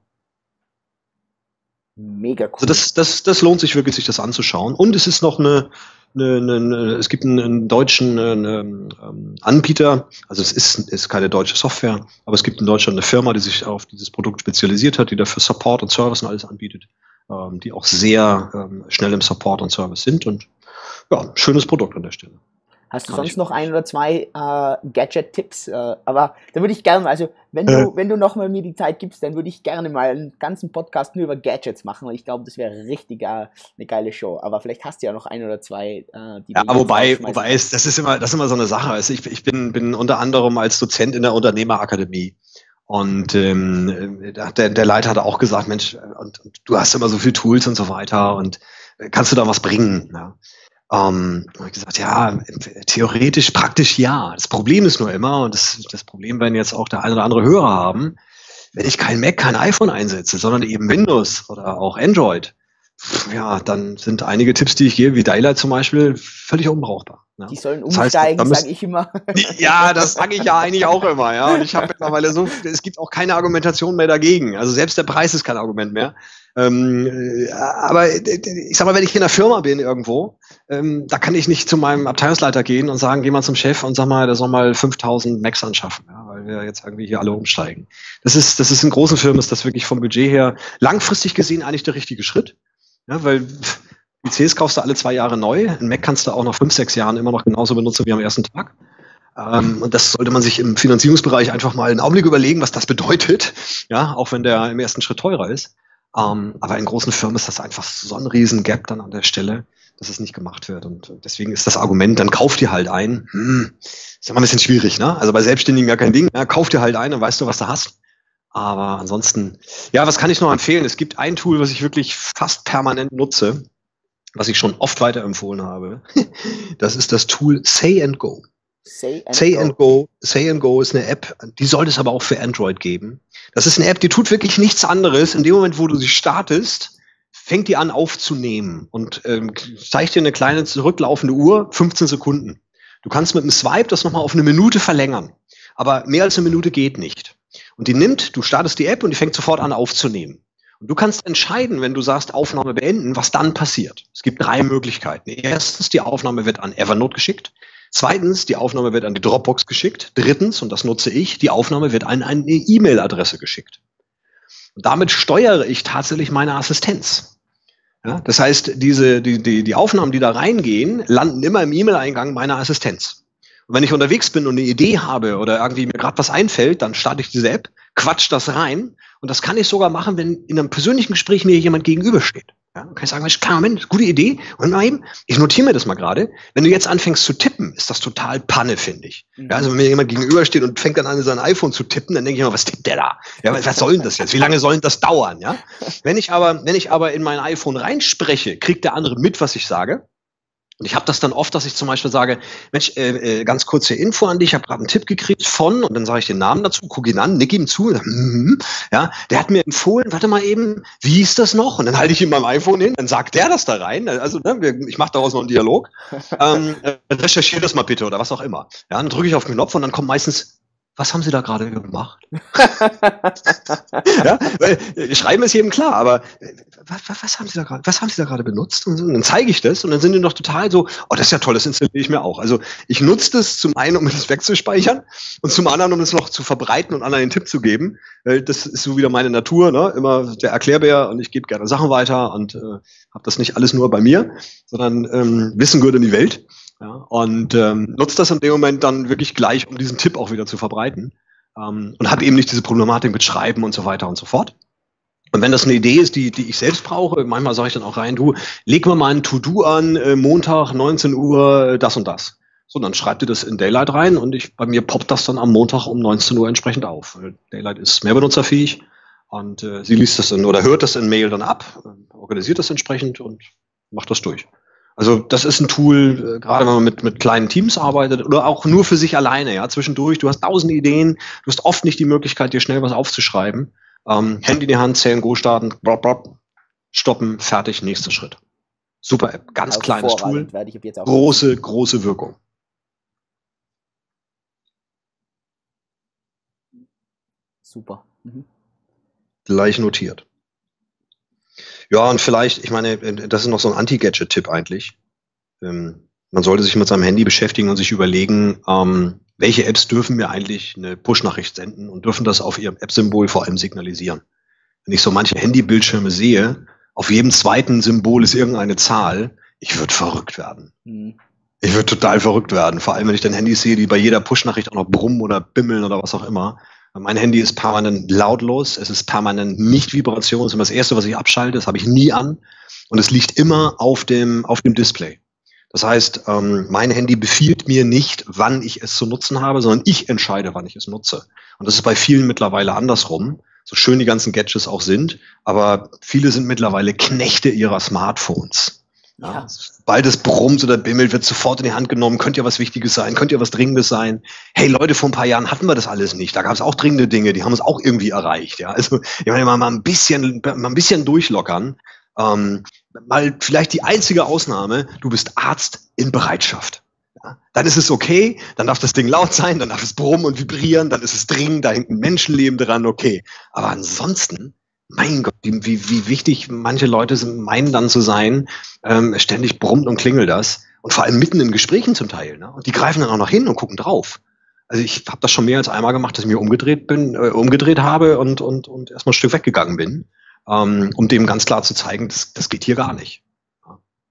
Mega cool. Also das lohnt sich wirklich, sich das anzuschauen. Und es ist noch es gibt einen deutschen Anbieter, also es ist keine deutsche Software, aber es gibt in Deutschland eine Firma, die sich auf dieses Produkt spezialisiert hat, die dafür Support und Service und alles anbietet, die auch sehr schnell im Support und Service sind und ja, schönes Produkt an der Stelle. Hast du sonst noch 1 oder 2 Gadget-Tipps? Aber da würde ich gerne mal, also wenn du noch mal mir die Zeit gibst, dann würde ich gerne mal einen ganzen Podcast nur über Gadgets machen, weil ich glaube, das wäre richtig eine geile Show. Aber vielleicht hast du ja noch 1 oder 2, die ja, wobei das ist immer so eine Sache. Also ich bin unter anderem als Dozent in der Unternehmerakademie. Und der Leiter hat auch gesagt, Mensch, und du hast immer so viele Tools und so weiter und kannst du da was bringen? Ja. Habe ich gesagt, ja, theoretisch, praktisch ja. Das Problem ist nur immer, und das Problem werden jetzt auch der ein oder andere Hörer haben, wenn ich kein Mac, kein iPhone einsetze, sondern eben Windows oder auch Android, ja, dann sind einige Tipps, die ich gebe, wie Daylight zum Beispiel, völlig unbrauchbar. Ja. Die sollen umsteigen, sage ich immer. Ja, das sage ich ja eigentlich auch immer. Ja. Und ich habe mittlerweile es gibt auch keine Argumentation mehr dagegen. Also selbst der Preis ist kein Argument mehr. Aber ich sag mal, wenn ich in einer Firma bin irgendwo, da kann ich nicht zu meinem Abteilungsleiter gehen und sagen, geh mal zum Chef und sag mal, der soll mal 5000 Macs anschaffen, ja, weil wir jetzt irgendwie hier alle umsteigen. Das ist in großen Firmen ist das wirklich vom Budget her langfristig gesehen eigentlich der richtige Schritt. Ja, weil PCs kaufst du alle 2 Jahre neu. Ein Mac kannst du auch nach 5, 6 Jahren immer noch genauso benutzen wie am ersten Tag. Und das sollte man sich im Finanzierungsbereich einfach mal einen Augenblick überlegen, was das bedeutet. Ja, auch wenn der im ersten Schritt teurer ist. Aber in großen Firmen ist das einfach so ein riesen Gap dann an der Stelle, dass es nicht gemacht wird. Und deswegen ist das Argument, dann kauf dir halt ein. Ist ja mal ein bisschen schwierig, ne? Also bei Selbstständigen ja kein Ding. Ja, kauf dir halt ein, dann weißt du, was du hast. Aber ansonsten, ja, was kann ich noch empfehlen? Es gibt ein Tool, was ich wirklich fast permanent nutze, was ich schon oft weiterempfohlen habe. Das ist das Tool Say and Go. Say and Go ist eine App, die sollte es aber auch für Android geben. Das ist eine App, die tut wirklich nichts anderes. In dem Moment, wo du sie startest, fängt die an aufzunehmen und zeigt dir eine kleine zurücklaufende Uhr, 15 Sekunden. Du kannst mit einem Swipe das nochmal auf 1 Minute verlängern. Aber mehr als 1 Minute geht nicht. Und du startest die App und die fängt sofort an aufzunehmen. Und du kannst entscheiden, wenn du sagst, Aufnahme beenden, was dann passiert. Es gibt 3 Möglichkeiten. Erstens, die Aufnahme wird an Evernote geschickt. Zweitens, die Aufnahme wird an die Dropbox geschickt. Drittens, und das nutze ich, die Aufnahme wird an eine E-Mail-Adresse geschickt. Und damit steuere ich tatsächlich meine Assistenz. Ja, das heißt, die Aufnahmen, die da reingehen, landen immer im E-Mail-Eingang meiner Assistenz. Und wenn ich unterwegs bin und eine Idee habe oder irgendwie mir gerade was einfällt, dann starte ich diese App, quatsch das rein. Und das kann ich sogar machen, wenn in einem persönlichen Gespräch mir jemand gegenübersteht. Ja, dann kann ich sagen, Mensch, klar, Moment, gute Idee. Und mal eben, ich notiere mir das mal gerade. Wenn du jetzt anfängst zu tippen, ist das total Panne, finde ich. Ja, also wenn mir jemand gegenübersteht und fängt dann an, sein iPhone zu tippen, dann denke ich immer, was tippt der da? Ja, was soll denn das jetzt? Wie lange soll denn das dauern? Ja? Wenn ich aber in mein iPhone reinspreche, kriegt der andere mit, was ich sage. Und ich habe das dann oft, dass ich zum Beispiel sage, Mensch, ganz kurze Info an dich, ich habe gerade einen Tipp gekriegt von, und dann sage ich den Namen dazu, gucke ihn an, nick ihm zu, ja, der hat mir empfohlen, warte mal eben, wie ist das noch? Und dann halte ich ihm mein iPhone hin, dann sagt der das da rein, also ich mache daraus noch einen Dialog, recherchiere das mal bitte oder was auch immer. Ja, dann drücke ich auf den Knopf und dann kommt meistens, was haben Sie da gerade gemacht? Ja, weil Schreiben ist jedem klar, aber was haben Sie da gerade benutzt? Und dann zeige ich das und dann sind die noch total so, oh, das ist ja toll, das installiere ich mir auch. Also ich nutze das zum einen, um das wegzuspeichern und zum anderen, um es noch zu verbreiten und anderen den Tipp zu geben. Das ist so wieder meine Natur, ne? Immer der Erklärbär und ich gebe gerne Sachen weiter und habe das nicht alles nur bei mir, sondern Wissen gehört in die Welt. Ja, und nutzt das in dem Moment dann wirklich gleich, um diesen Tipp auch wieder zu verbreiten. Und habe eben nicht diese Problematik mit Schreiben und so weiter und so fort. Und wenn das eine Idee ist, die ich selbst brauche, manchmal sage ich dann auch rein, du, leg mir mal ein To-Do an, Montag, 19 Uhr, das und das. So, dann schreibt ihr das in Daylight rein und bei mir poppt das dann am Montag um 19 Uhr entsprechend auf. Daylight ist mehr benutzerfähig und sie liest das dann oder hört das in Mail dann ab, organisiert das entsprechend und macht das durch. Also das ist ein Tool, gerade wenn man mit kleinen Teams arbeitet oder auch nur für sich alleine, ja, zwischendurch, du hast 1000 Ideen, du hast oft nicht die Möglichkeit, dir schnell was aufzuschreiben. Handy in die Hand, Say and Go starten, stoppen, fertig, nächster Schritt. Super App, ganz kleines Tool, große Wirkung. Super. Gleich notiert. Ja, und vielleicht, ich meine, das ist noch so ein Anti-Gadget-Tipp eigentlich. Man sollte sich mit seinem Handy beschäftigen und sich überlegen, welche Apps dürfen mir eigentlich eine Push-Nachricht senden und dürfen das auf ihrem App-Symbol vor allem signalisieren. Wenn ich so manche Handybildschirme sehe, auf jedem zweiten Symbol ist irgendeine Zahl, ich würde verrückt werden. Ich würde total verrückt werden. Vor allem, wenn ich dann Handys sehe, die bei jeder Push-Nachricht auch noch brummen oder bimmeln oder was auch immer. Mein Handy ist permanent lautlos, es ist permanent nicht Vibration, das ist immer das Erste, was ich abschalte, das habe ich nie an und es liegt immer auf dem Display. Das heißt, mein Handy befiehlt mir nicht, wann ich es zu nutzen habe, sondern ich entscheide, wann ich es nutze. Und das ist bei vielen mittlerweile andersrum, so schön die ganzen Gadgets auch sind, aber viele sind mittlerweile Knechte ihrer Smartphones. Ja. Sobald es brummt oder bimmelt, wird sofort in die Hand genommen, könnte ja was Wichtiges sein, könnte ja was Dringendes sein. Hey Leute, vor ein paar Jahren hatten wir das alles nicht. Da gab es auch dringende Dinge, die haben uns auch irgendwie erreicht. Ja, also ich meine, mal ein bisschen durchlockern. Mal vielleicht die einzige Ausnahme, du bist Arzt in Bereitschaft. Ja, dann ist es okay, dann darf das Ding laut sein, dann darf es brummen und vibrieren, dann ist es dringend, da hängt ein Menschenleben dran, okay. Aber ansonsten, mein Gott, wie wichtig manche Leute meinen dann zu sein, ständig brummt und klingelt das. Und vor allem mitten in Gesprächen zum Teil. Ne? Und die greifen dann auch noch hin und gucken drauf. Also ich habe das schon mehr als einmal gemacht, dass ich mir umgedreht habe und erstmal ein Stück weggegangen bin, um dem ganz klar zu zeigen, das geht hier gar nicht. Ja.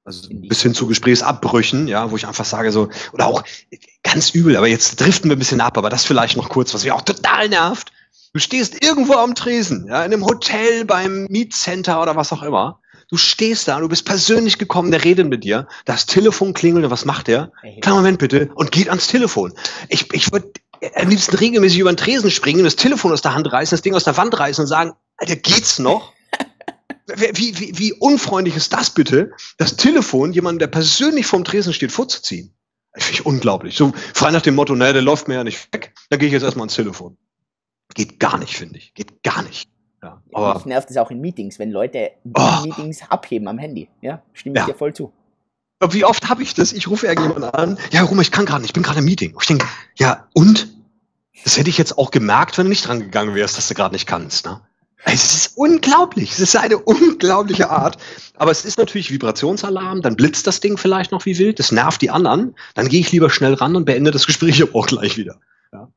Also bis hin zu Gesprächsabbrüchen, ja, wo ich einfach sage so, oder auch ganz übel, aber jetzt driften wir ein bisschen ab, aber das vielleicht noch kurz, was mich auch total nervt. Du stehst irgendwo am Tresen, ja, in einem Hotel, beim Mietcenter oder was auch immer. Du stehst da, du bist persönlich gekommen, der redet mit dir, das Telefon klingelt und was macht der? Kleinen Moment bitte, und geht ans Telefon. Ich würde am liebsten regelmäßig über den Tresen springen, das Telefon aus der Hand reißen, das Ding aus der Wand reißen und sagen, Alter, geht's noch? Wie unfreundlich ist das bitte, das Telefon jemandem, der persönlich vorm Tresen steht, vorzuziehen? Das finde ich unglaublich. So frei nach dem Motto, naja, der läuft mir ja nicht weg, da gehe ich jetzt erstmal ans Telefon. Geht gar nicht, finde ich. Geht gar nicht. Ja, aber mich nervt es auch in Meetings, wenn Leute Meetings abheben am Handy. Ja, stimme ich dir voll zu. Aber wie oft habe ich das? Ich rufe irgendjemanden an, ja, Roma, ich kann gerade nicht, ich bin gerade im Meeting. Und ich denke, ja, und? Das hätte ich jetzt auch gemerkt, wenn du nicht dran gegangen wärst, dass du gerade nicht kannst, ne? Es ist unglaublich. Es ist eine unglaubliche Art. Aber es ist natürlich Vibrationsalarm. Dann blitzt das Ding vielleicht noch wie wild. Das nervt die anderen. Dann gehe ich lieber schnell ran und beende das Gespräch aber auch gleich wieder. Ja.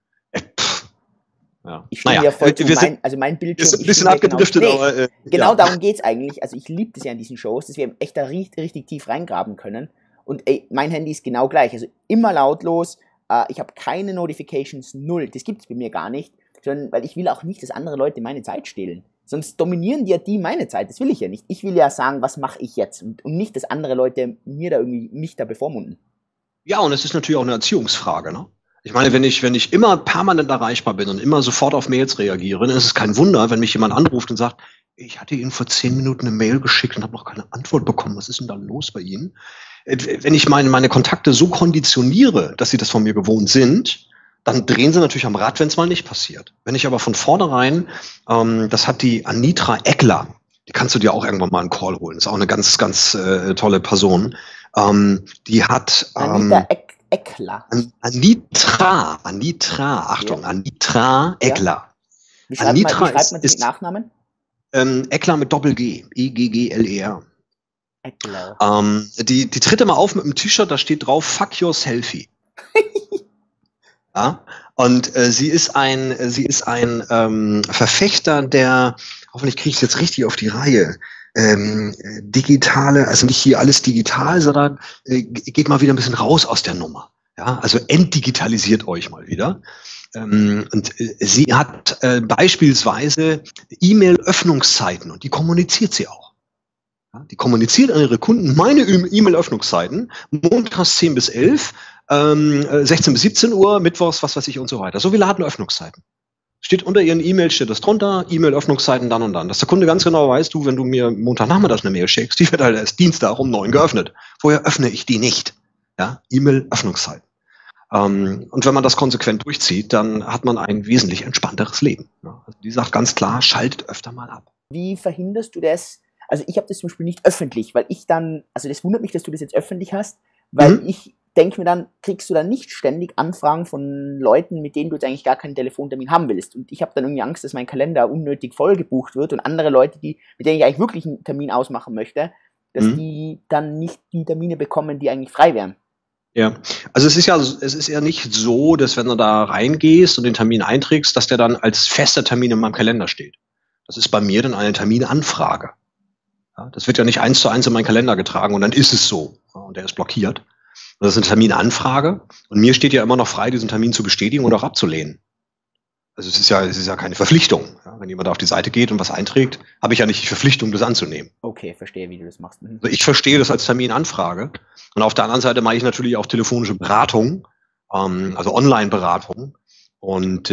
Ja. Ich stimme ja voll zu. Mein Bildschirm ist ein bisschen abgedriftet, aber genau darum geht's eigentlich. Also ich liebe das ja in diesen Shows, dass wir echt da richtig tief reingraben können. Und mein Handy ist genau gleich. Also immer lautlos. Ich habe keine Notifications, null. Das gibt's bei mir gar nicht. Sondern, weil ich will auch nicht, dass andere Leute meine Zeit stehlen. Sonst dominieren die meine Zeit. Das will ich ja nicht. Ich will ja sagen, was mache ich jetzt? Und nicht, dass andere Leute mich da bevormunden. Ja, und es ist natürlich auch eine Erziehungsfrage, ne? Ich meine, wenn ich immer permanent erreichbar bin und immer sofort auf Mails reagiere, dann ist es kein Wunder, wenn mich jemand anruft und sagt, ich hatte Ihnen vor 10 Minuten eine Mail geschickt und habe noch keine Antwort bekommen. Was ist denn da los bei Ihnen? Wenn ich meine Kontakte so konditioniere, dass sie das von mir gewohnt sind, dann drehen sie natürlich am Rad, wenn es mal nicht passiert. Wenn ich aber von vornherein, das hat die Anitra Eckler, die kannst du dir auch irgendwann mal einen Call holen, ist auch eine ganz, ganz tolle Person. Die hat Eckler. Anitra, Achtung, ja. Anitra Eckler. Wie schreibt man das mit Nachnamen? Eckler mit Doppel-G, E-G-G-L-E-R. Eckler. Die tritt immer auf mit einem T-Shirt, da steht drauf, fuck your selfie. Ja? Und sie ist ein Verfechter der, hoffentlich kriege ich es jetzt richtig auf die Reihe, digitale, also nicht hier alles digital, sondern geht mal wieder ein bisschen raus aus der Nummer. Ja? Also entdigitalisiert euch mal wieder. Und sie hat beispielsweise E-Mail-Öffnungszeiten und die kommuniziert sie auch. Ja? Die kommuniziert an ihre Kunden meine E-Mail-Öffnungszeiten, montags 10 bis 11, 16 bis 17 Uhr, mittwochs, was weiß ich und so weiter. So wie Ladenöffnungszeiten. Steht unter ihren E-Mails, steht das drunter, E-Mail-Öffnungszeiten dann und dann. Dass der Kunde ganz genau weiß, wenn du mir Montagnachmittags eine Mail schickst, die wird halt erst Dienstag um 9 geöffnet. Vorher öffne ich die nicht. Ja, E-Mail-Öffnungszeiten. Und wenn man das konsequent durchzieht, dann hat man ein wesentlich entspannteres Leben. Ja, also die sagt ganz klar, schaltet öfter mal ab. Wie verhinderst du das? Also ich habe das zum Beispiel nicht öffentlich, weil ich dann, also das wundert mich, dass du das jetzt öffentlich hast, weil ich denke mir dann, kriegst du dann nicht ständig Anfragen von Leuten, mit denen du jetzt eigentlich gar keinen Telefontermin haben willst. Und ich habe dann irgendwie Angst, dass mein Kalender unnötig voll gebucht wird und andere Leute, mit denen ich eigentlich wirklich einen Termin ausmachen möchte, dass die dann nicht die Termine bekommen, die eigentlich frei wären. Ja, also es ist ja nicht so, dass wenn du da reingehst und den Termin einträgst, dass der dann als fester Termin in meinem Kalender steht. Das ist bei mir dann eine Terminanfrage. Ja, das wird ja nicht 1:1 in meinen Kalender getragen und dann ist es so. Ja, und der ist blockiert. Das ist eine Terminanfrage und mir steht ja immer noch frei, diesen Termin zu bestätigen oder auch abzulehnen. Also es ist ja keine Verpflichtung. Ja, wenn jemand auf die Seite geht und was einträgt, habe ich ja nicht die Verpflichtung, das anzunehmen. Okay, verstehe, wie du das machst. Also ich verstehe das als Terminanfrage. Und auf der anderen Seite mache ich natürlich auch telefonische Beratung, also Online-Beratung. Und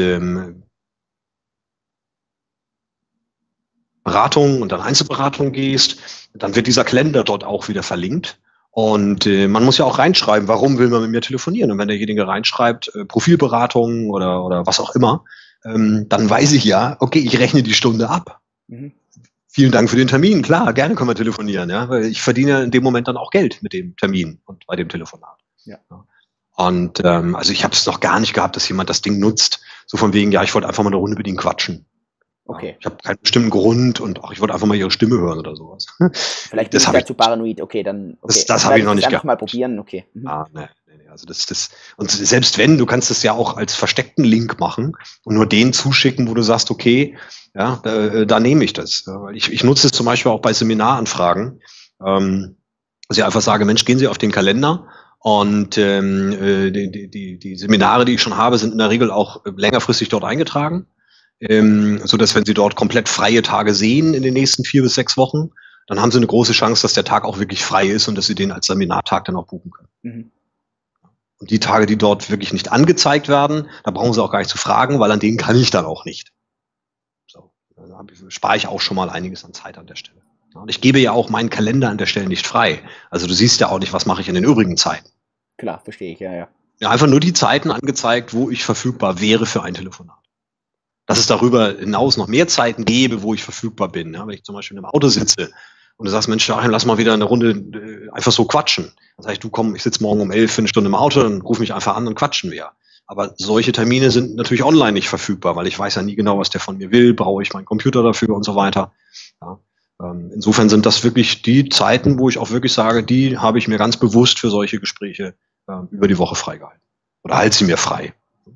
Beratung und dann Einzelberatung gehst, dann wird dieser Kalender dort auch wieder verlinkt. Und man muss ja auch reinschreiben, warum will man mit mir telefonieren. Und wenn derjenige reinschreibt, Profilberatung oder was auch immer, dann weiß ich ja, okay, ich rechne die Stunde ab. Vielen Dank für den Termin. Klar, gerne können wir telefonieren, ja, weil ich verdiene in dem Moment dann auch Geld mit dem Termin und bei dem Telefonat. Ja. Und also ich habe es noch gar nicht gehabt, dass jemand das Ding nutzt, so von wegen, ja, ich wollte einfach mal eine Runde mit ihnen quatschen. Okay. Ich habe keinen bestimmten Grund und ich wollte einfach mal ihre Stimme hören oder sowas. Vielleicht bin ich dazu paranoid, okay, dann. Okay. Das habe ich noch nicht gehabt. Mal probieren, okay. Nee. Also und selbst wenn, du kannst es ja auch als versteckten Link machen und nur den zuschicken, wo du sagst, okay, ja, da nehme ich das. Ich nutze es zum Beispiel auch bei Seminaranfragen. dass ich einfach sage, Mensch, gehen Sie auf den Kalender. Und die Seminare, die ich schon habe, sind in der Regel auch längerfristig dort eingetragen, so dass wenn Sie dort komplett freie Tage sehen in den nächsten 4 bis 6 Wochen, dann haben Sie eine große Chance, dass der Tag auch wirklich frei ist und dass Sie den als Seminartag dann auch buchen können. Mhm. Und die Tage, die dort wirklich nicht angezeigt werden, da brauchen Sie auch gar nicht zu fragen, weil an denen kann ich dann auch nicht. So, da spare ich auch schon mal einiges an Zeit an der Stelle. Und ich gebe ja auch meinen Kalender an der Stelle nicht frei. Also du siehst ja auch nicht, was mache ich in den übrigen Zeiten. Klar, verstehe ich, ja. Ja, einfach nur die Zeiten angezeigt, wo ich verfügbar wäre für ein Telefonat. Dass es darüber hinaus noch mehr Zeiten gäbe, wo ich verfügbar bin. Ja, wenn ich zum Beispiel im Auto sitze und du sagst, Mensch, Joachim, lass mal wieder eine Runde einfach so quatschen. Dann sag ich, du komm, ich sitze morgen um 11 für eine Stunde im Auto, dann ruf mich einfach an und quatschen wir. Aber solche Termine sind natürlich online nicht verfügbar, weil ich weiß ja nie genau, was der von mir will, brauche ich meinen Computer dafür und so weiter. Ja. Insofern sind das wirklich die Zeiten, wo ich auch wirklich sage, die habe ich mir ganz bewusst für solche Gespräche über die Woche freigehalten. Oder halte sie mir frei.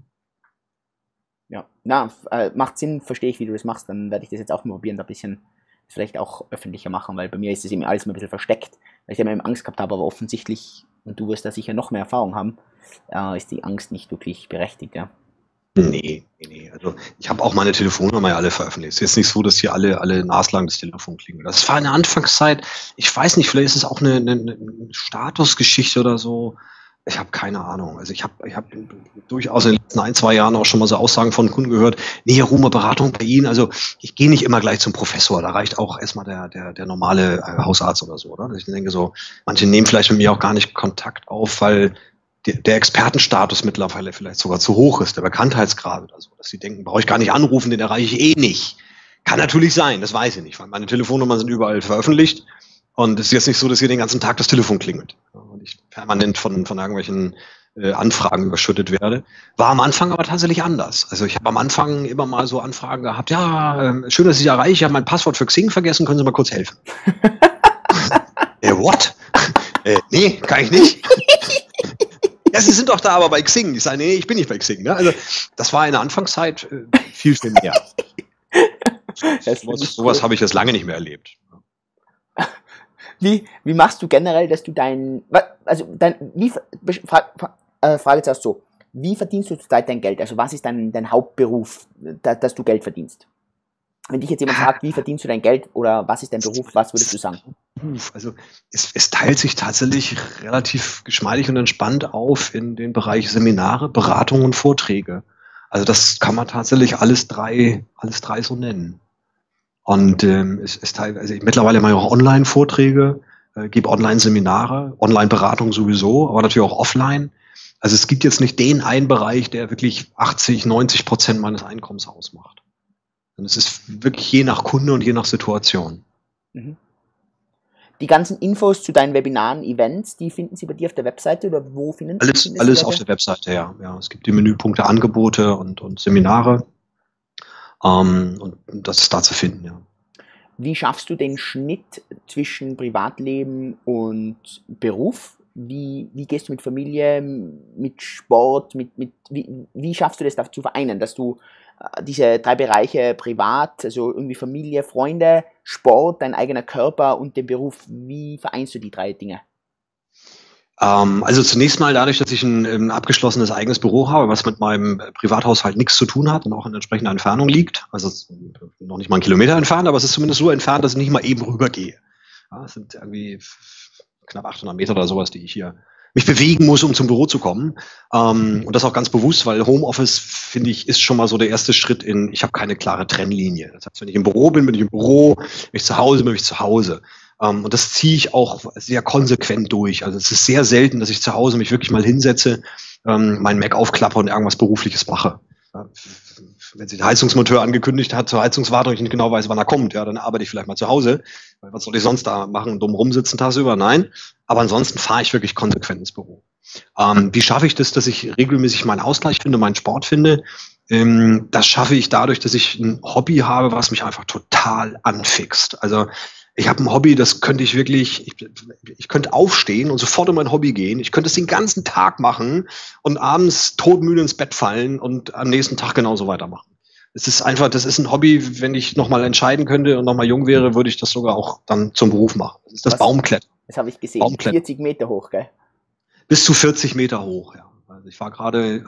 Ja, macht Sinn, verstehe ich, wie du das machst. Dann werde ich das jetzt auch mal probieren, da ein bisschen vielleicht auch öffentlicher machen, weil bei mir ist das eben alles mal ein bisschen versteckt, weil ich immer eben Angst gehabt habe, aber offensichtlich, und du wirst da sicher noch mehr Erfahrung haben, ist die Angst nicht wirklich berechtigt, ja. Nee. Also ich habe auch meine Telefonnummer ja alle veröffentlicht. Es ist jetzt nicht so, dass hier alle naslang das Telefon klingen. Das war in der Anfangszeit, ich weiß nicht, vielleicht ist es auch eine Statusgeschichte oder so. Ich habe keine Ahnung. Also ich hab durchaus in den letzten 1, 2 Jahren auch schon mal so Aussagen von Kunden gehört, nee, Herr Rumer, Beratung bei Ihnen, also ich gehe nicht immer gleich zum Professor, da reicht auch erstmal der normale Hausarzt oder so, oder? Dass ich denke so, manche nehmen vielleicht mit mir auch gar nicht Kontakt auf, weil der Expertenstatus mittlerweile vielleicht sogar zu hoch ist, der Bekanntheitsgrad oder so, dass sie denken, brauche ich gar nicht anrufen, den erreiche ich eh nicht. Kann natürlich sein, das weiß ich nicht, weil meine Telefonnummern sind überall veröffentlicht und es ist jetzt nicht so, dass hier den ganzen Tag das Telefon klingelt und ich permanent von irgendwelchen Anfragen überschüttet werde. War am Anfang aber tatsächlich anders. Also ich habe am Anfang immer mal so Anfragen gehabt, ja, schön, dass ich Sie erreiche, ich habe mein Passwort für Xing vergessen, können Sie mal kurz helfen? What? Nee, kann ich nicht. Ja, Sie sind doch da aber bei Xing. Ich sage, nee, ich bin nicht bei Xing. Ne? Also das war in der Anfangszeit viel mehr. Sowas habe ich jetzt lange nicht mehr erlebt. Wie machst du generell, dass du Frage jetzt auch so, wie verdienst du zurzeit dein Geld? Also was ist dein Hauptberuf, dass du Geld verdienst? Wenn dich jetzt jemand fragt, wie verdienst du dein Geld oder was ist dein Beruf, was würdest du sagen? Also es teilt sich tatsächlich relativ geschmeidig und entspannt auf in den Bereich Seminare, Beratungen und Vorträge. Also das kann man tatsächlich alles drei so nennen. Und mittlerweile mache ich auch Online-Vorträge, gebe Online-Seminare, Online-Beratung sowieso, aber natürlich auch offline. Also es gibt jetzt nicht den einen Bereich, der wirklich 80-90% meines Einkommens ausmacht. Und es ist wirklich je nach Kunde und je nach Situation. Mhm. Die ganzen Infos zu deinen Webinaren, Events, die finden Sie bei dir auf der Webseite oder wo finden Sie das? Alles auf der Webseite, ja. Es gibt die Menüpunkte Angebote und Seminare. Und das ist da zu finden, ja. Wie schaffst du den Schnitt zwischen Privatleben und Beruf? Wie gehst du mit Familie, mit Sport, wie schaffst du das da zu vereinen, dass du diese 3 Bereiche privat, also irgendwie Familie, Freunde, Sport, dein eigener Körper und den Beruf, wie vereinst du die 3 Dinge? Also zunächst mal dadurch, dass ich ein abgeschlossenes eigenes Büro habe, was mit meinem Privathaushalt nichts zu tun hat und auch in entsprechender Entfernung liegt. Also noch nicht mal 1 Kilometer entfernt, aber es ist zumindest so entfernt, dass ich nicht mal eben rübergehe. Ja, es sind irgendwie knapp 800 Meter oder sowas, die ich hier mich bewegen muss, um zum Büro zu kommen. Und das auch ganz bewusst, weil Homeoffice, finde ich, ist schon mal so der erste Schritt ich habe keine klare Trennlinie. Das heißt, wenn ich im Büro bin, bin ich im Büro, wenn ich zu Hause bin, bin ich zu Hause. Und das ziehe ich auch sehr konsequent durch. Also es ist sehr selten, dass ich zu Hause mich wirklich mal hinsetze, meinen Mac aufklappe und irgendwas Berufliches mache. Wenn sich der Heizungsmonteur angekündigt hat zur Heizungswartung, ich nicht genau weiß, wann er kommt, ja, dann arbeite ich vielleicht mal zu Hause. Weil was soll ich sonst da machen? Dumm rumsitzen tagsüber? Nein. Aber ansonsten fahre ich wirklich konsequent ins Büro. Wie schaffe ich das, dass ich regelmäßig meinen Ausgleich finde, meinen Sport finde? Das schaffe ich dadurch, dass ich ein Hobby habe, was mich einfach total anfixt. Also ich habe ein Hobby, das könnte ich wirklich, ich könnte aufstehen und sofort in mein Hobby gehen. Ich könnte es den ganzen Tag machen und abends todmüde ins Bett fallen und am nächsten Tag genauso weitermachen. Es ist einfach, das ist ein Hobby, wenn ich nochmal entscheiden könnte und nochmal jung wäre, würde ich das sogar auch dann zum Beruf machen. Das ist das Baumklettern. Das habe ich gesehen. Baumklettern. 40 Meter hoch, gell? Bis zu 40 Meter hoch, ja. Also ich war gerade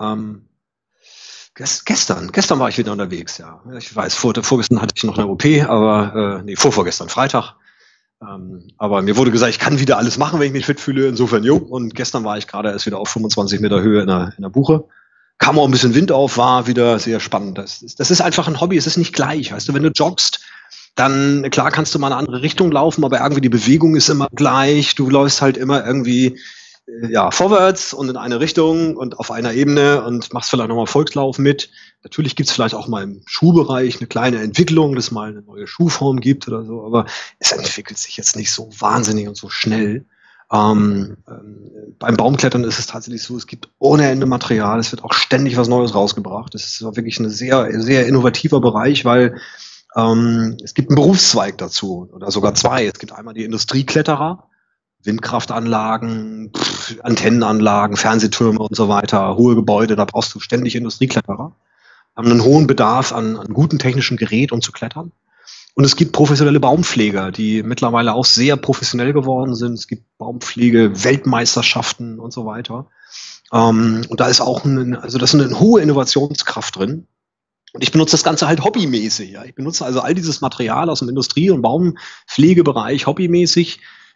gestern war ich wieder unterwegs, ja. Ich weiß, vorgestern hatte ich noch eine OP, aber vorvorgestern, Freitag. Aber mir wurde gesagt, ich kann wieder alles machen, wenn ich mich fit fühle. Insofern, jo. Und gestern war ich gerade erst wieder auf 25 Meter Höhe in der Buche. Kam auch ein bisschen Wind auf, war wieder sehr spannend. Das ist einfach ein Hobby, es ist nicht gleich. Weißt du, wenn du joggst, dann, klar, kannst du mal in eine andere Richtung laufen, aber irgendwie die Bewegung ist immer gleich. Du läufst halt immer irgendwie vorwärts und in eine Richtung und auf einer Ebene und machst vielleicht nochmal Volkslauf mit. Natürlich gibt's vielleicht auch mal im Schuhbereich eine kleine Entwicklung, dass es mal eine neue Schuhform gibt oder so, aber es entwickelt sich jetzt nicht so wahnsinnig und so schnell. Beim Baumklettern ist es tatsächlich so, es gibt ohne Ende Material, es wird auch ständig was Neues rausgebracht. Das ist wirklich ein sehr, sehr innovativer Bereich, weil es gibt einen Berufszweig dazu oder sogar zwei. Es gibt einmal die Industriekletterer, Windkraftanlagen, Antennenanlagen, Fernsehtürme und so weiter, hohe Gebäude, da brauchst du ständig Industriekletterer. Haben einen hohen Bedarf an gutem technischen Gerät, um zu klettern. Und es gibt professionelle Baumpfleger, die mittlerweile auch sehr professionell geworden sind. Es gibt Baumpflege-Weltmeisterschaften und so weiter. Und da ist auch das ist eine hohe Innovationskraft drin. Und ich benutze das Ganze halt hobbymäßig. Ja. Ich benutze also all dieses Material aus dem Industrie- und Baumpflegebereich hobbymäßig.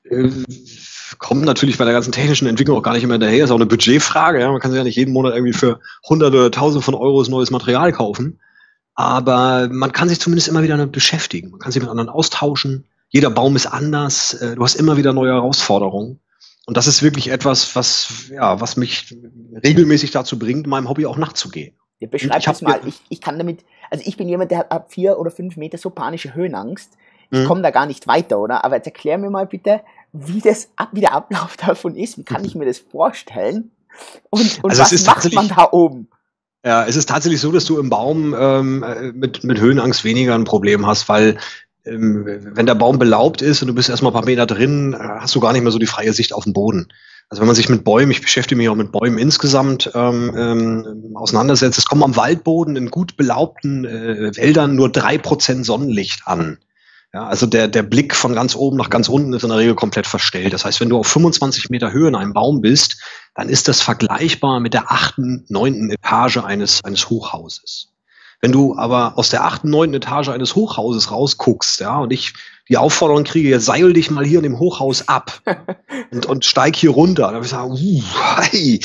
Kommt natürlich bei der ganzen technischen Entwicklung auch gar nicht immer hinterher. Ist auch eine Budgetfrage. Ja. Man kann sich ja nicht jeden Monat irgendwie für Hunderte oder Tausende von Euros neues Material kaufen. Aber man kann sich zumindest immer wieder damit beschäftigen. Man kann sich mit anderen austauschen. Jeder Baum ist anders. Du hast immer wieder neue Herausforderungen. Und das ist wirklich etwas, was mich regelmäßig dazu bringt, meinem Hobby auch nachzugehen. Ja, beschreib das mal. Ich kann damit, also ich bin jemand, der hat ab 4 oder 5 Meter so panische Höhenangst. Ich komme da gar nicht weiter, oder? Aber jetzt erklär mir mal bitte, wie der Ablauf davon ist. Wie kann ich mir das vorstellen? Und also was macht man da oben? Ja, es ist tatsächlich so, dass du im Baum mit Höhenangst weniger ein Problem hast, weil wenn der Baum belaubt ist und du bist erstmal ein paar Meter drin, hast du gar nicht mehr so die freie Sicht auf den Boden. Also wenn man sich mit Bäumen, ich beschäftige mich auch mit Bäumen insgesamt auseinandersetzt, es kommen am Waldboden in gut belaubten Wäldern nur 3% Sonnenlicht an. Ja, also der Blick von ganz oben nach ganz unten ist in der Regel komplett verstellt. Das heißt, wenn du auf 25 Meter Höhe in einem Baum bist, dann ist das vergleichbar mit der 8., 9. Etage eines Hochhauses. Wenn du aber aus der 8., 9. Etage eines Hochhauses rausguckst, ja, und ich die Aufforderung kriege, jetzt seil dich mal hier in dem Hochhaus ab und steig hier runter, dann habe ich gesagt, hey,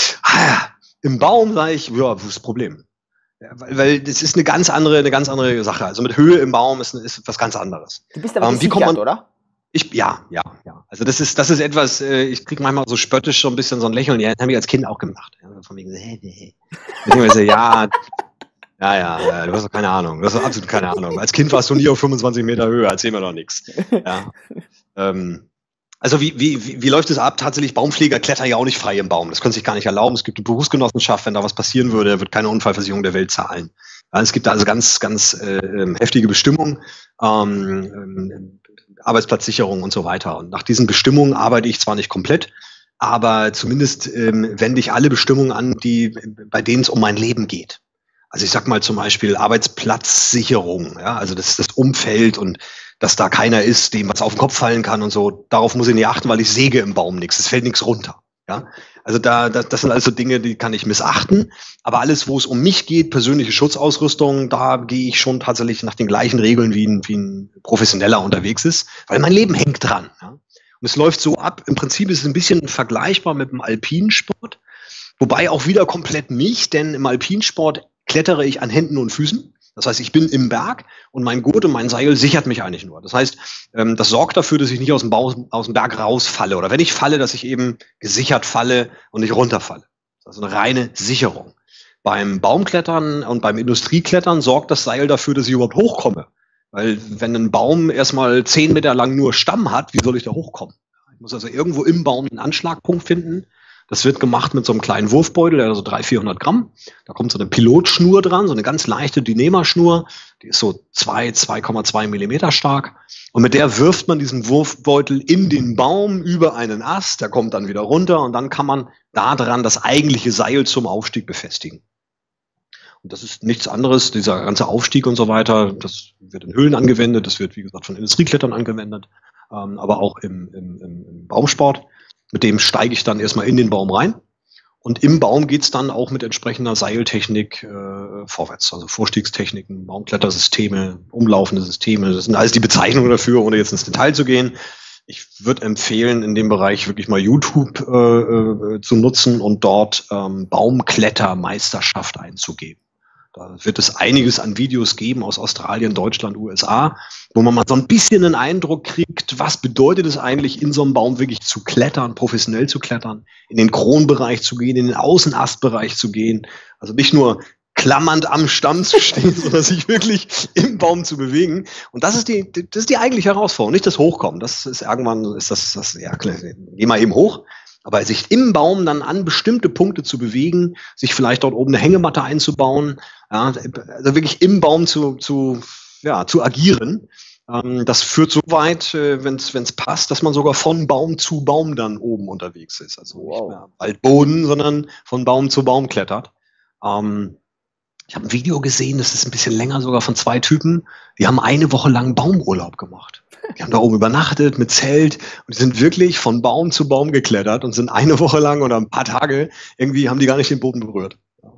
im Baum sage ich, ja, was ist das Problem? Ja, weil das ist eine ganz andere Sache. Also mit Höhe im Baum ist was ganz anderes. Du bist aber gesichert, oder? Ja. Also das ist etwas, ich kriege manchmal so spöttisch so ein bisschen so ein Lächeln. Ja, das habe ich als Kind auch gemacht. Ja, von wegen, ja, du hast doch keine Ahnung. Du hast doch absolut keine Ahnung. Als Kind warst du nie auf 25 Meter Höhe, erzähl mir doch nichts. Ja. Also wie läuft es ab? Tatsächlich, Baumpfleger klettern ja auch nicht frei im Baum. Das können sich gar nicht erlauben. Es gibt eine Berufsgenossenschaft, wenn da was passieren würde, wird keine Unfallversicherung der Welt zahlen. Ja, es gibt da also ganz heftige Bestimmungen, Arbeitsplatzsicherung und so weiter. Und nach diesen Bestimmungen arbeite ich zwar nicht komplett, aber zumindest wende ich alle Bestimmungen an, bei denen es um mein Leben geht. Also ich sag mal zum Beispiel Arbeitsplatzsicherung, ja, also das Umfeld und dass da keiner ist, dem was auf den Kopf fallen kann und so. Darauf muss ich nicht achten, weil ich säge im Baum nichts. Es fällt nichts runter. Ja, also das sind also Dinge, die kann ich missachten. Aber alles, wo es um mich geht, persönliche Schutzausrüstung, da gehe ich schon tatsächlich nach den gleichen Regeln, wie ein Professioneller unterwegs ist, weil mein Leben hängt dran. Ja. Und es läuft so ab. Im Prinzip ist es ein bisschen vergleichbar mit dem Alpinsport, wobei auch wieder komplett nicht, denn im Alpinsport klettere ich an Händen und Füßen. Das heißt, ich bin im Berg und mein Gurt und mein Seil sichert mich eigentlich nur. Das heißt, das sorgt dafür, dass ich nicht aus dem Berg rausfalle. Oder wenn ich falle, dass ich eben gesichert falle und nicht runterfalle. Das ist eine reine Sicherung. Beim Baumklettern und beim Industrieklettern sorgt das Seil dafür, dass ich überhaupt hochkomme. Weil wenn ein Baum erstmal 10 Meter lang nur Stamm hat, wie soll ich da hochkommen? Ich muss also irgendwo im Baum einen Anschlagpunkt finden. Das wird gemacht mit so einem kleinen Wurfbeutel, der hat so 300-400 Gramm. Da kommt so eine Pilotschnur dran, so eine ganz leichte Dynema-Schnur. Die ist so 2,2 Millimeter stark. Und mit der wirft man diesen Wurfbeutel in den Baum über einen Ast. Der kommt dann wieder runter und dann kann man da dran das eigentliche Seil zum Aufstieg befestigen. Und das ist nichts anderes, dieser ganze Aufstieg und so weiter. Das wird in Höhlen angewendet. Das wird, wie gesagt, von Industrieklettern angewendet. aber auch im Baumsport. Mit dem steige ich dann erstmal in den Baum rein. Und im Baum geht's dann auch mit entsprechender Seiltechnik vorwärts. Also Vorstiegstechniken, Baumklettersysteme, umlaufende Systeme. Das sind alles die Bezeichnungen dafür, ohne jetzt ins Detail zu gehen. Ich würde empfehlen, in dem Bereich wirklich mal YouTube zu nutzen und dort Baumklettermeisterschaft einzugeben. Da wird es einiges an Videos geben aus Australien, Deutschland, USA, wo man mal so ein bisschen einen Eindruck kriegt, was bedeutet es eigentlich, in so einem Baum wirklich zu klettern, professionell zu klettern, in den Kronbereich zu gehen, in den Außenastbereich zu gehen. Also nicht nur klammernd am Stamm zu stehen, sondern sich wirklich im Baum zu bewegen. Und das ist die eigentliche Herausforderung, nicht das Hochkommen. Das ist irgendwann, ja klar, geh mal eben hoch. Aber sich im Baum dann an bestimmte Punkte zu bewegen, sich vielleicht dort oben eine Hängematte einzubauen, ja, also wirklich im Baum zu agieren, das führt so weit, wenn es passt, dass man sogar von Baum zu Baum dann oben unterwegs ist. Also nicht mehr Waldboden, sondern von Baum zu Baum klettert. Ich habe ein Video gesehen, das ist ein bisschen länger sogar, von 2 Typen, die haben eine Woche lang Baumurlaub gemacht. Die haben da oben übernachtet mit Zelt und die sind wirklich von Baum zu Baum geklettert und sind eine Woche lang oder ein paar Tage, irgendwie haben die gar nicht den Boden berührt.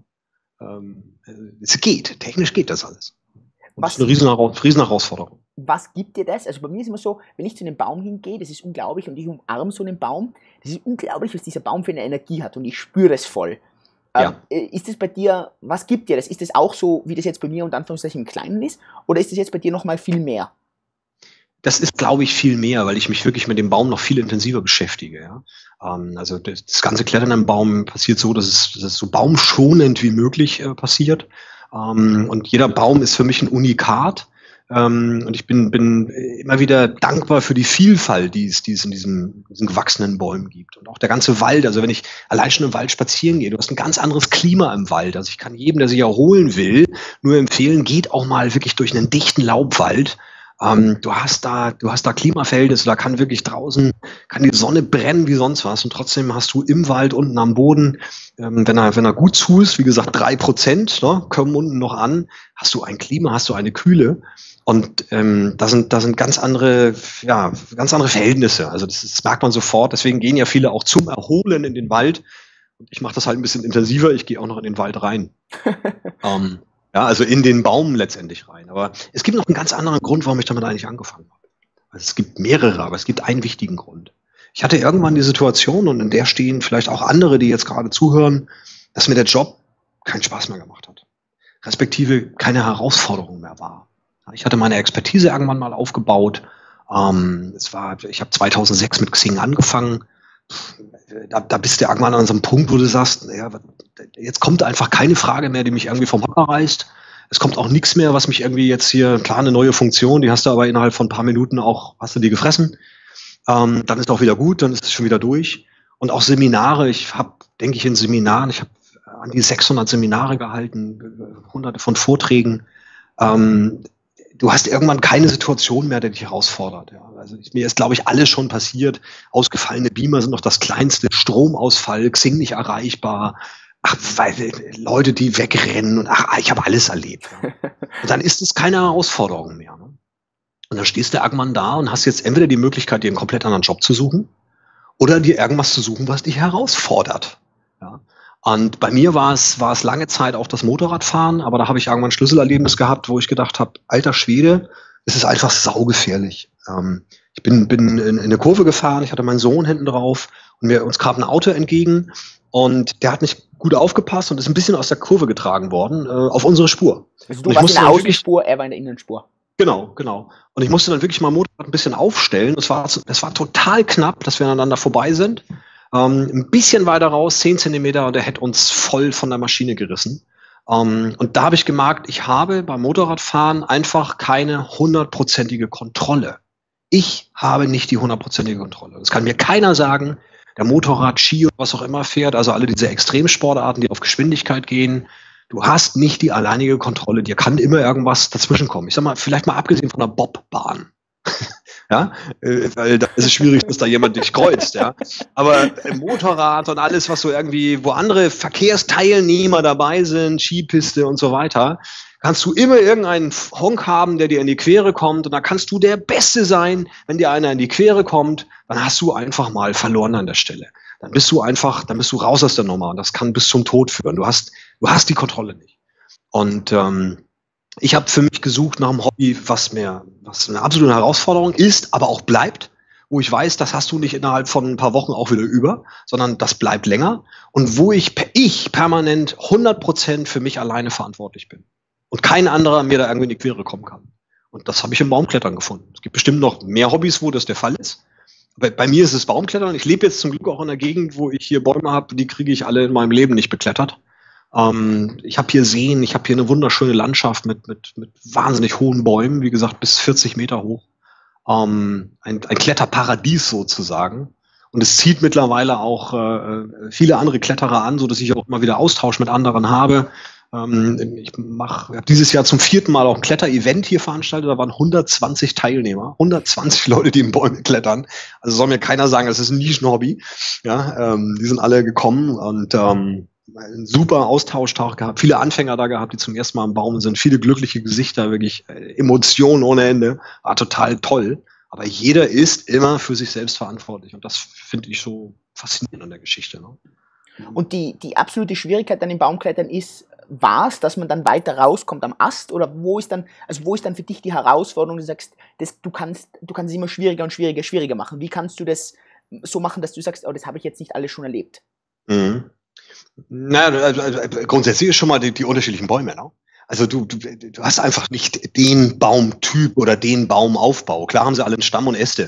Es geht, technisch geht das alles. Das ist eine riesen Herausforderung. Was gibt dir das? Also bei mir ist immer so, wenn ich zu einem Baum hingehe, das ist unglaublich und ich umarme so einen Baum, das ist unglaublich, was dieser Baum für eine Energie hat und ich spüre es voll. Ja. Ist das bei dir, was gibt dir das? Ist das auch so, wie das jetzt bei mir unter Anführungszeichen im Kleinen ist? Oder ist das jetzt bei dir nochmal viel mehr? Das ist, glaube ich, viel mehr, weil ich mich wirklich mit dem Baum noch viel intensiver beschäftige. Ja? Also das ganze Klettern am Baum passiert so, dass es so baumschonend wie möglich passiert. Und jeder Baum ist für mich ein Unikat. Und ich bin immer wieder dankbar für die Vielfalt, die es in diesen gewachsenen Bäumen gibt. Und auch der ganze Wald, also wenn ich allein schon im Wald spazieren gehe, du hast ein ganz anderes Klima im Wald. Also ich kann jedem, der sich erholen will, nur empfehlen, geht auch mal wirklich durch einen dichten Laubwald. Du hast da Klimaverhältnisse, da kann wirklich draußen, kann die Sonne brennen wie sonst was und trotzdem hast du im Wald unten am Boden, wenn er gut zu ist, wie gesagt 3%, ne, kommen unten noch an, hast du ein Klima, hast du eine Kühle und da sind ganz andere Verhältnisse, also das merkt man sofort, deswegen gehen ja viele auch zum Erholen in den Wald und ich mache das halt ein bisschen intensiver, ich gehe auch noch in den Wald rein. Ja, also in den Baum letztendlich rein. Aber es gibt noch einen ganz anderen Grund, warum ich damit eigentlich angefangen habe. Also es gibt mehrere, aber es gibt einen wichtigen Grund. Ich hatte irgendwann die Situation, und in der stehen vielleicht auch andere, die jetzt gerade zuhören, dass mir der Job keinen Spaß mehr gemacht hat. Respektive keine Herausforderung mehr war. Ich hatte meine Expertise irgendwann mal aufgebaut. Ich habe 2006 mit Xing angefangen. Da bist du irgendwann an so einem Punkt, wo du sagst, naja, jetzt kommt einfach keine Frage mehr, die mich irgendwie vom Hocker reißt. Es kommt auch nichts mehr, was mich irgendwie jetzt hier, klar, eine neue Funktion, die hast du aber innerhalb von ein paar Minuten hast du die gefressen. Dann ist auch wieder gut, dann ist es schon wieder durch. Und auch Seminare, ich habe an die 600 Seminare gehalten, hunderte von Vorträgen. Du hast irgendwann keine Situation mehr, die dich herausfordert. Ja. Also mir ist, glaube ich, alles schon passiert. Ausgefallene Beamer sind noch das Kleinste. Stromausfall, Xing nicht erreichbar. Leute, die wegrennen. Und ich habe alles erlebt. Ja. Und dann ist es keine Herausforderung mehr. Ne? Und dann stehst du irgendwann da und hast jetzt entweder die Möglichkeit, dir einen komplett anderen Job zu suchen oder dir irgendwas zu suchen, was dich herausfordert. Ja. Und bei mir war es lange Zeit auch das Motorradfahren, aber da habe ich irgendwann ein Schlüsselerlebnis gehabt, wo ich gedacht habe, alter Schwede, es ist einfach saugefährlich. Ich bin in eine Kurve gefahren, ich hatte meinen Sohn hinten drauf und uns kam ein Auto entgegen und der hat nicht gut aufgepasst und ist ein bisschen aus der Kurve getragen worden, auf unsere Spur. Also du warst in der Außenspur, er war in der Innenspur. Genau. Und ich musste dann wirklich mein Motorrad ein bisschen aufstellen. Das war total knapp, dass wir aneinander vorbei sind. Ein bisschen weiter raus, 10 Zentimeter, und er hätte uns voll von der Maschine gerissen. Und da habe ich gemerkt, ich habe beim Motorradfahren einfach keine 100%ige Kontrolle. Ich habe nicht die 100%ige Kontrolle. Das kann mir keiner sagen, der Motorrad, Ski oder was auch immer fährt, also alle diese Extremsportarten, die auf Geschwindigkeit gehen. Du hast nicht die alleinige Kontrolle. Dir kann immer irgendwas dazwischenkommen. Ich sag mal, vielleicht mal abgesehen von der Bobbahn. Ja, weil da ist es schwierig, dass da jemand dich kreuzt, ja. Aber Motorrad und alles, was so irgendwie, wo andere Verkehrsteilnehmer dabei sind, Skipiste und so weiter, kannst du immer irgendeinen Honk haben, der dir in die Quere kommt und dann kannst du der Beste sein. Wenn dir einer in die Quere kommt, dann hast du einfach mal verloren an der Stelle. Dann bist du raus aus der Nummer und das kann bis zum Tod führen. Du hast die Kontrolle nicht. Und ich habe für mich gesucht nach einem Hobby, was eine absolute Herausforderung ist, aber auch bleibt, wo ich weiß, das hast du nicht innerhalb von ein paar Wochen auch wieder über, sondern das bleibt länger und wo ich permanent 100% für mich alleine verantwortlich bin und kein anderer mir da irgendwie in die Quere kommen kann. Und das habe ich im Baumklettern gefunden. Es gibt bestimmt noch mehr Hobbys, wo das der Fall ist. Bei mir ist es Baumklettern. Ich lebe jetzt zum Glück auch in einer Gegend, wo ich hier Bäume habe, die kriege ich alle in meinem Leben nicht beklettert. Ich habe hier Seen, ich habe hier eine wunderschöne Landschaft mit wahnsinnig hohen Bäumen, wie gesagt, bis 40 Meter hoch. Ein Kletterparadies sozusagen. Und es zieht mittlerweile auch viele andere Kletterer an, so dass ich auch immer wieder Austausch mit anderen habe. Ich habe dieses Jahr zum 4. Mal auch ein Kletterevent hier veranstaltet. Da waren 120 Teilnehmer, 120 Leute, die in Bäume klettern. Also soll mir keiner sagen, das ist ein Nischenhobby. Ja, die sind alle gekommen und einen super Austauschtag gehabt, viele Anfänger da gehabt, die zum ersten Mal im Baum sind, viele glückliche Gesichter, wirklich Emotionen ohne Ende, war total toll. Aber jeder ist immer für sich selbst verantwortlich und das finde ich so faszinierend an der Geschichte. Ne? Und die absolute Schwierigkeit dann im Baumklettern war es, dass man dann weiter rauskommt am Ast oder wo ist dann für dich die Herausforderung, du sagst, du kannst es immer schwieriger und schwieriger machen. Wie kannst du das so machen, dass du sagst, oh, das habe ich jetzt nicht alles schon erlebt? Mhm. Grundsätzlich ist schon mal die unterschiedlichen Bäume, ne? Also du hast einfach nicht den Baumtyp oder den Baumaufbau. Klar haben sie alle einen Stamm und Äste.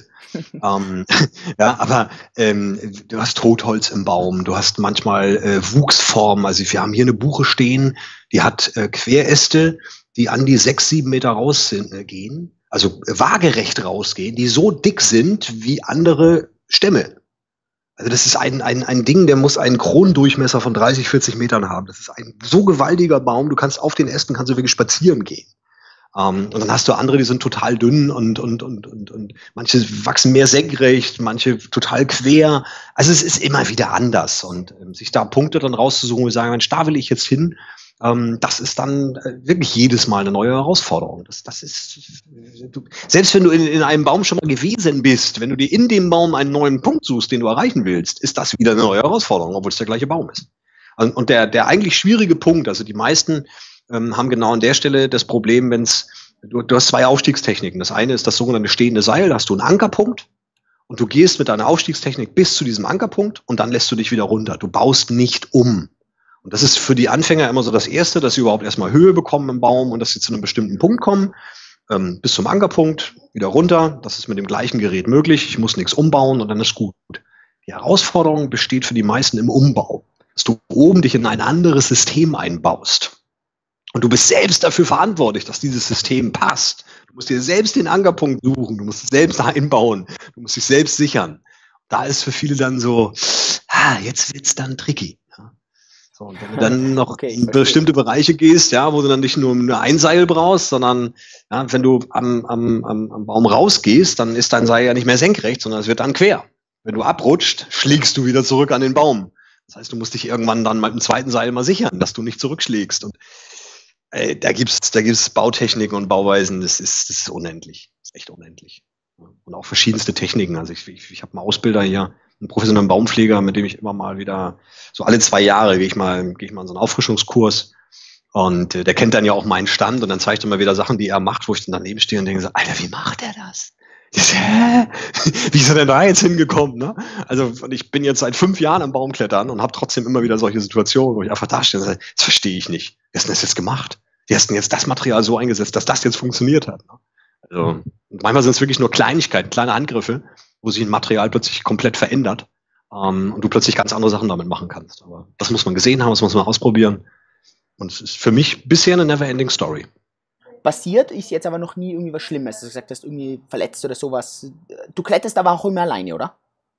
Ja, aber du hast Totholz im Baum, du hast manchmal Wuchsformen. Also wir haben hier eine Buche stehen, die hat Queräste, die an die 6-7 Meter rausgehen, also waagerecht rausgehen, die so dick sind wie andere Stämme. Also das ist ein Ding, der muss einen Kronendurchmesser von 30, 40 Metern haben. Das ist ein so gewaltiger Baum, du kannst auf den Ästen wirklich spazieren gehen. Und dann hast du andere, die sind total dünn und manche wachsen mehr senkrecht, manche total quer. Also es ist immer wieder anders und sich da Punkte dann rauszusuchen und sagen, Mensch, da will ich jetzt hin, das ist dann wirklich jedes Mal eine neue Herausforderung. Das ist, selbst wenn du in einem Baum schon mal gewesen bist, wenn du dir in dem Baum einen neuen Punkt suchst, den du erreichen willst, ist das wieder eine neue Herausforderung, obwohl es der gleiche Baum ist. Und der eigentlich schwierige Punkt, also die meisten haben genau an der Stelle das Problem, du hast 2 Aufstiegstechniken. Das eine ist das sogenannte stehende Seil, da hast du einen Ankerpunkt und du gehst mit deiner Aufstiegstechnik bis zu diesem Ankerpunkt und dann lässt du dich wieder runter. Du baust nicht um. Und das ist für die Anfänger immer so das Erste, dass sie überhaupt erstmal Höhe bekommen im Baum und dass sie zu einem bestimmten Punkt kommen, bis zum Ankerpunkt, wieder runter. Das ist mit dem gleichen Gerät möglich. Ich muss nichts umbauen und dann ist gut. Die Herausforderung besteht für die meisten im Umbau, dass du oben dich in ein anderes System einbaust. Und du bist selbst dafür verantwortlich, dass dieses System passt. Du musst dir selbst den Ankerpunkt suchen, du musst es selbst einbauen, du musst dich selbst sichern. Da ist für viele dann so, jetzt wird's dann tricky. So, und wenn du dann noch in bestimmte Bereiche gehst, ja, wo du dann nicht nur ein Seil brauchst, sondern ja, wenn du am Baum rausgehst, dann ist dein Seil ja nicht mehr senkrecht, sondern es wird dann quer. Wenn du abrutscht, schlägst du wieder zurück an den Baum. Das heißt, du musst dich irgendwann dann mit dem zweiten Seil mal sichern, dass du nicht zurückschlägst. Und da gibt's Bautechniken und Bauweisen, das ist unendlich. Das ist echt unendlich. Und auch verschiedenste Techniken. Also ich habe einen Ausbilder hier, einen professionellen Baumpfleger, mit dem ich immer mal wieder, so alle 2 Jahre gehe ich mal in so einen Auffrischungskurs. Und der kennt dann ja auch meinen Stand und dann zeigt er mir wieder Sachen, die er macht, wo ich dann daneben stehe und denke so, Alter, wie macht er das? Wie ist er denn da jetzt hingekommen? Ne? Also ich bin jetzt seit 5 Jahren am Baumklettern und habe trotzdem immer wieder solche Situationen, wo ich einfach da stehe und sage, das verstehe ich nicht. Wie hast du das jetzt gemacht? Wie hast du denn jetzt das Material so eingesetzt, dass das jetzt funktioniert hat? Ne? Also manchmal sind es wirklich nur Kleinigkeiten, kleine Angriffe, wo sich ein Material plötzlich komplett verändert und du plötzlich ganz andere Sachen damit machen kannst. Aber das muss man gesehen haben, das muss man ausprobieren. Und es ist für mich bisher eine never-ending Story. Passiert ist jetzt aber noch nie irgendwie was Schlimmes, dass du gesagt hast, irgendwie verletzt oder sowas. Du kletterst aber auch immer alleine, oder?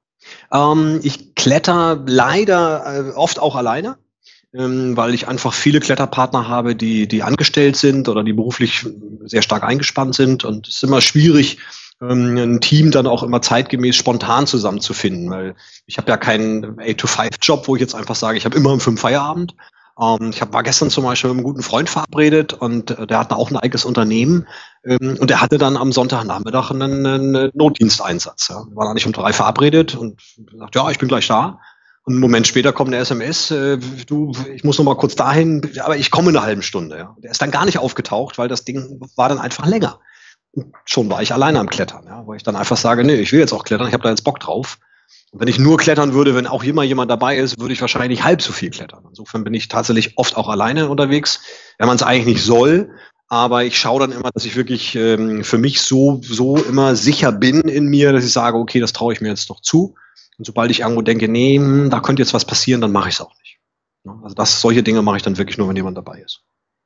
Ich kletter leider oft auch alleine, weil ich einfach viele Kletterpartner habe, die angestellt sind oder die beruflich sehr stark eingespannt sind. Und es ist immer schwierig, ein Team dann auch immer zeitgemäß spontan zusammenzufinden, weil ich habe ja keinen 8-to-5-Job, wo ich jetzt einfach sage, ich habe immer um 5 Feierabend. War gestern zum Beispiel mit einem guten Freund verabredet und der hat auch ein eigenes Unternehmen und er hatte dann am Sonntagnachmittag einen Notdiensteinsatz. Ja. Wir waren eigentlich um 3 verabredet und gesagt, ja, ich bin gleich da. Und einen Moment später kommt eine SMS, ich muss noch mal kurz dahin, aber ich komme in einer halben Stunde. Ja. Der ist dann gar nicht aufgetaucht, weil das Ding war dann einfach länger. Und schon war ich alleine am Klettern, ja, wo ich dann einfach sage, nee, ich will jetzt auch klettern, ich habe da jetzt Bock drauf. Und wenn ich nur klettern würde, wenn auch immer jemand dabei ist, würde ich wahrscheinlich halb so viel klettern. Insofern bin ich tatsächlich oft auch alleine unterwegs, wenn man es eigentlich nicht soll. Aber ich schaue dann immer, dass ich wirklich für mich so immer sicher bin in mir, dass ich sage, okay, das traue ich mir jetzt noch zu. Und sobald ich irgendwo denke, nee, da könnte jetzt was passieren, dann mache ich es auch nicht. Also solche Dinge mache ich dann wirklich nur, wenn jemand dabei ist.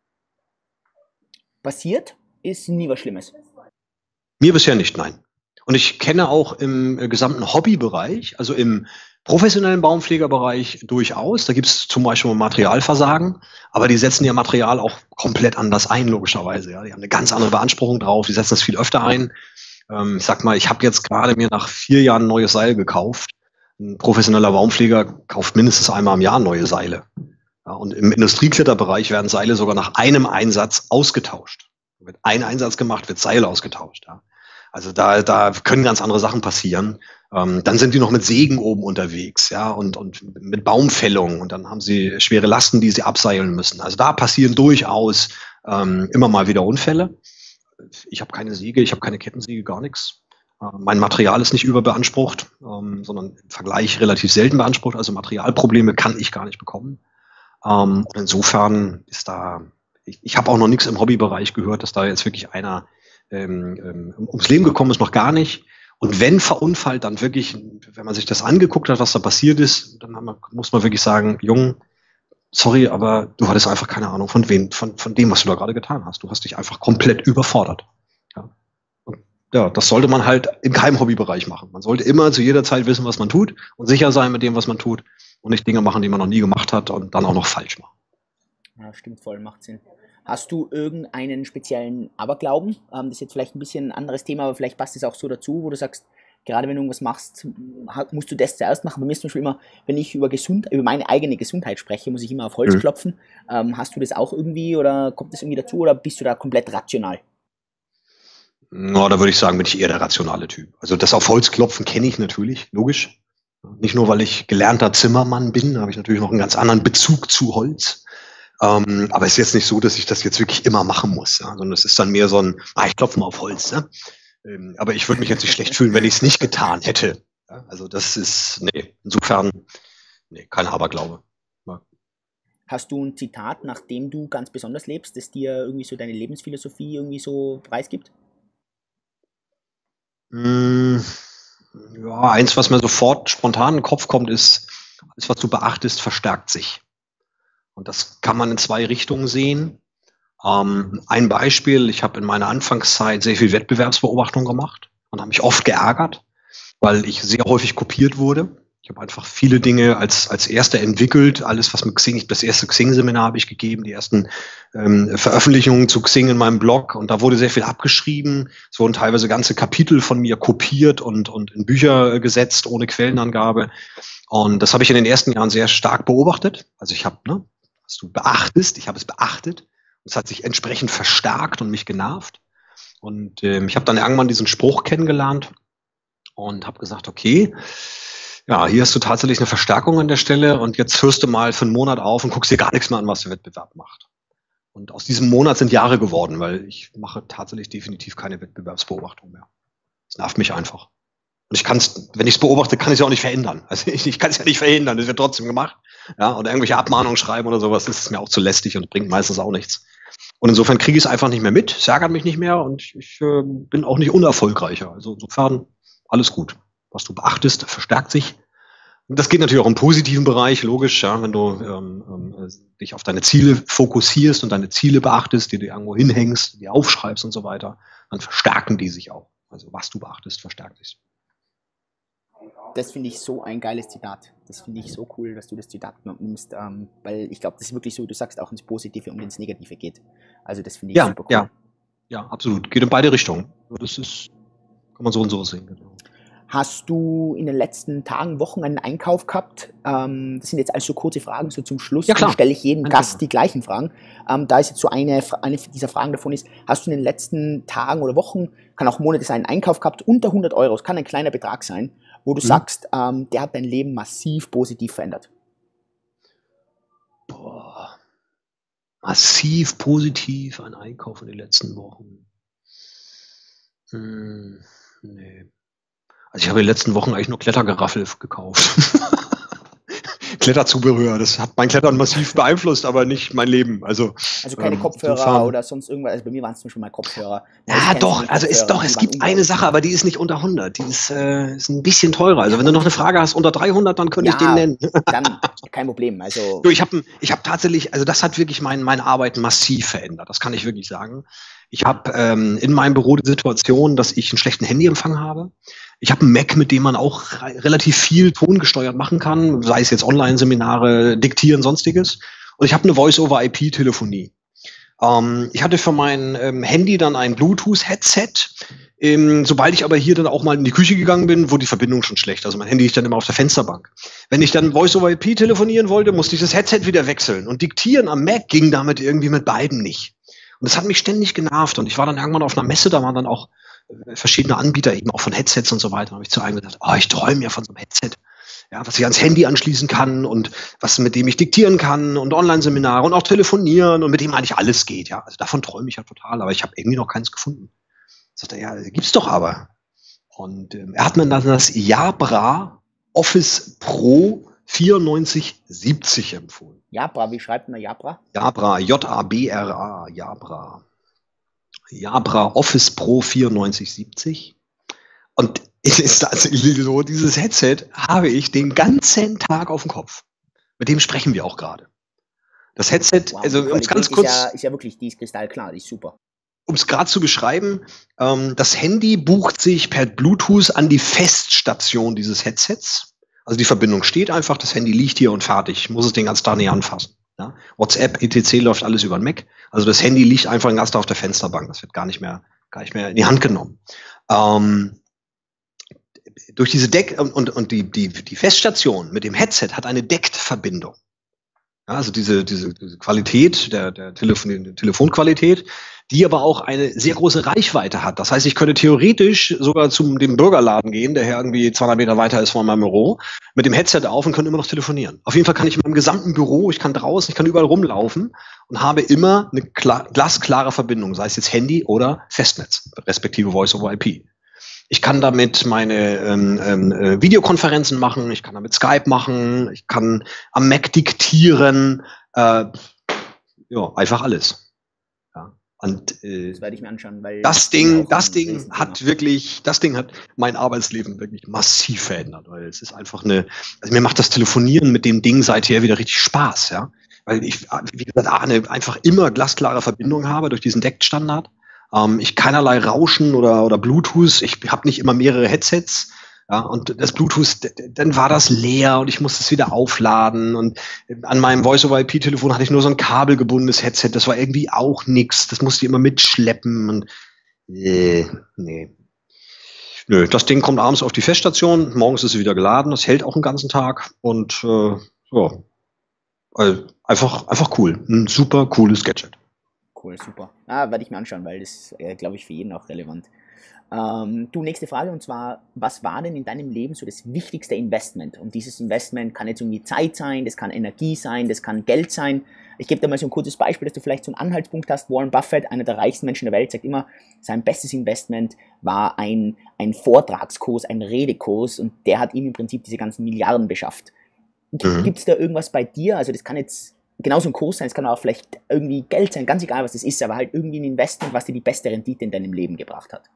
Passiert ist nie was Schlimmes. Mir bisher nicht, nein. Und ich kenne auch im gesamten Hobbybereich, also im professionellen Baumpflegerbereich durchaus, da gibt es zum Beispiel Materialversagen, aber die setzen ihr Material auch komplett anders ein, logischerweise. Ja. Die haben eine ganz andere Beanspruchung drauf, die setzen das viel öfter ein. Ich sag mal, ich habe jetzt gerade mir nach 4 Jahren ein neues Seil gekauft. Ein professioneller Baumpfleger kauft mindestens einmal im Jahr neue Seile. Ja, und im Industriekletterbereich werden Seile sogar nach einem Einsatz ausgetauscht. Wird ein Einsatz gemacht, wird Seil ausgetauscht. Ja. Also da können ganz andere Sachen passieren. Dann sind die noch mit Sägen oben unterwegs, ja, und mit Baumfällung. Und dann haben sie schwere Lasten, die sie abseilen müssen. Also da passieren durchaus immer mal wieder Unfälle. Ich habe keine Säge, ich habe keine Kettensäge, gar nichts. Mein Material ist nicht überbeansprucht, sondern im Vergleich relativ selten beansprucht. Also Materialprobleme kann ich gar nicht bekommen. Und insofern ist ich habe auch noch nichts im Hobbybereich gehört, dass da jetzt wirklich einer ums Leben gekommen ist, noch gar nicht. Und wenn verunfallt, dann wirklich, wenn man sich das angeguckt hat, was da passiert ist, dann muss man wirklich sagen, Junge, sorry, aber du hattest einfach keine Ahnung von dem, was du da gerade getan hast. Du hast dich einfach komplett überfordert. Ja. Und ja, das sollte man halt in keinem Hobbybereich machen. Man sollte immer zu jeder Zeit wissen, was man tut und sicher sein mit dem, was man tut und nicht Dinge machen, die man noch nie gemacht hat und dann auch noch falsch machen. Ja, stimmt voll, macht Sinn. Hast du irgendeinen speziellen Aberglauben? Das ist jetzt vielleicht ein bisschen ein anderes Thema, aber vielleicht passt es auch so dazu, wo du sagst, gerade wenn du irgendwas machst, musst du das zuerst machen. Bei mir ist zum Beispiel immer, wenn ich über meine eigene Gesundheit spreche, muss ich immer auf Holz klopfen. Hast du das auch irgendwie oder kommt das irgendwie dazu oder bist du da komplett rational? Na, da würde ich sagen, bin ich eher der rationale Typ. Also das auf Holz klopfen kenne ich natürlich, logisch. Nicht nur, weil ich gelernter Zimmermann bin, da habe ich natürlich noch einen ganz anderen Bezug zu Holz. Aber es ist jetzt nicht so, dass ich das jetzt wirklich immer machen muss, ja? Sondern es ist dann mehr so ein, ich klopfe mal auf Holz. Ne? Aber ich würde mich jetzt nicht schlecht fühlen, wenn ich es nicht getan hätte. Ja? Also das ist, insofern, kein Aberglaube. Ja. Hast du ein Zitat, nach dem du ganz besonders lebst, das dir irgendwie so deine Lebensphilosophie irgendwie so preisgibt? Ja, eins, was mir sofort spontan in den Kopf kommt, ist, alles, was du beachtest, verstärkt sich. Und das kann man in 2 Richtungen sehen. Ein Beispiel, ich habe in meiner Anfangszeit sehr viel Wettbewerbsbeobachtung gemacht und habe mich oft geärgert, weil ich sehr häufig kopiert wurde. Ich habe einfach viele Dinge als Erster entwickelt. Alles, was mit Xing, das erste Xing-Seminar habe ich gegeben, die ersten Veröffentlichungen zu Xing in meinem Blog. Und da wurde sehr viel abgeschrieben. Es wurden teilweise ganze Kapitel von mir kopiert und in Bücher gesetzt, ohne Quellenangabe. Und das habe ich in den ersten Jahren sehr stark beobachtet. Also ich habe, was du beachtest, ich habe es beachtet. Es hat sich entsprechend verstärkt und mich genervt. Und ich habe dann irgendwann diesen Spruch kennengelernt und habe gesagt, okay, ja, hier hast du tatsächlich eine Verstärkung an der Stelle und jetzt hörst du mal für einen Monat auf und guckst dir gar nichts mehr an, was der Wettbewerb macht. Und aus diesem Monat sind Jahre geworden, weil ich mache tatsächlich definitiv keine Wettbewerbsbeobachtung mehr. Das nervt mich einfach. Und ich kann es, wenn ich es beobachte, kann ich es auch nicht verändern. Also ich kann es ja nicht verhindern, das wird trotzdem gemacht. Ja, und irgendwelche Abmahnungen schreiben oder sowas, das ist mir auch zu lästig und bringt meistens auch nichts. Und insofern kriege ich es einfach nicht mehr mit, es ärgert mich nicht mehr und ich bin auch nicht unerfolgreicher. Also insofern alles gut. Was du beachtest, verstärkt sich. Und das geht natürlich auch im positiven Bereich, logisch, ja, wenn du dich auf deine Ziele fokussierst und deine Ziele beachtest, die du irgendwo hinhängst, die aufschreibst und so weiter, dann verstärken die sich auch. Also was du beachtest, verstärkt sich. Das finde ich so ein geiles Zitat. Das finde ich so cool, dass du das Zitat nimmst, weil ich glaube, das ist wirklich so, du sagst auch ins Positive und ins Negative geht. Also das finde ich super cool. Ja, absolut. Geht in beide Richtungen. Das ist, kann man so und so sehen. Genau. Hast du in den letzten Tagen, Wochen einen Einkauf gehabt? Das sind jetzt also kurze Fragen, so zum Schluss. Ja, klar. Dann stelle ich jedem Gast die gleichen Fragen. Da ist jetzt so eine dieser Fragen davon ist, hast du in den letzten Tagen oder Wochen, kann auch Monate sein, einen Einkauf gehabt, unter 100 Euro, es kann ein kleiner Betrag sein, wo du sagst, der hat dein Leben massiv positiv verändert? Boah. Massiv positiv ein Einkauf in den letzten Wochen. Nee. Also ich habe in den letzten Wochen eigentlich nur Klettergeraffel gekauft. Kletterzubehör, das hat mein Klettern massiv beeinflusst, aber nicht mein Leben. Also keine Kopfhörer oder sonst irgendwas. Also bei mir waren es schon mal Kopfhörer. Ja, doch, also es gibt eine Sache, aber die ist nicht unter 100. Die ist ein bisschen teurer. Also wenn du noch eine Frage hast unter 300, dann könnte ich den nennen. Dann kein Problem. Also ich habe tatsächlich, also das hat wirklich meine Arbeit massiv verändert. Das kann ich wirklich sagen. Ich habe in meinem Büro die Situation, dass ich einen schlechten Handyempfang habe. Ich habe einen Mac, mit dem man auch relativ viel tongesteuert machen kann, sei es jetzt Online-Seminare, Diktieren, sonstiges. Und ich habe eine Voice-over-IP-Telefonie. Ich hatte für mein Handy dann ein Bluetooth-Headset. Sobald ich aber hier dann auch mal in die Küche gegangen bin, wurde die Verbindung schon schlecht. Also mein Handy liegt dann immer auf der Fensterbank. Wenn ich dann Voice-over-IP telefonieren wollte, musste ich das Headset wieder wechseln. Und Diktieren am Mac ging damit irgendwie mit beiden nicht. Und das hat mich ständig genervt. Und ich war dann irgendwann auf einer Messe, da waren dann auch verschiedene Anbieter eben auch von Headsets und so weiter. Da habe ich zu einem gedacht, ich träume ja von so einem Headset, ja, was ich ans Handy anschließen kann und was mit dem ich diktieren kann und Online-Seminare und auch telefonieren und mit dem eigentlich alles geht. Ja, also davon träume ich ja total, aber ich habe irgendwie noch keins gefunden. Sagt er, ja, gibt's doch aber. Und er hat mir dann das Jabra Office Pro 9470 empfohlen. Jabra, wie schreibt man Jabra? Jabra, J-A-B-R-A, Jabra. Jabra Office Pro 9470. Und es ist tatsächlich so, dieses Headset habe ich den ganzen Tag auf dem Kopf. Mit dem sprechen wir auch gerade. Das Headset, wow, also um es ganz kurz. Ist ja wirklich, die ist kristallklar, die ist super. Um es gerade zu beschreiben, das Handy bucht sich per Bluetooth an die Feststation dieses Headsets. Also die Verbindung steht einfach, das Handy liegt hier und fertig. Ich muss es den ganzen Tag nicht anfassen. Ja? WhatsApp, etc. läuft alles über den Mac. Also das Handy liegt einfach den ganzen Tag auf der Fensterbank. Das wird gar nicht mehr in die Hand genommen. Durch diese und die Feststation mit dem Headset hat eine DECT-Verbindung. Ja, also diese Qualität der Telefonqualität, die aber auch eine sehr große Reichweite hat. Das heißt, ich könnte theoretisch sogar zu dem Burgerladen gehen, der hier irgendwie 200 Meter weiter ist von meinem Büro, mit dem Headset auf und könnte immer noch telefonieren. Auf jeden Fall kann ich in meinem gesamten Büro, ich kann draußen, ich kann überall rumlaufen und habe immer eine glasklare Verbindung, sei es jetzt Handy oder Festnetz, respektive Voice-over-IP. Ich kann damit meine Videokonferenzen machen, ich kann damit Skype machen, ich kann am Mac diktieren, einfach alles. Ja. Und das werde ich mir anschauen, weil das Ding hat mein Arbeitsleben wirklich massiv verändert, weil es ist einfach also mir macht das Telefonieren mit dem Ding seither wieder richtig Spaß, ja, weil ich, wie gesagt, einfach immer glasklare Verbindung habe durch diesen DECT-Standard. Ich keinerlei Rauschen oder Bluetooth. Ich habe nicht immer mehrere Headsets. Ja, und das Bluetooth, dann war das leer und ich musste es wieder aufladen. Und an meinem Voice-over-IP-Telefon hatte ich nur so ein kabelgebundenes Headset. Das war irgendwie auch nix. Das musste ich immer mitschleppen. Und nee. Nö, das Ding kommt abends auf die Feststation. Morgens ist es wieder geladen. Das hält auch den ganzen Tag. Und also einfach cool. Ein super cooles Gadget. Cool, super. Werde ich mir anschauen, weil das, glaube ich, für jeden auch relevant. Nächste Frage, und zwar, was war denn in deinem Leben so das wichtigste Investment? Und dieses Investment kann jetzt irgendwie Zeit sein, das kann Energie sein, das kann Geld sein. Ich gebe dir mal so ein kurzes Beispiel, dass du vielleicht so einen Anhaltspunkt hast. Warren Buffett, einer der reichsten Menschen der Welt, sagt immer, sein bestes Investment war ein Vortragskurs, ein Redekurs, und der hat ihm im Prinzip diese ganzen Milliarden beschafft. Gibt es da irgendwas bei dir? Also das kann jetzt genauso ein Kurs sein, es kann auch vielleicht irgendwie Geld sein, ganz egal was das ist, aber halt irgendwie ein Investment, was dir die beste Rendite in deinem Leben gebracht hat.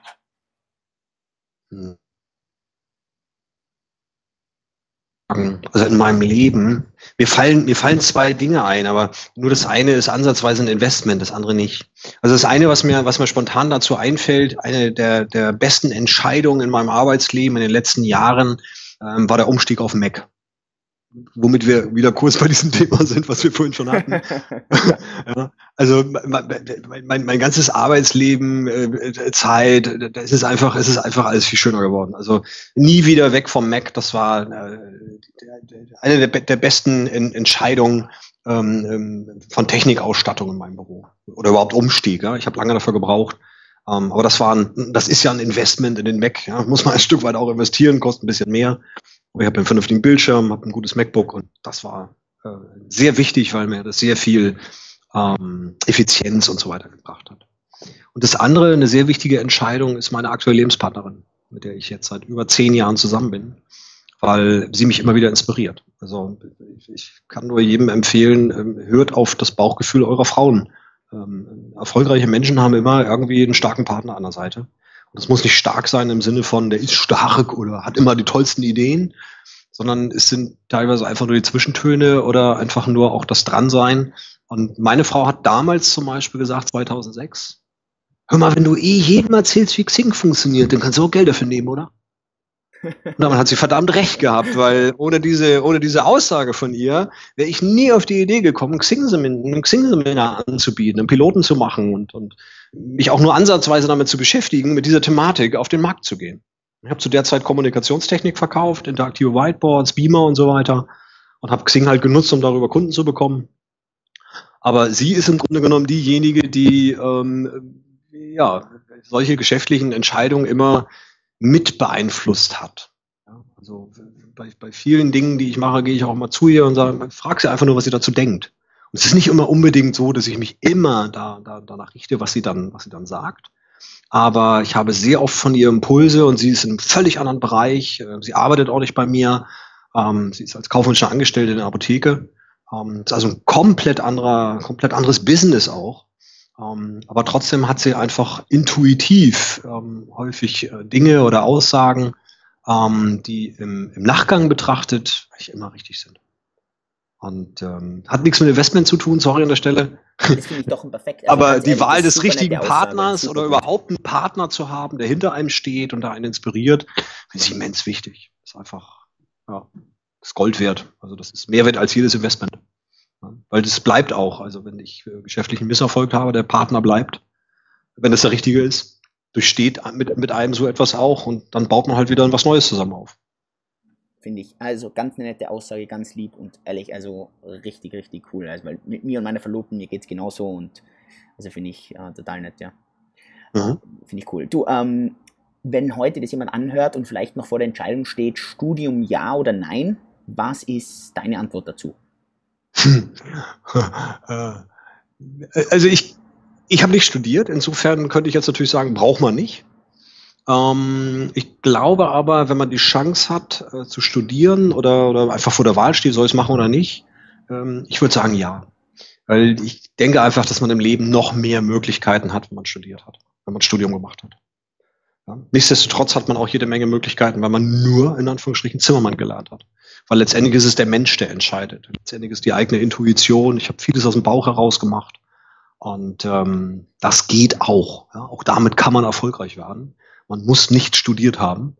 Also in meinem Leben, mir fallen zwei Dinge ein, aber nur das eine ist ansatzweise ein Investment, das andere nicht. Also das eine, was mir spontan dazu einfällt, eine der besten Entscheidungen in meinem Arbeitsleben in den letzten Jahren, war der Umstieg auf Mac. womit wir wieder kurz bei diesem Thema sind, was wir vorhin schon hatten. Ja, also mein ganzes Arbeitsleben, Zeit, es ist einfach alles viel schöner geworden. Also nie wieder weg vom Mac. Das war eine der besten Entscheidungen von Technikausstattung in meinem Büro oder überhaupt Umstieg. Ja. Ich habe lange dafür gebraucht. Aber das ist ja ein Investment in den Mac. Ja. Muss man ein Stück weit auch investieren, kostet ein bisschen mehr. Aber ich habe einen vernünftigen Bildschirm, habe ein gutes MacBook und das war sehr wichtig, weil mir das sehr viel Effizienz und so weiter gebracht hat. Und das andere, eine sehr wichtige Entscheidung, ist meine aktuelle Lebenspartnerin, mit der ich jetzt seit über 10 Jahren zusammen bin, weil sie mich immer wieder inspiriert. Also ich kann nur jedem empfehlen, hört auf das Bauchgefühl eurer Frauen. Erfolgreiche Menschen haben immer irgendwie einen starken Partner an der Seite. Und das muss nicht stark sein im Sinne von, der ist stark oder hat immer die tollsten Ideen, sondern es sind teilweise einfach nur die Zwischentöne oder einfach nur auch das Dransein. Und meine Frau hat damals zum Beispiel gesagt, 2006, hör mal, wenn du jedem erzählst, wie Xing funktioniert, dann kannst du auch Geld dafür nehmen, oder? Und damit hat sie verdammt recht gehabt, weil ohne diese Aussage von ihr wäre ich nie auf die Idee gekommen, ein Xing-Seminar anzubieten, einen Piloten zu machen und mich auch nur ansatzweise damit zu beschäftigen, mit dieser Thematik auf den Markt zu gehen. Ich habe zu der Zeit Kommunikationstechnik verkauft, interaktive Whiteboards, Beamer und so weiter und habe Xing halt genutzt, um darüber Kunden zu bekommen. Aber sie ist im Grunde genommen diejenige, die solche geschäftlichen Entscheidungen immer mit beeinflusst hat. Ja, also bei vielen Dingen, die ich mache, gehe ich auch mal zu ihr und frage sie einfach nur, was sie dazu denkt. Und es ist nicht immer unbedingt so, dass ich mich immer danach richte, was sie dann sagt. Aber ich habe sehr oft von ihr Impulse und sie ist in einem völlig anderen Bereich. Sie arbeitet auch nicht bei mir. Sie ist als kaufmännische Angestellte in der Apotheke. Ist also ein komplett anderes Business auch. Aber trotzdem hat sie einfach intuitiv häufig Dinge oder Aussagen, die im Nachgang betrachtet eigentlich immer richtig sind. Und hat nichts mit Investment zu tun, sorry an der Stelle. Das finde ich doch ein perfekt. Aber die Wahl des richtigen Partners oder überhaupt einen Partner zu haben, der hinter einem steht und da einen inspiriert, ist immens wichtig. Das ist einfach das Gold wert. Also das ist mehr wert als jedes Investment. Weil das bleibt auch. Also wenn ich geschäftlichen Misserfolg habe, der Partner bleibt, wenn das der richtige ist, durchsteht mit einem so etwas auch und dann baut man halt wieder was Neues zusammen auf. Finde ich. Also ganz eine nette Aussage, ganz lieb und ehrlich, also richtig, richtig cool. Also weil mit mir und meiner Verlobten, mir geht's genauso und also finde ich total nett, ja. Finde ich cool. Du, wenn heute das jemand anhört und vielleicht noch vor der Entscheidung steht, Studium ja oder nein, was ist deine Antwort dazu? Also ich habe nicht studiert, insofern könnte ich jetzt natürlich sagen, braucht man nicht. Ich glaube aber, wenn man die Chance hat zu studieren oder einfach vor der Wahl steht, soll ich es machen oder nicht, ich würde sagen ja. Weil ich denke einfach, dass man im Leben noch mehr Möglichkeiten hat, wenn man studiert hat, wenn man Studium gemacht hat. Ja. Nichtsdestotrotz hat man auch jede Menge Möglichkeiten, weil man nur, in Anführungsstrichen, Zimmermann gelernt hat. Weil letztendlich ist es der Mensch, der entscheidet. Letztendlich ist die eigene Intuition. Ich habe vieles aus dem Bauch heraus gemacht. Und das geht auch. Ja. Auch damit kann man erfolgreich werden. Man muss nicht studiert haben.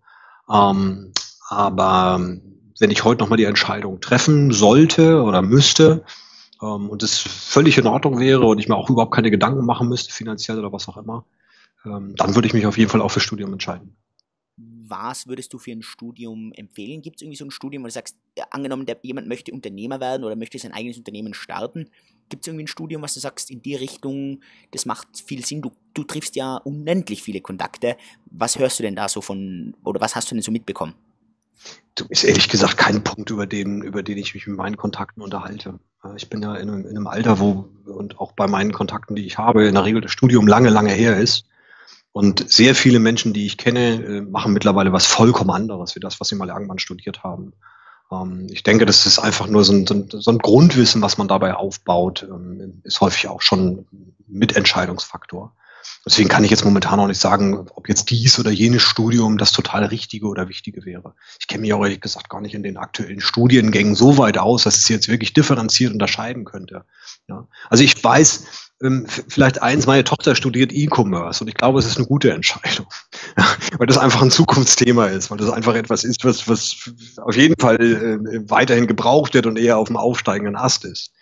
Aber wenn ich heute nochmal die Entscheidung treffen sollte oder müsste und es völlig in Ordnung wäre und ich mir auch überhaupt keine Gedanken machen müsste, finanziell oder was auch immer, dann würde ich mich auf jeden Fall auch für Studium entscheiden. Was würdest du für ein Studium empfehlen? Gibt es irgendwie so ein Studium, wo du sagst, angenommen, jemand möchte Unternehmer werden oder möchte sein eigenes Unternehmen starten, gibt es irgendwie ein Studium, was du sagst, in die Richtung, das macht viel Sinn, du triffst ja unendlich viele Kontakte. Was hörst du denn da so oder was hast du denn so mitbekommen? Du bist ehrlich gesagt kein Punkt, über den ich mich mit meinen Kontakten unterhalte. Ich bin ja in einem Alter, und auch bei meinen Kontakten, die ich habe, in der Regel das Studium lange, lange her ist. Und sehr viele Menschen, die ich kenne, machen mittlerweile was vollkommen anderes, wie das, was sie mal irgendwann studiert haben. Ich denke, das ist einfach nur so ein Grundwissen, was man dabei aufbaut, ist häufig auch schon Mitentscheidungsfaktor. Deswegen kann ich jetzt momentan auch nicht sagen, ob jetzt dies oder jenes Studium das total Richtige oder Wichtige wäre. Ich kenne mich auch ehrlich gesagt gar nicht in den aktuellen Studiengängen so weit aus, dass es jetzt wirklich differenziert unterscheiden könnte. Ja. Also ich weiß, vielleicht eins, meine Tochter studiert E-Commerce und ich glaube, es ist eine gute Entscheidung, ja, weil das einfach ein Zukunftsthema ist, weil das einfach etwas ist, was auf jeden Fall weiterhin gebraucht wird und eher auf dem aufsteigenden Ast ist.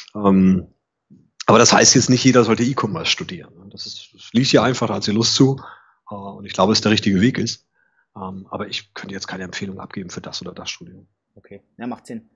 Aber das heißt jetzt nicht, jeder sollte E-Commerce studieren. Das liegt ihr einfach, da hat sie Lust zu und ich glaube, es der richtige Weg ist. Aber ich könnte jetzt keine Empfehlung abgeben für das oder das Studium. Okay, ja, macht Sinn.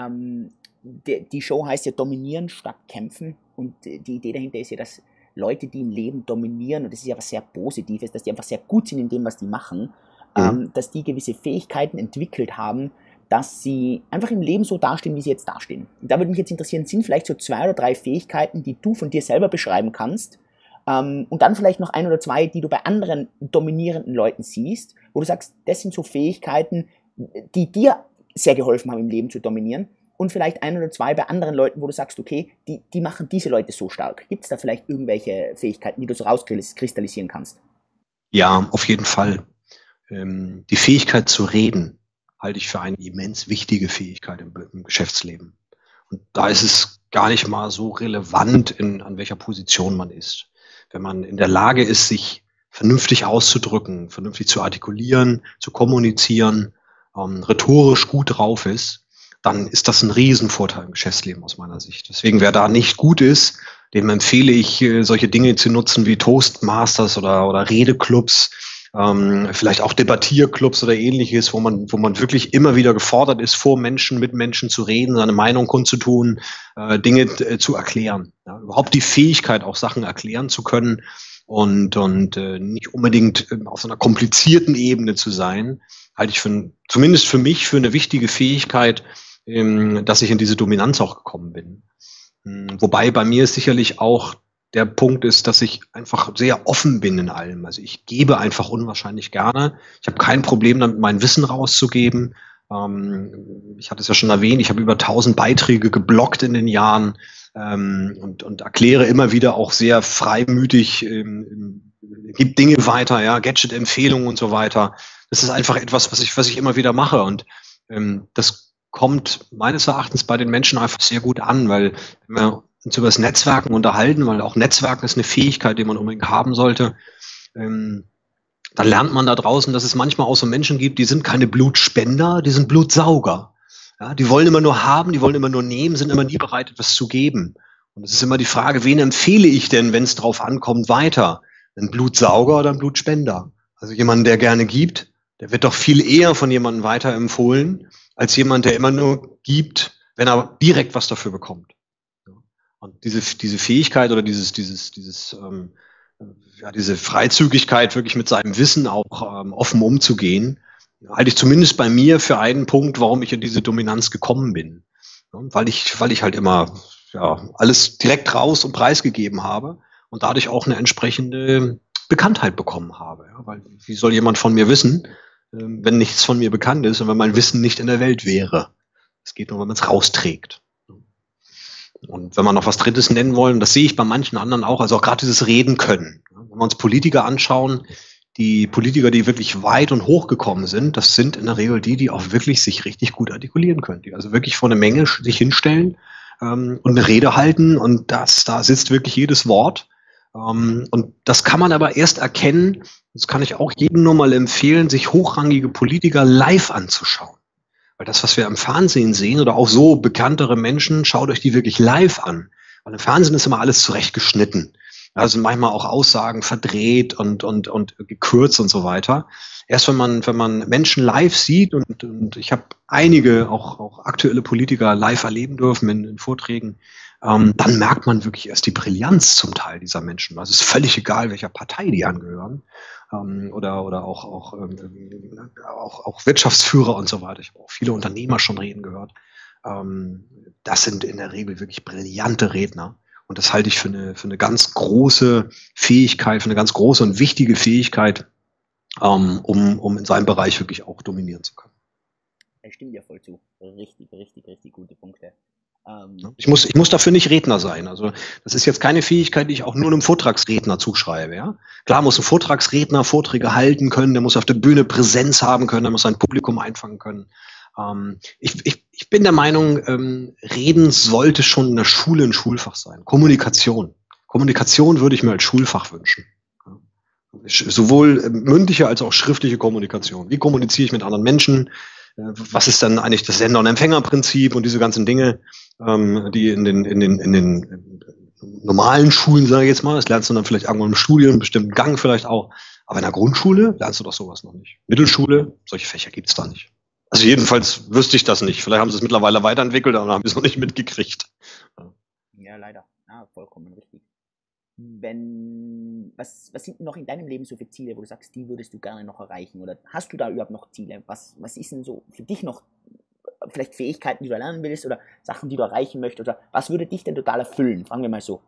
Die Show heißt ja Dominieren statt Kämpfen und die Idee dahinter ist ja, dass Leute, die im Leben dominieren, und das ist ja was sehr Positives, dass die einfach sehr gut sind in dem, was die machen, dass die gewisse Fähigkeiten entwickelt haben, dass sie einfach im Leben so dastehen, wie sie jetzt dastehen. Und da würde mich jetzt interessieren, sind vielleicht so 2 oder 3 Fähigkeiten, die du von dir selber beschreiben kannst, und dann vielleicht noch 1 oder 2, die du bei anderen dominierenden Leuten siehst, wo du sagst, das sind so Fähigkeiten, die dir sehr geholfen haben, im Leben zu dominieren, und vielleicht 1 oder 2 bei anderen Leuten, wo du sagst, okay, die machen diese Leute so stark. Gibt es da vielleicht irgendwelche Fähigkeiten, die du so rauskristallisieren kannst? Ja, auf jeden Fall. Die Fähigkeit zu reden halte ich für eine immens wichtige Fähigkeit im Geschäftsleben. Und da ist es gar nicht mal so relevant, an welcher Position man ist. Wenn man in der Lage ist, sich vernünftig auszudrücken, vernünftig zu artikulieren, zu kommunizieren, rhetorisch gut drauf ist, dann ist das ein Riesenvorteil im Geschäftsleben aus meiner Sicht. Deswegen, wer da nicht gut ist, dem empfehle ich, solche Dinge zu nutzen wie Toastmasters oder Redeclubs, vielleicht auch Debattierclubs oder ähnliches, wo man wirklich immer wieder gefordert ist, vor Menschen, mit Menschen zu reden, seine Meinung kundzutun, Dinge zu erklären. Ja, überhaupt die Fähigkeit, auch Sachen erklären zu können und nicht unbedingt auf so einer komplizierten Ebene zu sein, halte ich zumindest für mich, für eine wichtige Fähigkeit, dass ich in diese Dominanz auch gekommen bin. Wobei bei mir sicherlich auch der Punkt ist, dass ich einfach sehr offen bin in allem. Also ich gebe einfach unwahrscheinlich gerne. Ich habe kein Problem damit, mein Wissen rauszugeben. Ich hatte es ja schon erwähnt, ich habe über 1000 Beiträge gebloggt in den Jahren und erkläre immer wieder auch sehr freimütig, gebe Dinge weiter, ja, Gadget-Empfehlungen und so weiter. Das ist einfach etwas, was ich immer wieder mache und das kommt meines Erachtens bei den Menschen einfach sehr gut an, weil wenn wir uns über das Netzwerken unterhalten, weil auch Netzwerken ist eine Fähigkeit, die man unbedingt haben sollte, dann lernt man da draußen, dass es manchmal auch so Menschen gibt, die sind keine Blutspender, die sind Blutsauger. Ja, die wollen immer nur haben, die wollen immer nur nehmen, sind immer nie bereit, etwas zu geben. Und es ist immer die Frage, wen empfehle ich denn, wenn es drauf ankommt, weiter? Ein Blutsauger oder ein Blutspender? Also jemand, der gerne gibt, der wird doch viel eher von jemandem weiterempfohlen, als jemand, der immer nur gibt, wenn er direkt was dafür bekommt. Und diese Fähigkeit oder diese Freizügigkeit, wirklich mit seinem Wissen auch offen umzugehen, halte ich zumindest bei mir für einen Punkt, warum ich in diese Dominanz gekommen bin. Weil ich halt immer alles direkt raus und preisgegeben habe und dadurch auch eine entsprechende Bekanntheit bekommen habe. Ja? Weil wie soll jemand von mir wissen, wenn nichts von mir bekannt ist und wenn mein Wissen nicht in der Welt wäre? Es geht nur, wenn man es rausträgt. Und wenn wir noch was Drittes nennen wollen, das sehe ich bei manchen anderen auch, also auch gerade dieses Reden können. Wenn wir uns Politiker anschauen, die Politiker, die wirklich weit und hoch gekommen sind, das sind in der Regel die auch wirklich sich richtig gut artikulieren können, die also wirklich vor eine Menge sich hinstellen und eine Rede halten und da sitzt wirklich jedes Wort. Und das kann man aber erst erkennen, das kann ich auch jedem nur mal empfehlen, sich hochrangige Politiker live anzuschauen. Weil das, was wir im Fernsehen sehen oder auch so bekanntere Menschen, schaut euch die wirklich live an. Weil im Fernsehen ist immer alles zurechtgeschnitten. Also manchmal auch Aussagen verdreht und gekürzt und so weiter. Erst wenn man Menschen live sieht und ich habe einige auch aktuelle Politiker live erleben dürfen in Vorträgen, dann merkt man wirklich erst die Brillanz zum Teil dieser Menschen. Also es ist völlig egal, welcher Partei die angehören oder auch Wirtschaftsführer und so weiter. Ich habe auch viele Unternehmer schon reden gehört. Das sind in der Regel wirklich brillante Redner. Und das halte ich für eine ganz große Fähigkeit, für eine ganz große und wichtige Fähigkeit, um in seinem Bereich wirklich auch dominieren zu können. Das stimmt ja voll zu. Richtig gute Punkte. Ich muss dafür nicht Redner sein. Also das ist jetzt keine Fähigkeit, die ich auch nur einem Vortragsredner zuschreibe. Ja? Klar muss ein Vortragsredner Vorträge halten können, der muss auf der Bühne Präsenz haben können, der muss sein Publikum einfangen können. Ich bin der Meinung, Reden sollte schon in der Schule ein Schulfach sein. Kommunikation. Kommunikation würde ich mir als Schulfach wünschen. Sowohl mündliche als auch schriftliche Kommunikation. Wie kommuniziere ich mit anderen Menschen? Was ist dann eigentlich das Sender- und Empfängerprinzip und diese ganzen Dinge, die in den normalen Schulen, sage ich jetzt mal, das lernst du dann vielleicht irgendwann im Studium, einen bestimmten Gang vielleicht auch. Aber in der Grundschule lernst du doch sowas noch nicht. Mittelschule, solche Fächer gibt's da nicht. Also jedenfalls wüsste ich das nicht. Vielleicht haben sie es mittlerweile weiterentwickelt, aber haben wir es noch nicht mitgekriegt. Ja, leider. Vollkommen richtig. Was sind noch in deinem Leben so für Ziele, wo du sagst, die würdest du gerne noch erreichen? Oder hast du da überhaupt noch Ziele? Was ist denn so für dich noch vielleicht Fähigkeiten, die du erlernen willst oder Sachen, die du erreichen möchtest? Oder was würde dich denn total erfüllen? Fragen wir mal so.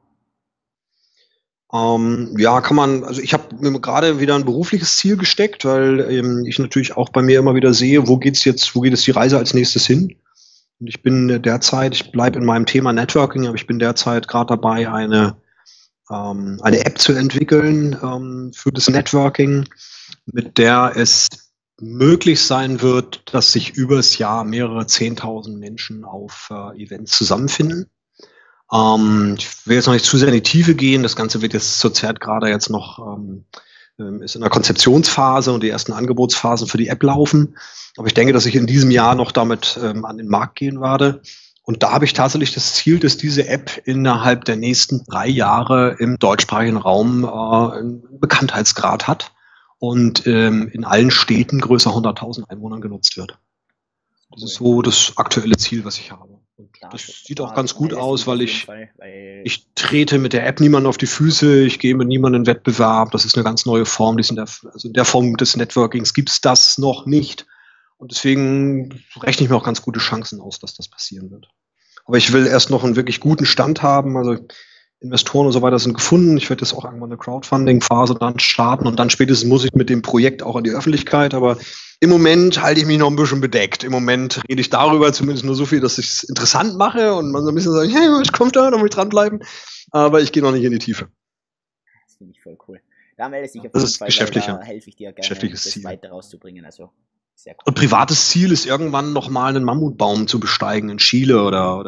Ja, kann man, also ich habe mir gerade wieder ein berufliches Ziel gesteckt, weil ich natürlich auch bei mir immer wieder sehe, wo geht jetzt die Reise als nächstes hin? Und ich bin derzeit, ich bleibe in meinem Thema Networking, aber ich bin derzeit gerade dabei, eine App zu entwickeln für das Networking, mit der es möglich sein wird, dass sich übers Jahr mehrere 10.000 Menschen auf Events zusammenfinden. Ich will jetzt noch nicht zu sehr in die Tiefe gehen. Das Ganze wird jetzt zurzeit gerade jetzt noch, ist in der Konzeptionsphase und die ersten Angebotsphasen für die App laufen. Aber ich denke, dass ich in diesem Jahr noch damit an den Markt gehen werde. Und da habe ich tatsächlich das Ziel, dass diese App innerhalb der nächsten 3 Jahre im deutschsprachigen Raum einen Bekanntheitsgrad hat und in allen Städten größer 100.000 Einwohnern genutzt wird. Das ist so das aktuelle Ziel, was ich habe. Und das sieht auch ganz gut aus, weil ich trete mit der App niemanden auf die Füße, ich gehe mit niemandem in Wettbewerb. Das ist eine ganz neue Form. In der Form des Networkings gibt es das noch nicht. Und deswegen rechne ich mir auch ganz gute Chancen aus, dass das passieren wird. Aber ich will erst noch einen wirklich guten Stand haben. Also Investoren und so weiter sind gefunden. Ich werde jetzt auch irgendwann eine Crowdfunding-Phase dann starten und dann spätestens muss ich mit dem Projekt auch an die Öffentlichkeit. Aber im Moment halte ich mich noch ein bisschen bedeckt. Im Moment rede ich darüber zumindest nur so viel, dass ich es interessant mache und man so ein bisschen sagt, hey, ich komme da muss ich dranbleiben. Aber ich gehe noch nicht in die Tiefe. Das finde ich voll cool. Da melde ich dich auf jeden Fall, geschäftlicher. Da helfe ich dir gerne, das weiter rauszubringen. Also sehr cool. Und privates Ziel ist irgendwann nochmal einen Mammutbaum zu besteigen in Chile oder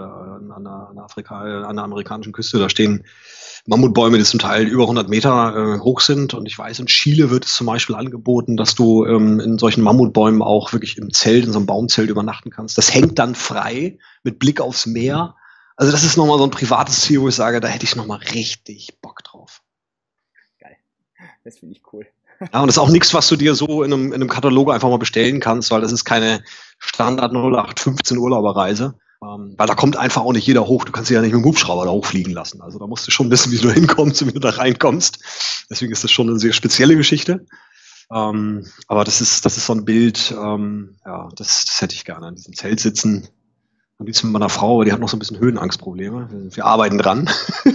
an der amerikanischen Küste. Da stehen Mammutbäume, die zum Teil über 100 Meter hoch sind. Und ich weiß, in Chile wird es zum Beispiel angeboten, dass du in solchen Mammutbäumen auch wirklich im Zelt, in so einem Baumzelt übernachten kannst. Das hängt dann frei mit Blick aufs Meer. Also das ist nochmal so ein privates Ziel, wo ich sage, da hätte ich nochmal richtig Bock drauf. Geil. Das finde ich cool. Ja, und das ist auch nichts, was du dir so in einem Katalog einfach mal bestellen kannst, weil das ist keine Standard 0815 Urlauberreise. Weil da kommt einfach auch nicht jeder hoch. Du kannst dich ja nicht mit dem Hubschrauber da hochfliegen lassen. Also da musst du schon wissen, wie du hinkommst und wie du da reinkommst. Deswegen ist das schon eine sehr spezielle Geschichte. Aber das ist so ein Bild, ja, das hätte ich gerne, an diesem Zelt sitzen. Am liebsten mit meiner Frau, aber die hat noch so ein bisschen Höhenangstprobleme. Wir arbeiten dran.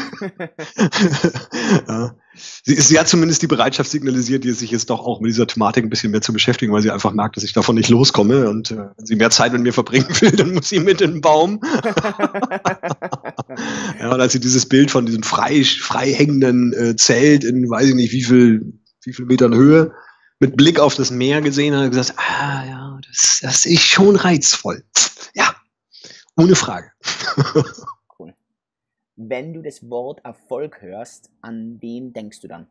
Ja. Sie hat zumindest die Bereitschaft signalisiert, sich jetzt doch auch mit dieser Thematik ein bisschen mehr zu beschäftigen, weil sie einfach merkt, dass ich davon nicht loskomme. Und wenn sie mehr Zeit mit mir verbringen will, dann muss sie mit in den Baum. Ja, und als sie dieses Bild von diesem frei hängenden Zelt in weiß ich nicht wie viel Metern Höhe mit Blick auf das Meer gesehen hat, gesagt, ja, das ist schon reizvoll. Ja. Ohne Frage. Cool. Wenn du das Wort Erfolg hörst, an wen denkst du dann?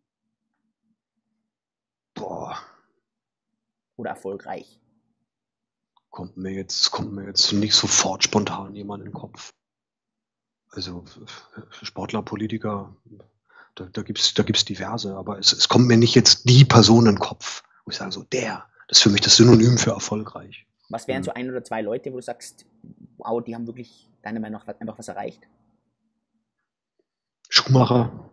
Boah. Oder erfolgreich? Kommt mir jetzt nicht sofort spontan jemand in den Kopf. Also Sportler, Politiker, da gibt's diverse, aber es kommt mir nicht jetzt die Person in den Kopf, wo ich sage so, das ist für mich das Synonym für erfolgreich. Was wären so 1 oder 2 Leute, wo du sagst, wow, die haben wirklich deiner Meinung nach einfach was erreicht? Schumacher,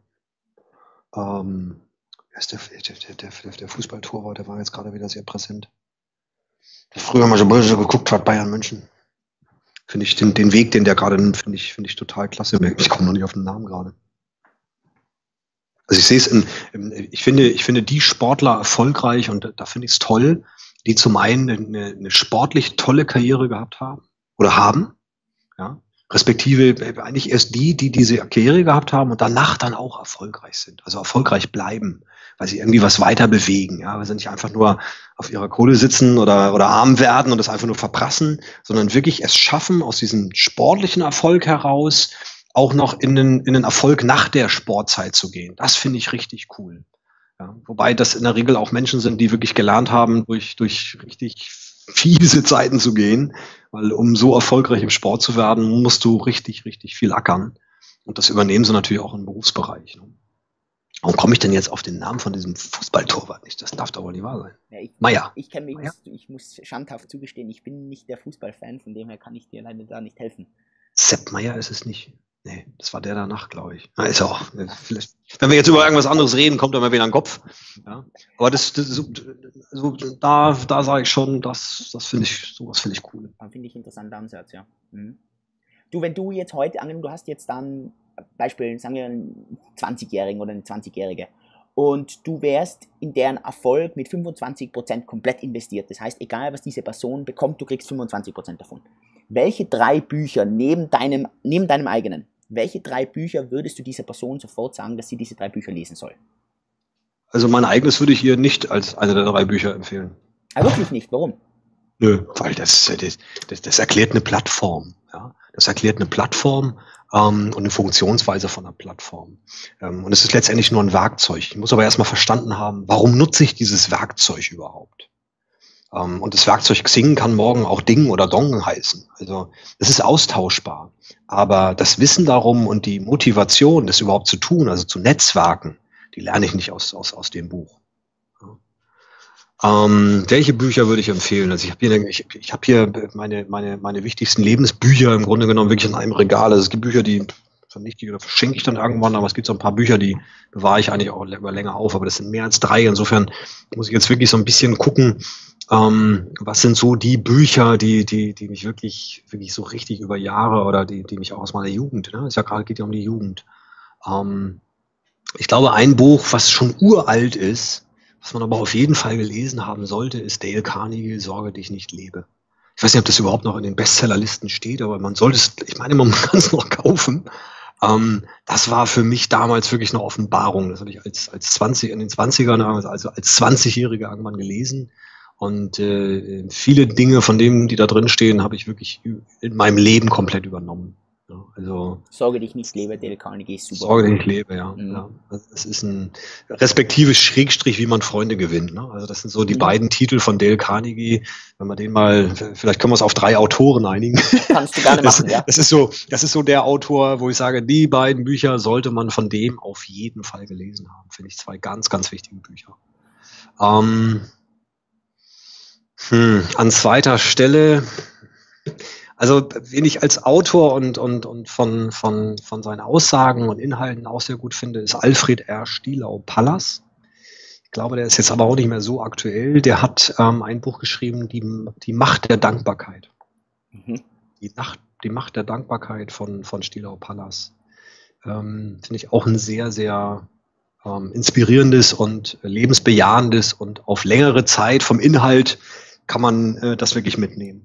ist der Fußballtorwart, der war jetzt gerade wieder sehr präsent. Der früher mal so böse geguckt hat, Bayern München. Finde ich den Weg, den der gerade nimmt, finde ich total klasse. Ich komme noch nicht auf den Namen gerade. Also ich sehe es ich finde die Sportler erfolgreich und da finde ich es toll, die zum einen eine sportlich tolle Karriere gehabt haben oder haben, ja, respektive eigentlich erst die diese Karriere gehabt haben und danach dann auch erfolgreich sind, also erfolgreich bleiben, weil sie irgendwie was weiter bewegen, ja, weil sie nicht einfach nur auf ihrer Kohle sitzen oder arm werden und das einfach nur verprassen, sondern wirklich es schaffen, aus diesem sportlichen Erfolg heraus auch noch in den Erfolg nach der Sportzeit zu gehen. Das finde ich richtig cool. Ja, wobei das in der Regel auch Menschen sind, die wirklich gelernt haben, durch richtig fiese Zeiten zu gehen, weil um so erfolgreich im Sport zu werden, musst du richtig viel ackern. Und das übernehmen sie natürlich auch im Berufsbereich. Ne? Warum komme ich denn jetzt auf den Namen von diesem Fußballtorwart nicht? Das darf doch wohl nicht wahr sein. Ja, Meier. Ich muss schandhaft zugestehen, ich bin nicht der Fußballfan, von dem her kann ich dir leider da nicht helfen. Sepp Meier ist es nicht. Nee, das war der danach, glaube ich. Na, ist auch. Vielleicht, wenn wir jetzt über irgendwas anderes reden, kommt er mal wieder in den Kopf. Ja. Aber da sage ich schon, sowas finde ich cool. Finde ich interessanter Ansatz, ja. Mhm. Du, wenn du jetzt heute angenommen, du hast jetzt dann Beispiel, sagen wir einen 20-Jährigen oder eine 20-Jährige und du wärst in deren Erfolg mit 25% komplett investiert. Das heißt, egal was diese Person bekommt, du kriegst 25% davon. Welche 3 Bücher neben deinem eigenen, welche 3 Bücher würdest du dieser Person sofort sagen, dass sie diese 3 Bücher lesen soll? Also mein eigenes würde ich ihr nicht als eine der 3 Bücher empfehlen. Aber wirklich nicht, warum? Nö, weil das erklärt eine Plattform. Ja? Das erklärt eine Plattform und eine Funktionsweise von einer Plattform. Und es ist letztendlich nur ein Werkzeug. Ich muss aber erstmal verstanden haben, warum nutze ich dieses Werkzeug überhaupt? Und das Werkzeug Xing kann morgen auch Ding oder Dong heißen. Also es ist austauschbar. Aber das Wissen darum und die Motivation, das überhaupt zu tun, also zu Netzwerken, die lerne ich nicht aus dem Buch. Welche Bücher würde ich empfehlen? Also ich habe hier meine wichtigsten Lebensbücher im Grunde genommen wirklich in einem Regal. Also es gibt Bücher, die vernichte ich oder verschenke ich dann irgendwann, aber es gibt so ein paar Bücher, die bewahre ich eigentlich auch über länger auf, aber das sind mehr als 3. Insofern muss ich jetzt wirklich so ein bisschen gucken, was sind so die Bücher, die mich wirklich so richtig über Jahre oder die mich auch aus meiner Jugend, ne? Geht ja um die Jugend. Ich glaube, ein Buch, was schon uralt ist, was man aber auf jeden Fall gelesen haben sollte, ist Dale Carnegie, Sorge dich nicht lebe. Ich weiß nicht, ob das überhaupt noch in den Bestsellerlisten steht, aber man sollte es, ich meine, man kann es noch kaufen. Das war für mich damals wirklich eine Offenbarung. Das habe ich als 20 in den 20ern, also als 20-Jähriger irgendwann gelesen. Und viele Dinge von denen, die da drin stehen, habe ich wirklich in meinem Leben komplett übernommen. Ja, also Sorge dich nicht lebe, Dale Carnegie ist super. Sorge dich nicht lebe, ja. Mhm. Ja. Das ist ein respektive Schrägstrich, wie man Freunde gewinnt. Ne? Also das sind so die beiden Titel von Dale Carnegie. Wenn man den mal, vielleicht können wir es auf 3 Autoren einigen. Kannst du gerne machen, ja. Das ist so der Autor, wo ich sage, die beiden Bücher sollte man von dem auf jeden Fall gelesen haben. Finde ich 2 ganz, ganz wichtige Bücher. An zweiter Stelle, also wen ich als Autor und von seinen Aussagen und Inhalten auch sehr gut finde, ist Alfred R. Stielau-Pallas. Ich glaube, der ist jetzt aber auch nicht mehr so aktuell. Der hat ein Buch geschrieben, die Macht der Dankbarkeit. Mhm. Die Macht der Dankbarkeit von Stielau-Pallas. Finde ich auch ein sehr, sehr inspirierendes und lebensbejahendes und auf längere Zeit vom Inhalt kann man das wirklich mitnehmen.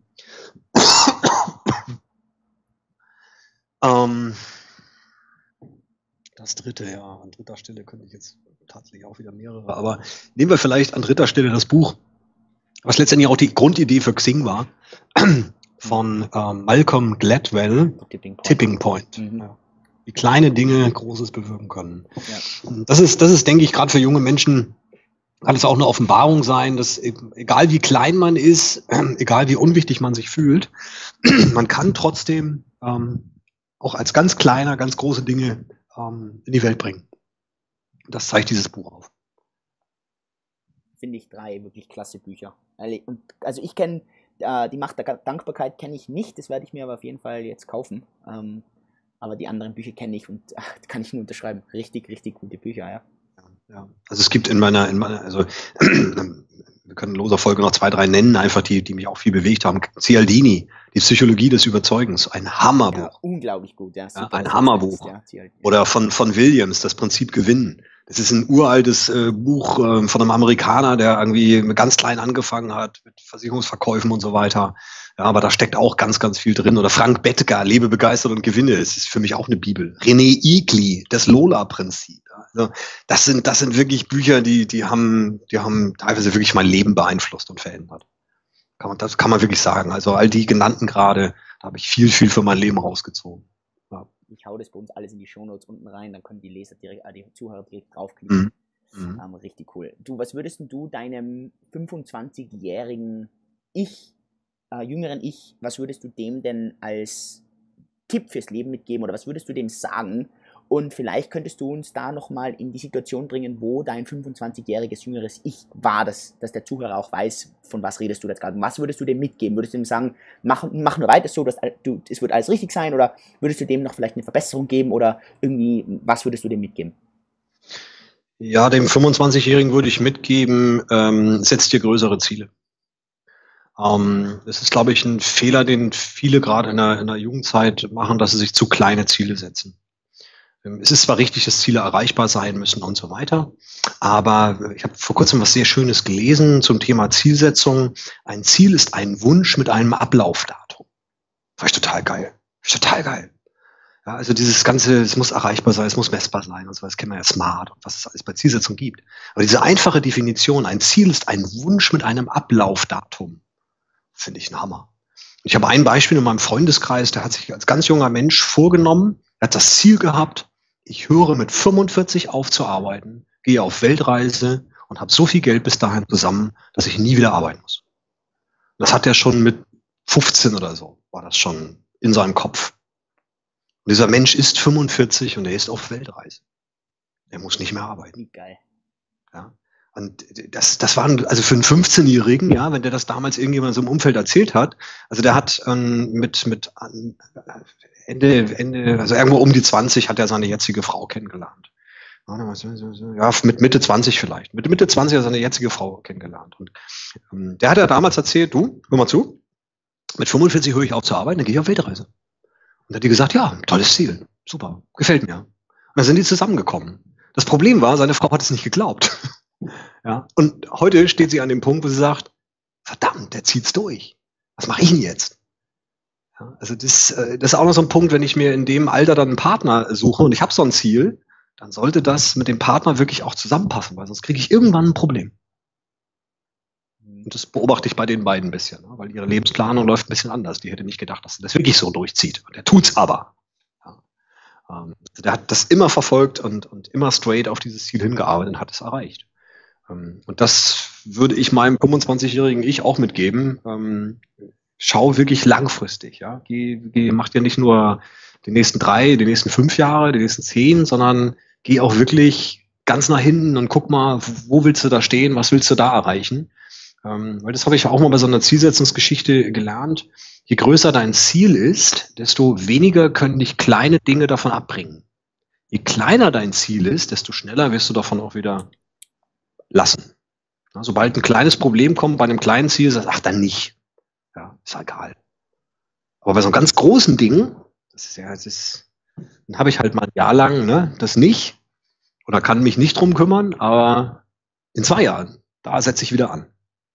Das dritte, ja, an dritter Stelle könnte ich jetzt tatsächlich auch wieder mehrere, aber nehmen wir vielleicht an dritter Stelle das Buch, was letztendlich auch die Grundidee für Xing war, von Malcolm Gladwell, Tipping Point. Mhm. Ja. Wie kleine Dinge Großes bewirken können. Ja. Das ist, denke ich, gerade für junge Menschen, kann es auch eine Offenbarung sein, dass egal wie klein man ist, egal wie unwichtig man sich fühlt, man kann trotzdem auch als ganz kleiner, ganz große Dinge in die Welt bringen. Das zeigt dieses Buch auf. Finde ich 3 wirklich klasse Bücher. Also ich kenne, die Macht der Dankbarkeit kenne ich nicht, das werde ich mir aber auf jeden Fall jetzt kaufen. Aber die anderen Bücher kenne ich und kann ich nur unterschreiben. Richtig, richtig gute Bücher, ja. Ja, also es gibt in meiner, also wir können in loser Folge noch 2, 3 nennen, einfach die mich auch viel bewegt haben. Cialdini, die Psychologie des Überzeugens, ein Hammerbuch. Ja, unglaublich gut, ja. Ja, ein Hammerbuch. Ja, oder von Williams, das Prinzip Gewinnen. Das ist ein uraltes Buch von einem Amerikaner, der irgendwie ganz klein angefangen hat mit Versicherungsverkäufen und so weiter. Ja, aber da steckt auch ganz, ganz viel drin. Oder Frank Bettger, Lebe begeistert und gewinne. Es ist für mich auch eine Bibel. René Igli, das Lola-Prinzip. Also das sind wirklich Bücher, die haben teilweise wirklich mein Leben beeinflusst und verändert. Das kann man wirklich sagen. Also all die genannten gerade, da habe ich viel für mein Leben rausgezogen. Ja, Ich hau das bei uns alles in die Shownotes unten rein, dann können die Leser direkt, die Zuhörer direkt draufklicken. Richtig cool. Du, was würdest du deinem 25-jährigen jüngeren Ich, was würdest du dem denn als Tipp fürs Leben mitgeben oder was würdest du dem sagen? Und vielleicht könntest du uns da nochmal in die Situation bringen, wo dein 25-jähriges jüngeres Ich war, dass der Zuhörer auch weiß, von was redest du jetzt gerade. Was würdest du dem mitgeben? Würdest du ihm sagen, mach nur weiter so, es wird alles richtig sein? Oder würdest du dem noch vielleicht eine Verbesserung geben? Oder irgendwie, was würdest du dem mitgeben? Ja, dem 25-Jährigen würde ich mitgeben, setz dir größere Ziele. Das ist, glaube ich, ein Fehler, den viele gerade in der Jugendzeit machen, dass sie sich zu kleine Ziele setzen. Es ist zwar richtig, dass Ziele erreichbar sein müssen und so weiter, aber ich habe vor kurzem was sehr Schönes gelesen zum Thema Zielsetzung. Ein Ziel ist ein Wunsch mit einem Ablaufdatum. War ich total geil. Ja, also dieses Ganze, es muss erreichbar sein, es muss messbar sein und so, das kennen wir ja Smart und was es alles bei Zielsetzung gibt. Aber diese einfache Definition, ein Ziel ist ein Wunsch mit einem Ablaufdatum, finde ich ein Hammer. Ich habe ein Beispiel in meinem Freundeskreis, der hat sich als ganz junger Mensch vorgenommen, er hat das Ziel gehabt, ich höre mit 45 auf zu arbeiten, gehe auf Weltreise und habe so viel Geld bis dahin zusammen, dass ich nie wieder arbeiten muss. Das hat er schon mit 15 oder so, war das schon in seinem Kopf. Und dieser Mensch ist 45 und er ist auf Weltreise. Er muss nicht mehr arbeiten. Wie geil. Ja. Und das waren, also für einen 15-Jährigen, ja, wenn der das damals irgendjemand so im Umfeld erzählt hat, also der hat mit Ende, also irgendwo um die 20 hat er seine jetzige Frau kennengelernt. Ja, mit Mitte 20 vielleicht. Mit Mitte 20 hat er seine jetzige Frau kennengelernt. Und der hat ja damals erzählt, du, hör mal zu, mit 45 höre ich auf zu arbeiten, dann gehe ich auf Weltreise. Und hat die gesagt, ja, tolles Ziel, super, gefällt mir. Und dann sind die zusammengekommen. Das Problem war, seine Frau hat es nicht geglaubt. Ja, und heute steht sie an dem Punkt, wo sie sagt, verdammt, der zieht's durch. Was mache ich denn jetzt? Ja, also das ist auch noch so ein Punkt, wenn ich mir in dem Alter dann einen Partner suche und ich habe so ein Ziel, dann sollte das mit dem Partner wirklich auch zusammenpassen, weil sonst kriege ich irgendwann ein Problem. Und das beobachte ich bei den beiden ein bisschen, ne? Weil ihre Lebensplanung läuft ein bisschen anders. Die hätte nicht gedacht, dass sie das wirklich so durchzieht. Und er tut's aber. Ja. Also der hat das immer verfolgt und immer straight auf dieses Ziel hingearbeitet und hat es erreicht. Und das würde ich meinem 25-jährigen Ich auch mitgeben. Schau wirklich langfristig. Ja? Mach dir nicht nur die nächsten 3, die nächsten 5 Jahre, die nächsten 10, sondern geh auch wirklich ganz nach hinten und guck mal, wo willst du da stehen, was willst du da erreichen? Weil das habe ich auch mal bei so einer Zielsetzungsgeschichte gelernt. Je größer dein Ziel ist, desto weniger können dich kleine Dinge davon abbringen. Je kleiner dein Ziel ist, desto schneller wirst du davon auch wieder lassen. Ja, sobald ein kleines Problem kommt bei einem kleinen Ziel, sagst du, ach, dann nicht. Ja, ist egal. Aber bei so einem ganz großen Ding, dann habe ich halt mal ein Jahr lang, ne, das nicht oder kann mich nicht drum kümmern, aber in 2 Jahren, da setze ich wieder an.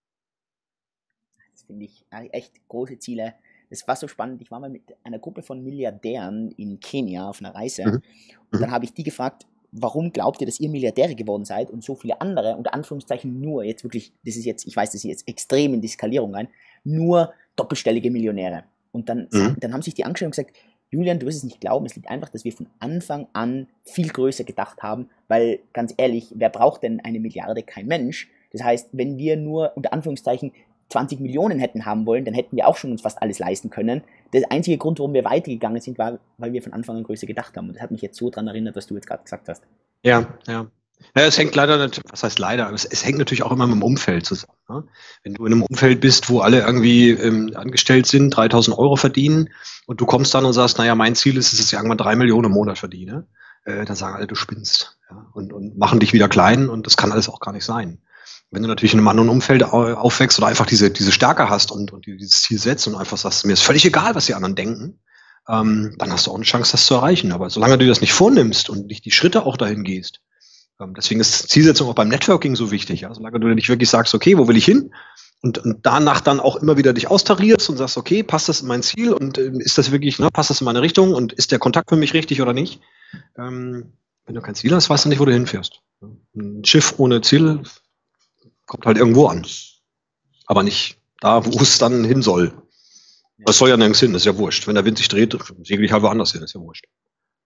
Das finde ich echt große Ziele. Das war so spannend. Ich war mal mit einer Gruppe von Milliardären in Kenia auf einer Reise und dann habe ich die gefragt, warum glaubt ihr, dass ihr Milliardäre geworden seid und so viele andere, unter Anführungszeichen nur, jetzt wirklich, das ist jetzt, ich weiß, das ist jetzt extrem in die Skalierung rein, nur doppelstellige Millionäre. Und dann haben sich die angeschaut und gesagt, Julian, du wirst es nicht glauben, es liegt einfach, dass wir von Anfang an viel größer gedacht haben, weil, ganz ehrlich, wer braucht denn eine Milliarde? Kein Mensch. Das heißt, wenn wir nur, unter Anführungszeichen, 20 Millionen hätten haben wollen, dann hätten wir auch schon uns fast alles leisten können. Der einzige Grund, warum wir weitergegangen sind, war, weil wir von Anfang an größer gedacht haben. Und das hat mich jetzt so dran erinnert, was du jetzt gerade gesagt hast. Ja. Ja, es hängt leider, was heißt leider, es hängt natürlich auch immer mit dem Umfeld zusammen. Ne? Wenn du in einem Umfeld bist, wo alle irgendwie angestellt sind, 3.000 Euro verdienen und du kommst dann und sagst, naja, mein Ziel ist, dass ich irgendwann 3 Millionen im Monat verdiene, dann sagen alle, du spinnst. Ja? Und machen dich wieder klein und das kann alles auch gar nicht sein. Wenn du natürlich in einem anderen Umfeld aufwächst oder einfach diese Stärke hast und dieses Ziel setzt und einfach sagst, mir ist völlig egal, was die anderen denken, dann hast du auch eine Chance, das zu erreichen. Aber solange du das nicht vornimmst und nicht die Schritte auch dahin gehst, deswegen ist Zielsetzung auch beim Networking so wichtig. Ja? Solange du nicht wirklich sagst, okay, wo will ich hin? Und danach dann auch immer wieder dich austarierst und sagst, okay, passt das in mein Ziel und ist das wirklich, ne, passt das in meine Richtung und ist der Kontakt für mich richtig oder nicht? Wenn du kein Ziel hast, weißt du nicht, wo du hinfährst. Ein Schiff ohne Ziel kommt halt irgendwo an. Aber nicht da, wo es dann hin soll. Das soll ja nirgends hin, das ist ja wurscht. Wenn der Wind sich dreht, segel ich halt woanders hin, ist ja wurscht.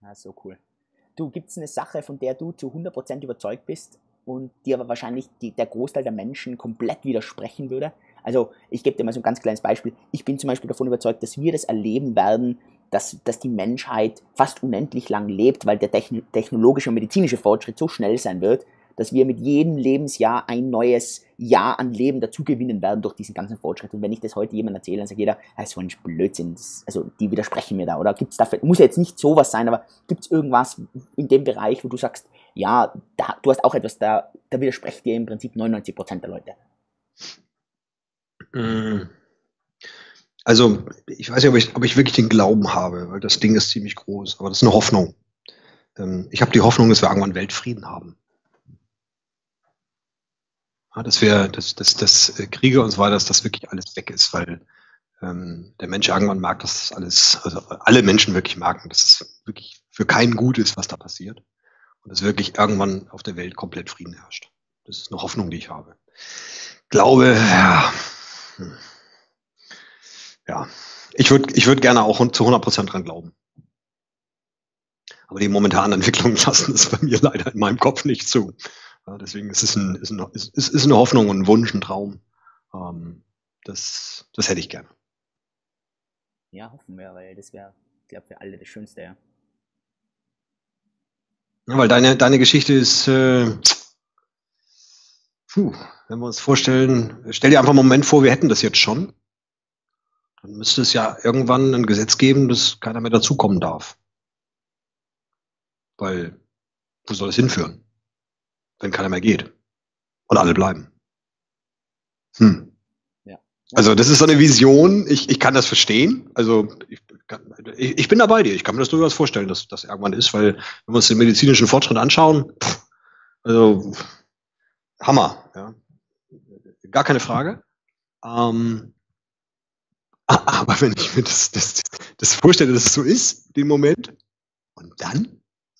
Ja, so cool. Du, gibt's eine Sache, von der du zu 100% überzeugt bist und dir aber wahrscheinlich der Großteil der Menschen komplett widersprechen würde? Also, ich gebe dir mal so ein ganz kleines Beispiel. Ich bin zum Beispiel davon überzeugt, dass wir das erleben werden, dass die Menschheit fast unendlich lang lebt, weil der technologische und medizinische Fortschritt so schnell sein wird, dass wir mit jedem Lebensjahr ein neues Jahr an Leben dazugewinnen werden durch diesen ganzen Fortschritt. Und wenn ich das heute jemandem erzähle, dann sagt jeder, das ist so ein Blödsinn. Also die widersprechen mir da. Oder gibt's dafür, muss ja jetzt nicht sowas sein, aber gibt es irgendwas in dem Bereich, wo du sagst, ja, du hast auch etwas, da widersprecht dir im Prinzip 99% der Leute? Also, ich weiß nicht, ob ich wirklich den Glauben habe, weil das Ding ist ziemlich groß, aber das ist eine Hoffnung. Ich habe die Hoffnung, dass wir irgendwann Weltfrieden haben. Ja, dass Kriege und so weiter, dass das wirklich alles weg ist, weil der Mensch irgendwann mag, dass das alles, also alle Menschen wirklich merken, dass es wirklich für keinen gut ist, was da passiert. Und dass wirklich irgendwann auf der Welt komplett Frieden herrscht. Das ist eine Hoffnung, die ich habe. Glaube, ja, ich würd gerne auch zu 100% dran glauben. Aber die momentanen Entwicklungen lassen es bei mir leider in meinem Kopf nicht zu. Ja, deswegen ist es eine Hoffnung und ein Wunsch, ein Traum. Das hätte ich gerne. Ja, hoffen wir, weil das wäre, ich glaube, für alle das Schönste, ja. Ja, weil deine Geschichte ist, wenn wir uns vorstellen, stell dir einfach einen Moment vor, wir hätten das jetzt schon. Dann müsste es ja irgendwann ein Gesetz geben, dass keiner mehr dazukommen darf. Weil, wo soll es hinführen? Wenn keiner mehr geht. Und alle bleiben. Ja. Also das ist so eine Vision, ich kann das verstehen. Also ich bin da bei dir, ich kann mir das durchaus vorstellen, dass das irgendwann ist, weil wenn wir uns den medizinischen Fortschritt anschauen, also Hammer, ja. Gar keine Frage. Aber wenn ich mir das vorstelle, dass es so ist, den Moment, und dann?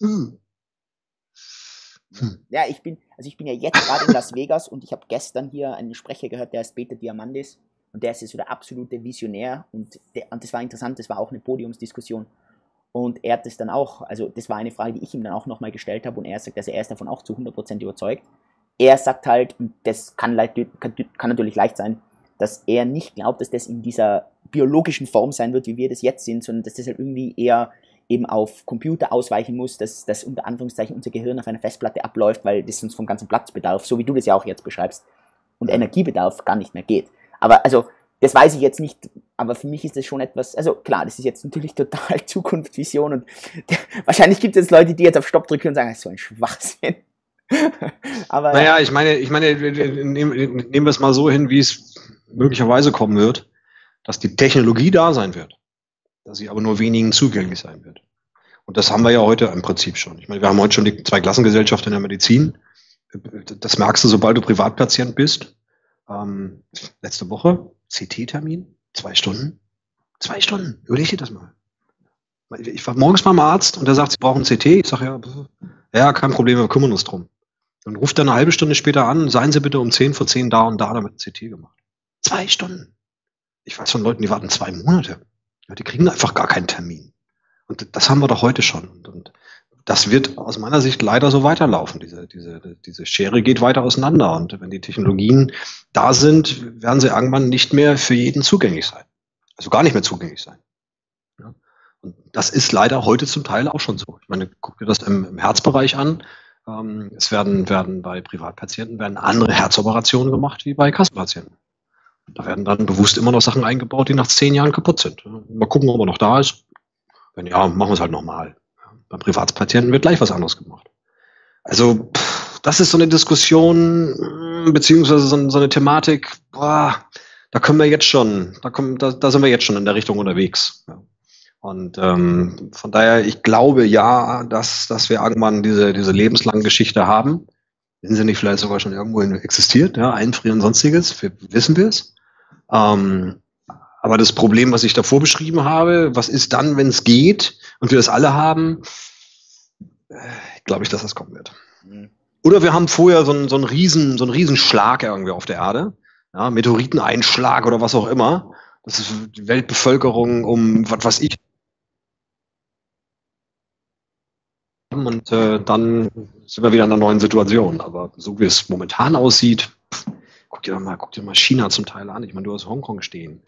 Ja, ich bin ja jetzt gerade in Las Vegas und ich habe gestern hier einen Sprecher gehört, der ist Peter Diamandis und der ist so der absolute Visionär und das war interessant, das war auch eine Podiumsdiskussion und er hat das dann auch, also das war eine Frage, die ich ihm dann auch nochmal gestellt habe und er sagt, also er ist davon auch zu 100% überzeugt. Er sagt halt, und das kann natürlich leicht sein, dass er nicht glaubt, dass das in dieser biologischen Form sein wird, wie wir das jetzt sind, sondern dass das halt irgendwie eher eben auf Computer ausweichen muss, dass unter Anführungszeichen unser Gehirn auf einer Festplatte abläuft, weil das uns vom ganzen Platzbedarf, so wie du das ja auch jetzt beschreibst, und Energiebedarf gar nicht mehr geht. Aber also, das weiß ich jetzt nicht, aber für mich ist das schon etwas, also klar, das ist jetzt natürlich total Zukunftsvision und wahrscheinlich gibt es jetzt Leute, die jetzt auf Stopp drücken und sagen, das ist so ein Schwachsinn. Aber naja, ich meine, nehmen wir es mal so hin, wie es möglicherweise kommen wird, dass die Technologie da sein wird, dass sie aber nur wenigen zugänglich sein wird. Und das haben wir ja heute im Prinzip schon. Ich meine, wir haben heute schon die Zweiklassengesellschaft in der Medizin. Das merkst du, sobald du Privatpatient bist. Letzte Woche, CT-Termin, 2 Stunden. 2 Stunden, überleg dir das mal. Ich war morgens beim Arzt und der sagt, Sie brauchen CT. Ich sage, ja, kein Problem, wir kümmern uns drum. Dann ruft er eine halbe Stunde später an, seien Sie bitte um 10 vor 10 da und da, damit ein CT gemacht. 2 Stunden. Ich weiß von Leuten, die warten 2 Monate. Ja, die kriegen einfach gar keinen Termin. Und das haben wir doch heute schon. Und das wird aus meiner Sicht leider so weiterlaufen. Diese Schere geht weiter auseinander. Und wenn die Technologien da sind, werden sie irgendwann nicht mehr für jeden zugänglich sein. Also gar nicht mehr zugänglich sein. Ja. Und das ist leider heute zum Teil auch schon so. Ich meine, guck dir das im Herzbereich an. Es werden bei Privatpatienten andere Herzoperationen gemacht wie bei Kassenpatienten. Da werden dann bewusst immer noch Sachen eingebaut, die nach 10 Jahren kaputt sind. Mal gucken, ob er noch da ist. Wenn ja, machen wir es halt nochmal. Beim Privatpatienten wird gleich was anderes gemacht. Also, das ist so eine Diskussion, beziehungsweise so eine Thematik, da können wir jetzt schon, da sind wir jetzt schon in der Richtung unterwegs. Ja. Und von daher, ich glaube ja, dass wir irgendwann diese lebenslange Geschichte haben. Wenn sie nicht vielleicht sogar schon irgendwo existiert, ja, einfrieren und sonstiges, wissen wir es. Aber das Problem, was ich davor beschrieben habe, was ist dann, wenn es geht und wir das alle haben, glaube ich, dass das kommen wird. Oder wir haben vorher so einen Riesenschlag irgendwie auf der Erde, ja, Meteoriteneinschlag oder was auch immer. Das ist die Weltbevölkerung um, was weiß ich, und dann sind wir wieder in einer neuen Situation. Aber so wie es momentan aussieht, guck dir mal China zum Teil an. Ich meine, du hast Hongkong stehen.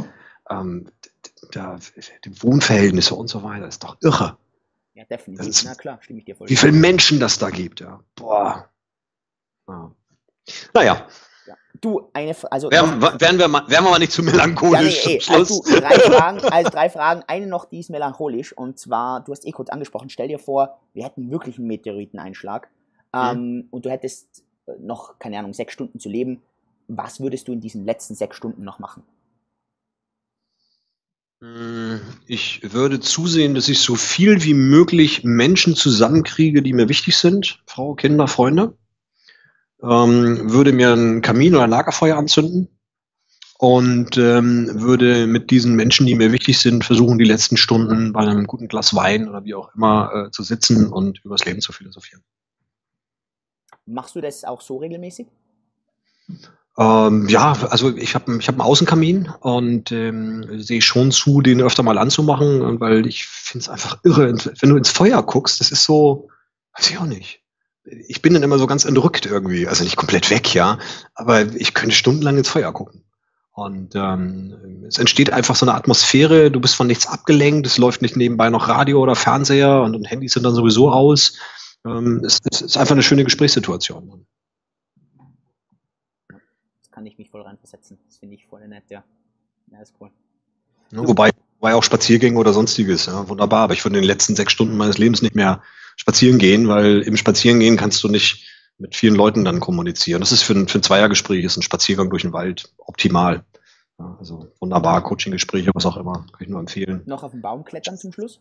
Die Wohnverhältnisse und so weiter, ist doch irre. Ja, definitiv. Na klar, stimme ich dir voll. Wie viele Menschen das da gibt, ja. Boah. Ja. Naja. Ja. Du, also wären wir mal nicht zu melancholisch zum Schluss. Also drei Fragen. Eine noch, die ist melancholisch. Und zwar, du hast kurz angesprochen, stell dir vor, wir hätten wirklich einen Meteoriteneinschlag und du hättest noch, keine Ahnung, 6 Stunden zu leben. Was würdest du in diesen letzten 6 Stunden noch machen? Ich würde zusehen, dass ich so viel wie möglich Menschen zusammenkriege, die mir wichtig sind. Frau, Kinder, Freunde. Würde mir einen Kamin oder ein Lagerfeuer anzünden und würde mit diesen Menschen, die mir wichtig sind, versuchen, die letzten Stunden bei einem guten Glas Wein oder wie auch immer zu sitzen und übers Leben zu philosophieren. Machst du das auch so regelmäßig? Ja, also ich hab einen Außenkamin und sehe schon zu, den öfter mal anzumachen, weil ich finde es einfach irre, wenn du ins Feuer guckst, das ist so, weiß ich auch nicht. Ich bin dann immer so ganz entrückt irgendwie, also nicht komplett weg, ja, aber ich könnte stundenlang ins Feuer gucken. Und es entsteht einfach so eine Atmosphäre, du bist von nichts abgelenkt, es läuft nicht nebenbei noch Radio oder Fernseher und Handys sind dann sowieso aus. Es ist einfach eine schöne Gesprächssituation. Kann ich mich voll reinversetzen. Das finde ich voll nett, ja. Ja, ist cool. Ja, wobei auch Spaziergänge oder sonstiges, ja, wunderbar. Aber ich würde in den letzten 6 Stunden meines Lebens nicht mehr spazieren gehen, weil im Spazierengehen kannst du nicht mit vielen Leuten dann kommunizieren. Das ist für ein Zweiergespräch, ist ein Spaziergang durch den Wald optimal. Ja, also wunderbar, Coaching-Gespräche, was auch immer, kann ich nur empfehlen. Noch auf den Baum klettern zum Schluss?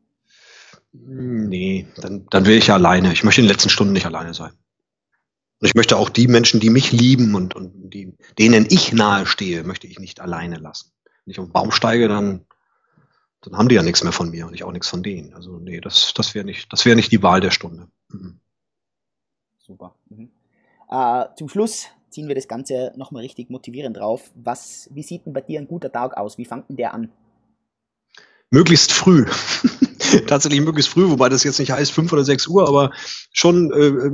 Nee, dann wäre ich ja alleine. Ich möchte in den letzten Stunden nicht alleine sein. Und ich möchte auch die Menschen, die mich lieben und denen ich nahe stehe, möchte ich nicht alleine lassen. Wenn ich auf den Baum steige, dann haben die ja nichts mehr von mir und ich auch nichts von denen. Also nee, das wäre nicht die Wahl der Stunde. Mhm. Super. Mhm. Zum Schluss ziehen wir das Ganze nochmal richtig motivierend drauf. Wie sieht denn bei dir ein guter Tag aus? Wie fängt denn der an? Möglichst früh. Tatsächlich möglichst früh, wobei das jetzt nicht heißt 5 oder 6 Uhr, aber schon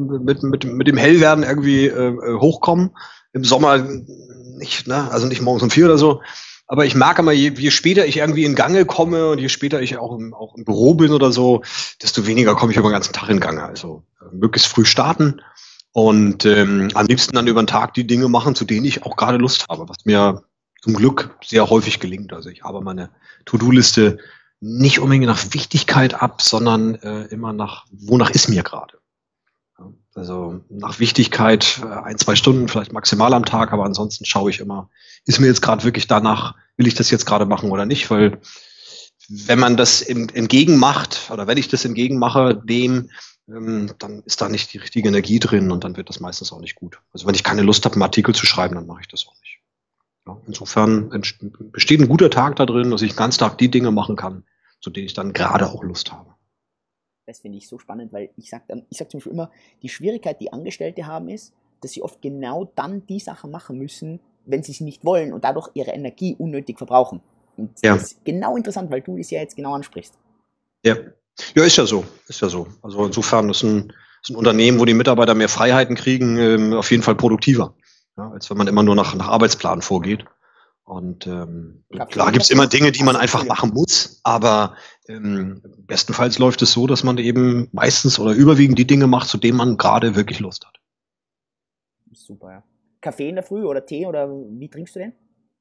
mit dem Hellwerden irgendwie hochkommen. Im Sommer nicht, ne? Also nicht morgens um 4 oder so. Aber ich merke mal, je später ich irgendwie in Gange komme und je später ich auch im Büro bin oder so, desto weniger komme ich über den ganzen Tag in Gange. Also möglichst früh starten und am liebsten dann über den Tag die Dinge machen, zu denen ich auch gerade Lust habe, was mir zum Glück sehr häufig gelingt. Also ich habe meine To-Do-Liste nicht unbedingt nach Wichtigkeit ab, sondern immer wonach ist mir gerade. Ja, also nach Wichtigkeit 1, 2 Stunden, vielleicht maximal am Tag, aber ansonsten schaue ich immer, ist mir jetzt gerade wirklich danach, will ich das jetzt gerade machen oder nicht, weil wenn man das entgegenmacht oder wenn ich das entgegenmache dem, dann ist da nicht die richtige Energie drin und dann wird das meistens auch nicht gut. Also wenn ich keine Lust habe, einen Artikel zu schreiben, dann mache ich das auch nicht. Ja, insofern besteht ein guter Tag da drin, dass ich den ganzen Tag die Dinge machen kann, zu denen ich dann gerade auch Lust habe. Das finde ich so spannend, weil ich sag zum Beispiel immer, die Schwierigkeit, die Angestellte haben, ist, dass sie oft genau dann die Sachen machen müssen, wenn sie nicht wollen und dadurch ihre Energie unnötig verbrauchen. Und das ist genau interessant, weil du das ja jetzt genau ansprichst. Ja, ist ja so. Also insofern ist ein Unternehmen, wo die Mitarbeiter mehr Freiheiten kriegen, auf jeden Fall produktiver. Ja, als wenn man immer nur nach Arbeitsplan vorgeht. Und klar gibt es immer Dinge, die man einfach machen muss, aber bestenfalls läuft es so, dass man eben meistens oder überwiegend die Dinge macht, zu denen man gerade wirklich Lust hat. Super, ja. Kaffee in der Früh oder Tee oder wie trinkst du den?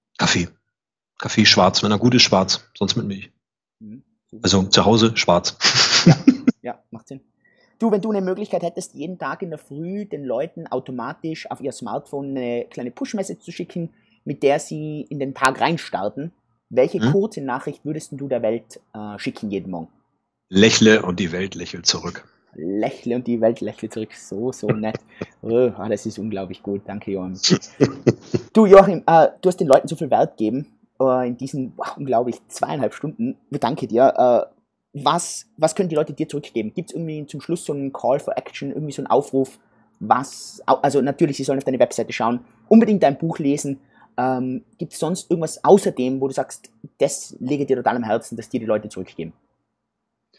Kaffee schwarz, wenn er gut ist, schwarz, sonst mit Milch. Also zu Hause schwarz. Ja, macht Sinn. Du, wenn du eine Möglichkeit hättest, jeden Tag in der Früh den Leuten automatisch auf ihr Smartphone eine kleine Push-Message zu schicken, mit der sie in den Tag reinstarten, welche kurze Nachricht würdest du der Welt schicken jeden Morgen? Lächle und die Welt lächelt zurück. Lächle und die Welt lächelt zurück. So nett. Das ist unglaublich gut. Danke, Joachim. Du, Joachim, du hast den Leuten so viel Wert gegeben in diesen, unglaublich 2,5 Stunden. Danke dir. Was können die Leute dir zurückgeben? Gibt es irgendwie zum Schluss so einen Call for Action, irgendwie so einen Aufruf? Also natürlich, sie sollen auf deine Webseite schauen, unbedingt dein Buch lesen. Gibt es sonst irgendwas außerdem, wo du sagst, das lege dir total am Herzen, dass dir die Leute zurückgeben?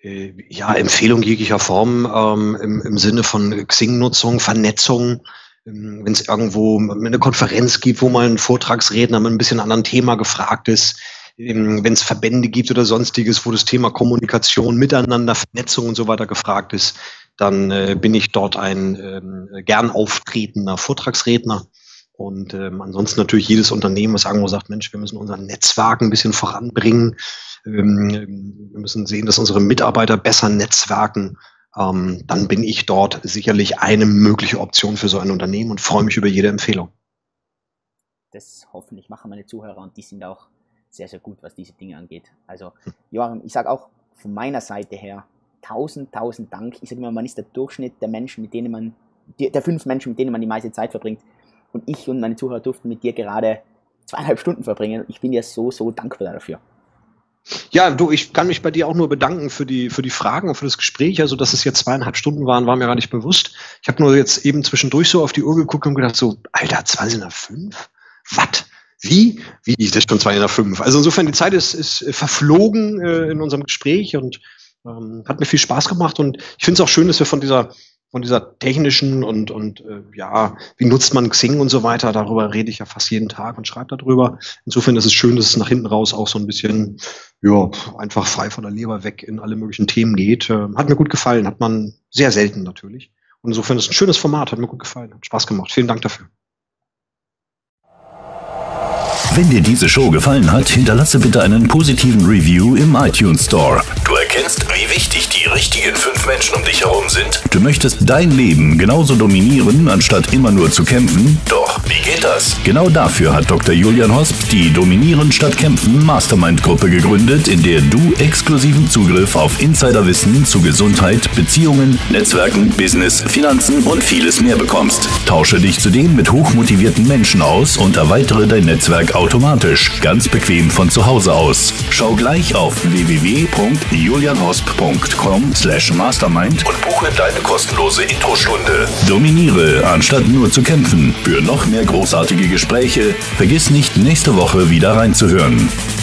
Empfehlung jeglicher Form im Sinne von Xing-Nutzung, Vernetzung. Wenn es irgendwo eine Konferenz gibt, wo mal ein Vortragsredner mit ein bisschen anderen Thema gefragt ist, wenn es Verbände gibt oder sonstiges, wo das Thema Kommunikation, Miteinander, Vernetzung und so weiter gefragt ist, dann bin ich dort ein gern auftretender Vortragsredner. Und ansonsten natürlich jedes Unternehmen, was irgendwo sagt, Mensch, wir müssen unser Netzwerk ein bisschen voranbringen. Wir müssen sehen, dass unsere Mitarbeiter besser netzwerken. Dann bin ich dort sicherlich eine mögliche Option für so ein Unternehmen und freue mich über jede Empfehlung. Das hoffentlich machen meine Zuhörer und die sind auch sehr, sehr gut, was diese Dinge angeht. Also Joachim, ich sage auch von meiner Seite her 1000 Dank. Ich sage immer, man ist der Durchschnitt der Menschen, der 5 Menschen, mit denen man die meiste Zeit verbringt. Und ich und meine Zuhörer durften mit dir gerade 2,5 Stunden verbringen. Ich bin dir so dankbar dafür. Ja, du, ich kann mich bei dir auch nur bedanken für die Fragen und für das Gespräch. Also, dass es jetzt 2,5 Stunden waren, war mir gar nicht bewusst. Ich habe nur jetzt eben zwischendurch so auf die Uhr geguckt und gedacht so, Alter, 20 nach 5? Was? Wie? Wie ist das schon 2 nach 5? Also insofern, die Zeit ist verflogen in unserem Gespräch und hat mir viel Spaß gemacht. Und ich finde es auch schön, dass wir von dieser technischen und wie nutzt man Xing und so weiter, darüber rede ich ja fast jeden Tag und schreibe darüber. Insofern ist es schön, dass es nach hinten raus auch so ein bisschen, einfach frei von der Leber weg in alle möglichen Themen geht. Hat mir gut gefallen, hat man sehr selten natürlich. Und insofern ist es ein schönes Format, hat mir gut gefallen, hat Spaß gemacht. Vielen Dank dafür. Wenn dir diese Show gefallen hat, hinterlasse bitte einen positiven Review im iTunes Store. Du erkennst, wie wichtig die richtigen 5 Menschen um dich herum sind. Du möchtest dein Leben genauso dominieren, anstatt immer nur zu kämpfen. Doch, wie geht das? Genau dafür hat Dr. Julian Hosp die Dominieren statt Kämpfen Mastermind-Gruppe gegründet, in der du exklusiven Zugriff auf Insiderwissen zu Gesundheit, Beziehungen, Netzwerken, Business, Finanzen und vieles mehr bekommst. Tausche dich zudem mit hochmotivierten Menschen aus und erweitere dein Netzwerk automatisch, ganz bequem von zu Hause aus. Schau gleich auf www.julianhosp.com/mastermind und buche deine kostenlose Introstunde. Dominiere, anstatt nur zu kämpfen. Für noch mehr großartige Gespräche, vergiss nicht, nächste Woche wieder reinzuhören.